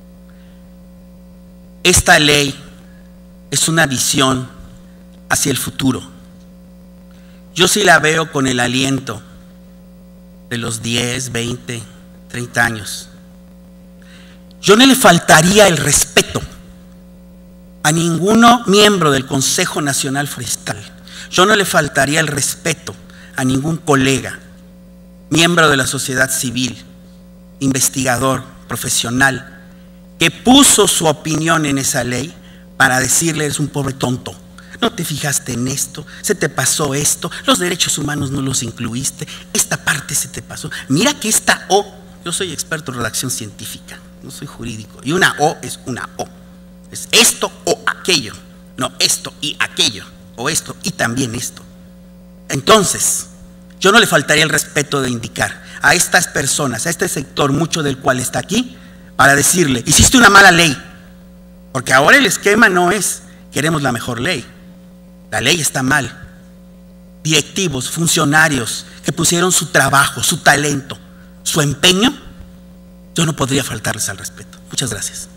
Esta ley es una visión hacia el futuro. Yo sí la veo con el aliento de los 10, 20, 30 años. Yo no le faltaría el respeto a ninguno miembro del Consejo Nacional Forestal. Yo no le faltaría el respeto a ningún colega, miembro de la sociedad civil, investigador, profesional, que puso su opinión en esa ley para decirle: eres un pobre tonto, no te fijaste en esto, se te pasó esto, los derechos humanos no los incluiste, esta parte se te pasó, mira que esta O, yo soy experto en redacción científica, no soy jurídico, y una O es una O, es esto o aquello, no esto y aquello, o esto y también esto. Entonces, yo no le faltaría el respeto de indicar a estas personas, a este sector, mucho del cual está aquí, para decirle: hiciste una mala ley, porque ahora el esquema no es queremos la mejor ley, la ley está mal. Directivos, funcionarios que pusieron su trabajo, su talento, su empeño, yo no podría faltarles al respeto. Muchas gracias.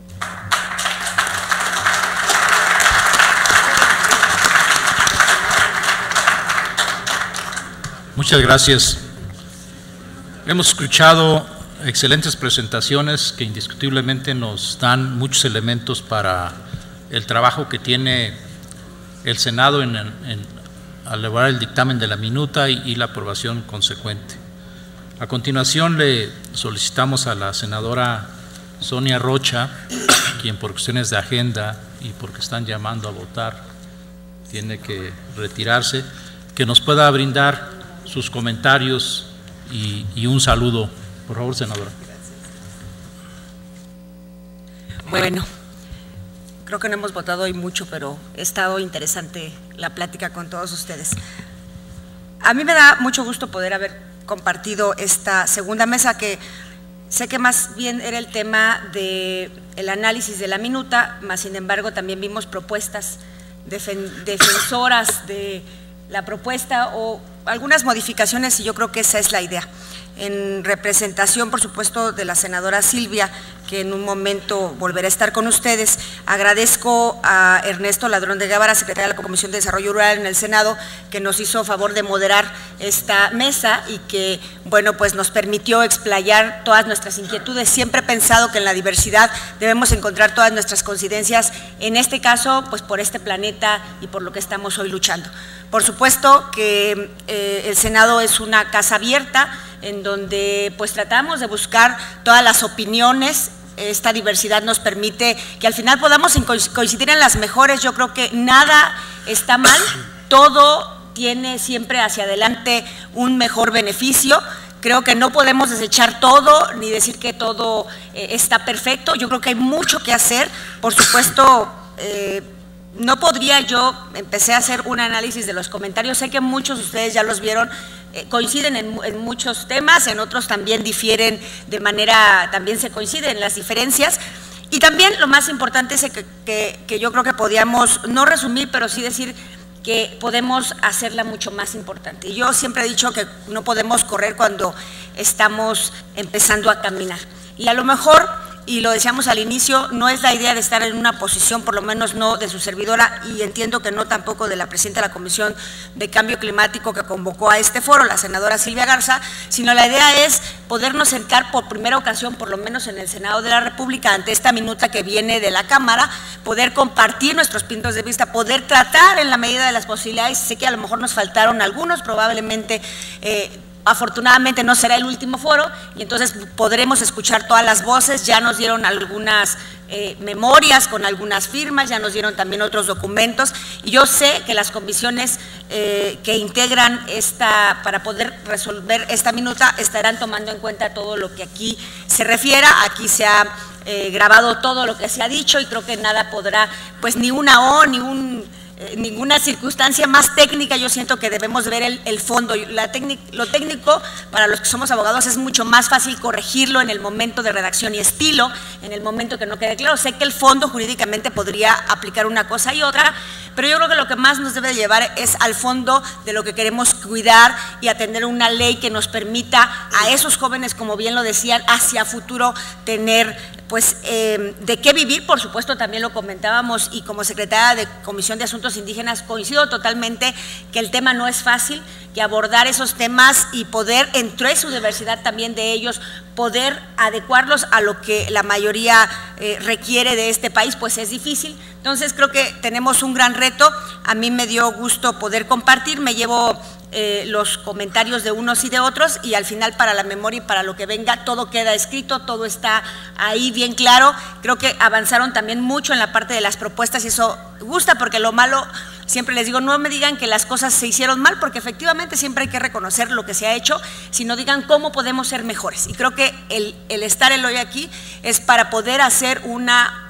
Muchas gracias. Hemos escuchado excelentes presentaciones que indiscutiblemente nos dan muchos elementos para el trabajo que tiene el Senado al elaborar el dictamen de la minuta y la aprobación consecuente. A continuación le solicitamos a la senadora Sonia Rocha, quien por cuestiones de agenda y porque están llamando a votar tiene que retirarse, que nos pueda brindar sus comentarios y un saludo. Por favor, senadora. Bueno, creo que no hemos votado hoy mucho, pero ha estado interesante la plática con todos ustedes. A mí me da mucho gusto poder haber compartido esta segunda mesa, que sé que más bien era el tema del análisis de la minuta, mas sin embargo también vimos propuestas defensoras de la propuesta o algunas modificaciones, y yo creo que esa es la idea. En representación, por supuesto, de la senadora Silvia, que en un momento volverá a estar con ustedes, agradezco a Ernesto Ladrón de Guevara, secretario de la Comisión de Desarrollo Rural en el Senado, que nos hizo favor de moderar esta mesa y que, bueno, pues nos permitió explayar todas nuestras inquietudes. Siempre he pensado que en la diversidad debemos encontrar todas nuestras coincidencias, en este caso, pues por este planeta y por lo que estamos hoy luchando. Por supuesto que el Senado es una casa abierta, en donde pues tratamos de buscar todas las opiniones. Esta diversidad nos permite que al final podamos coincidir en las mejores. Yo creo que nada está mal, todo tiene siempre hacia adelante un mejor beneficio. Creo que no podemos desechar todo ni decir que todo está perfecto. Yo creo que hay mucho que hacer. Por supuesto, no podría yo, empecé a hacer un análisis de los comentarios, sé que muchos de ustedes ya los vieron, coinciden en muchos temas, en otros también difieren de manera, también se coinciden las diferencias. Y también lo más importante es que yo creo que podíamos, no resumir, pero sí decir que podemos hacerla mucho más importante. Y yo siempre he dicho que no podemos correr cuando estamos empezando a caminar. Y a lo mejor, y lo decíamos al inicio, no es la idea de estar en una posición, por lo menos no de su servidora, y entiendo que no tampoco de la presidenta de la Comisión de Cambio Climático que convocó a este foro, la senadora Silvia Garza, sino la idea es podernos sentar por primera ocasión, por lo menos en el Senado de la República, ante esta minuta que viene de la Cámara, poder compartir nuestros puntos de vista, poder tratar en la medida de las posibilidades. Sé que a lo mejor nos faltaron algunos, probablemente afortunadamente no será el último foro y entonces podremos escuchar todas las voces. Ya nos dieron algunas memorias con algunas firmas, ya nos dieron también otros documentos y yo sé que las comisiones que integran para poder resolver esta minuta estarán tomando en cuenta todo lo que aquí se refiera. Aquí se ha grabado todo lo que se ha dicho y creo que nada podrá, pues ni una O, ni ninguna circunstancia más técnica. Yo siento que debemos ver el fondo. Lo técnico, para los que somos abogados, es mucho más fácil corregirlo en el momento de redacción y estilo, en el momento que no quede claro. Sé que el fondo jurídicamente podría aplicar una cosa y otra, pero yo creo que lo que más nos debe llevar es al fondo de lo que queremos cuidar y atender una ley que nos permita a esos jóvenes, como bien lo decían, hacia futuro tener pues de qué vivir. Por supuesto, también lo comentábamos y como secretaria de Comisión de Asuntos Indígenas coincido totalmente que el tema no es fácil, que abordar esos temas y poder, entre su diversidad también de ellos, poder adecuarlos a lo que la mayoría requiere de este país, pues es difícil. Entonces creo que tenemos un gran reto. A mí me dio gusto poder compartir, me llevo los comentarios de unos y de otros y al final para la memoria y para lo que venga todo queda escrito, todo está ahí bien claro. Creo que avanzaron también mucho en la parte de las propuestas y eso gusta, porque lo malo, siempre les digo, no me digan que las cosas se hicieron mal, porque efectivamente siempre hay que reconocer lo que se ha hecho, sino digan cómo podemos ser mejores. Y creo que el estar el hoy aquí es para poder hacer una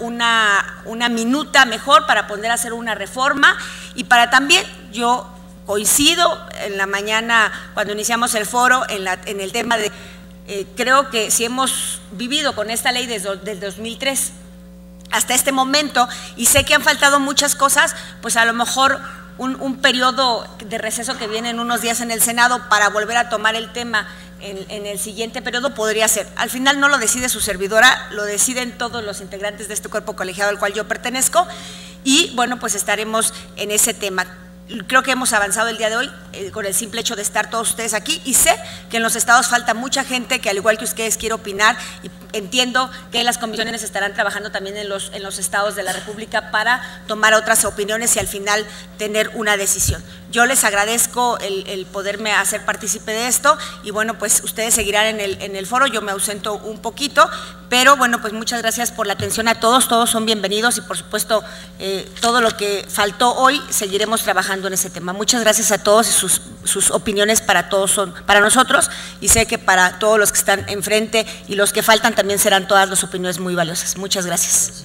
minuta mejor, para poder hacer una reforma y para también, yo coincido en la mañana cuando iniciamos el foro en el tema de, creo que si hemos vivido con esta ley desde el 2003 hasta este momento y sé que han faltado muchas cosas, pues a lo mejor un periodo de receso que viene en unos días en el Senado para volver a tomar el tema en el siguiente periodo podría ser. Al final no lo decide su servidora, lo deciden todos los integrantes de este cuerpo colegiado al cual yo pertenezco y bueno, pues estaremos en ese tema. Creo que hemos avanzado el día de hoy con el simple hecho de estar todos ustedes aquí y sé que en los estados falta mucha gente que al igual que ustedes quiere opinar y entiendo que las comisiones estarán trabajando también en los estados de la República para tomar otras opiniones y al final tener una decisión. Yo les agradezco el poderme hacer partícipe de esto y bueno, pues ustedes seguirán en el foro, yo me ausento un poquito, pero bueno, pues muchas gracias por la atención a todos, todos son bienvenidos y por supuesto todo lo que faltó hoy seguiremos trabajando en ese tema. Muchas gracias a todos y sus opiniones para todos son para nosotros y sé que para todos los que están enfrente y los que faltan también serán todas las opiniones muy valiosas. Muchas gracias.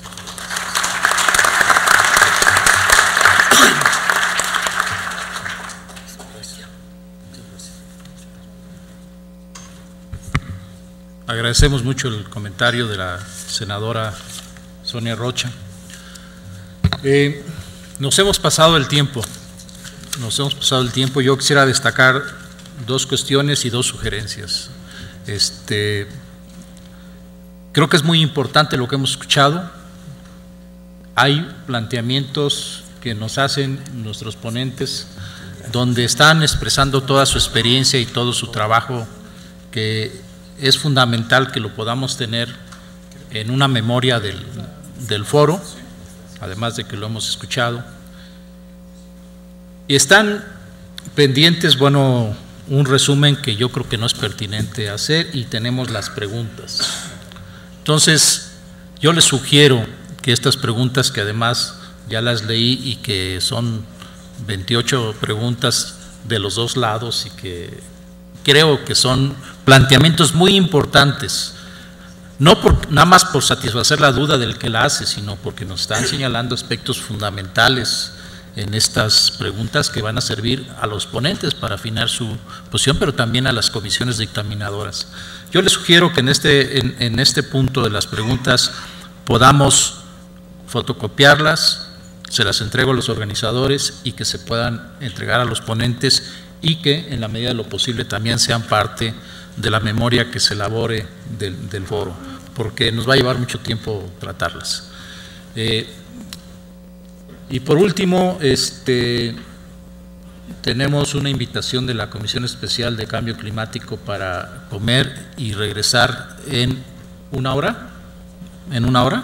Agradecemos mucho el comentario de la senadora Sonia Rocha. Nos hemos pasado el tiempo. Yo quisiera destacar dos cuestiones y dos sugerencias. Creo que es muy importante lo que hemos escuchado. Hay planteamientos que nos hacen nuestros ponentes donde están expresando toda su experiencia y todo su trabajo, que es fundamental que lo podamos tener en una memoria del foro, además de que lo hemos escuchado. Y están pendientes, bueno, un resumen que yo creo que no es pertinente hacer y tenemos las preguntas. Entonces, yo les sugiero que estas preguntas, que además ya las leí y que son 28 preguntas de los dos lados y que creo que son planteamientos muy importantes nada más por satisfacer la duda del que la hace, sino porque nos están señalando aspectos fundamentales en estas preguntas que van a servir a los ponentes para afinar su posición, pero también a las comisiones dictaminadoras. Yo les sugiero que en este punto de las preguntas podamos fotocopiarlas, se las entrego a los organizadores y que se puedan entregar a los ponentes y que en la medida de lo posible también sean parte de la memoria que se elabore del foro, porque nos va a llevar mucho tiempo tratarlas. Y por último, tenemos una invitación de la Comisión Especial de Cambio Climático para comer y regresar en una hora. ¿En una hora?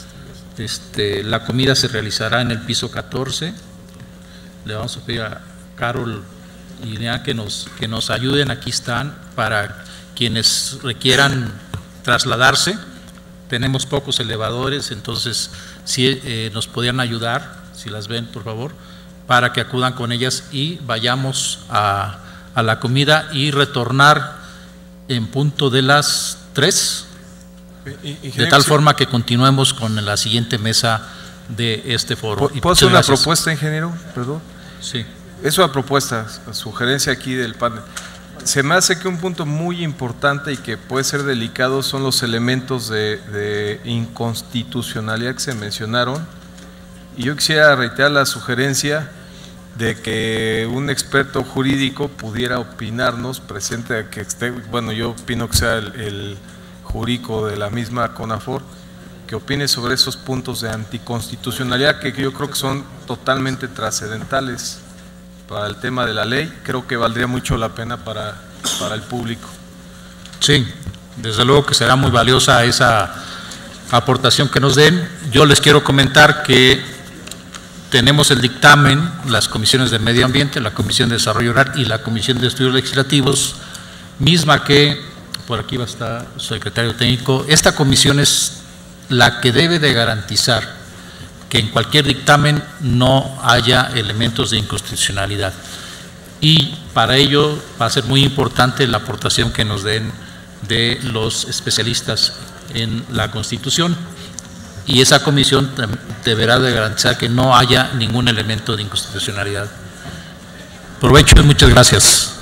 La comida se realizará en el piso 14. Le vamos a pedir a Carol y Lea que nos ayuden, aquí están, para quienes requieran trasladarse. Tenemos pocos elevadores, entonces si nos podrían ayudar, si las ven, por favor, para que acudan con ellas y vayamos a la comida y retornar en punto de las 3, de tal forma que continuemos con la siguiente mesa de este foro. ¿Puedo hacer una propuesta, ingeniero? Perdón. Sí. Es una propuesta, sugerencia aquí del panel. Se me hace que un punto muy importante y que puede ser delicado son los elementos de inconstitucionalidad que se mencionaron. Y yo quisiera reiterar la sugerencia de que un experto jurídico pudiera opinarnos, presente que esté, bueno, yo opino que sea el jurídico de la misma CONAFOR, que opine sobre esos puntos de anticonstitucionalidad que yo creo que son totalmente trascendentales para el tema de la ley. Creo que valdría mucho la pena para el público. Sí, desde luego que será muy valiosa esa aportación que nos den. Yo les quiero comentar que tenemos el dictamen, las comisiones de Medio Ambiente, la Comisión de Desarrollo Rural y la Comisión de Estudios Legislativos, misma que, por aquí va a estar su secretario técnico, esta comisión es la que debe de garantizar que en cualquier dictamen no haya elementos de inconstitucionalidad. Y para ello va a ser muy importante la aportación que nos den de los especialistas en la Constitución, y esa comisión deberá de garantizar que no haya ningún elemento de inconstitucionalidad. Provecho y muchas gracias.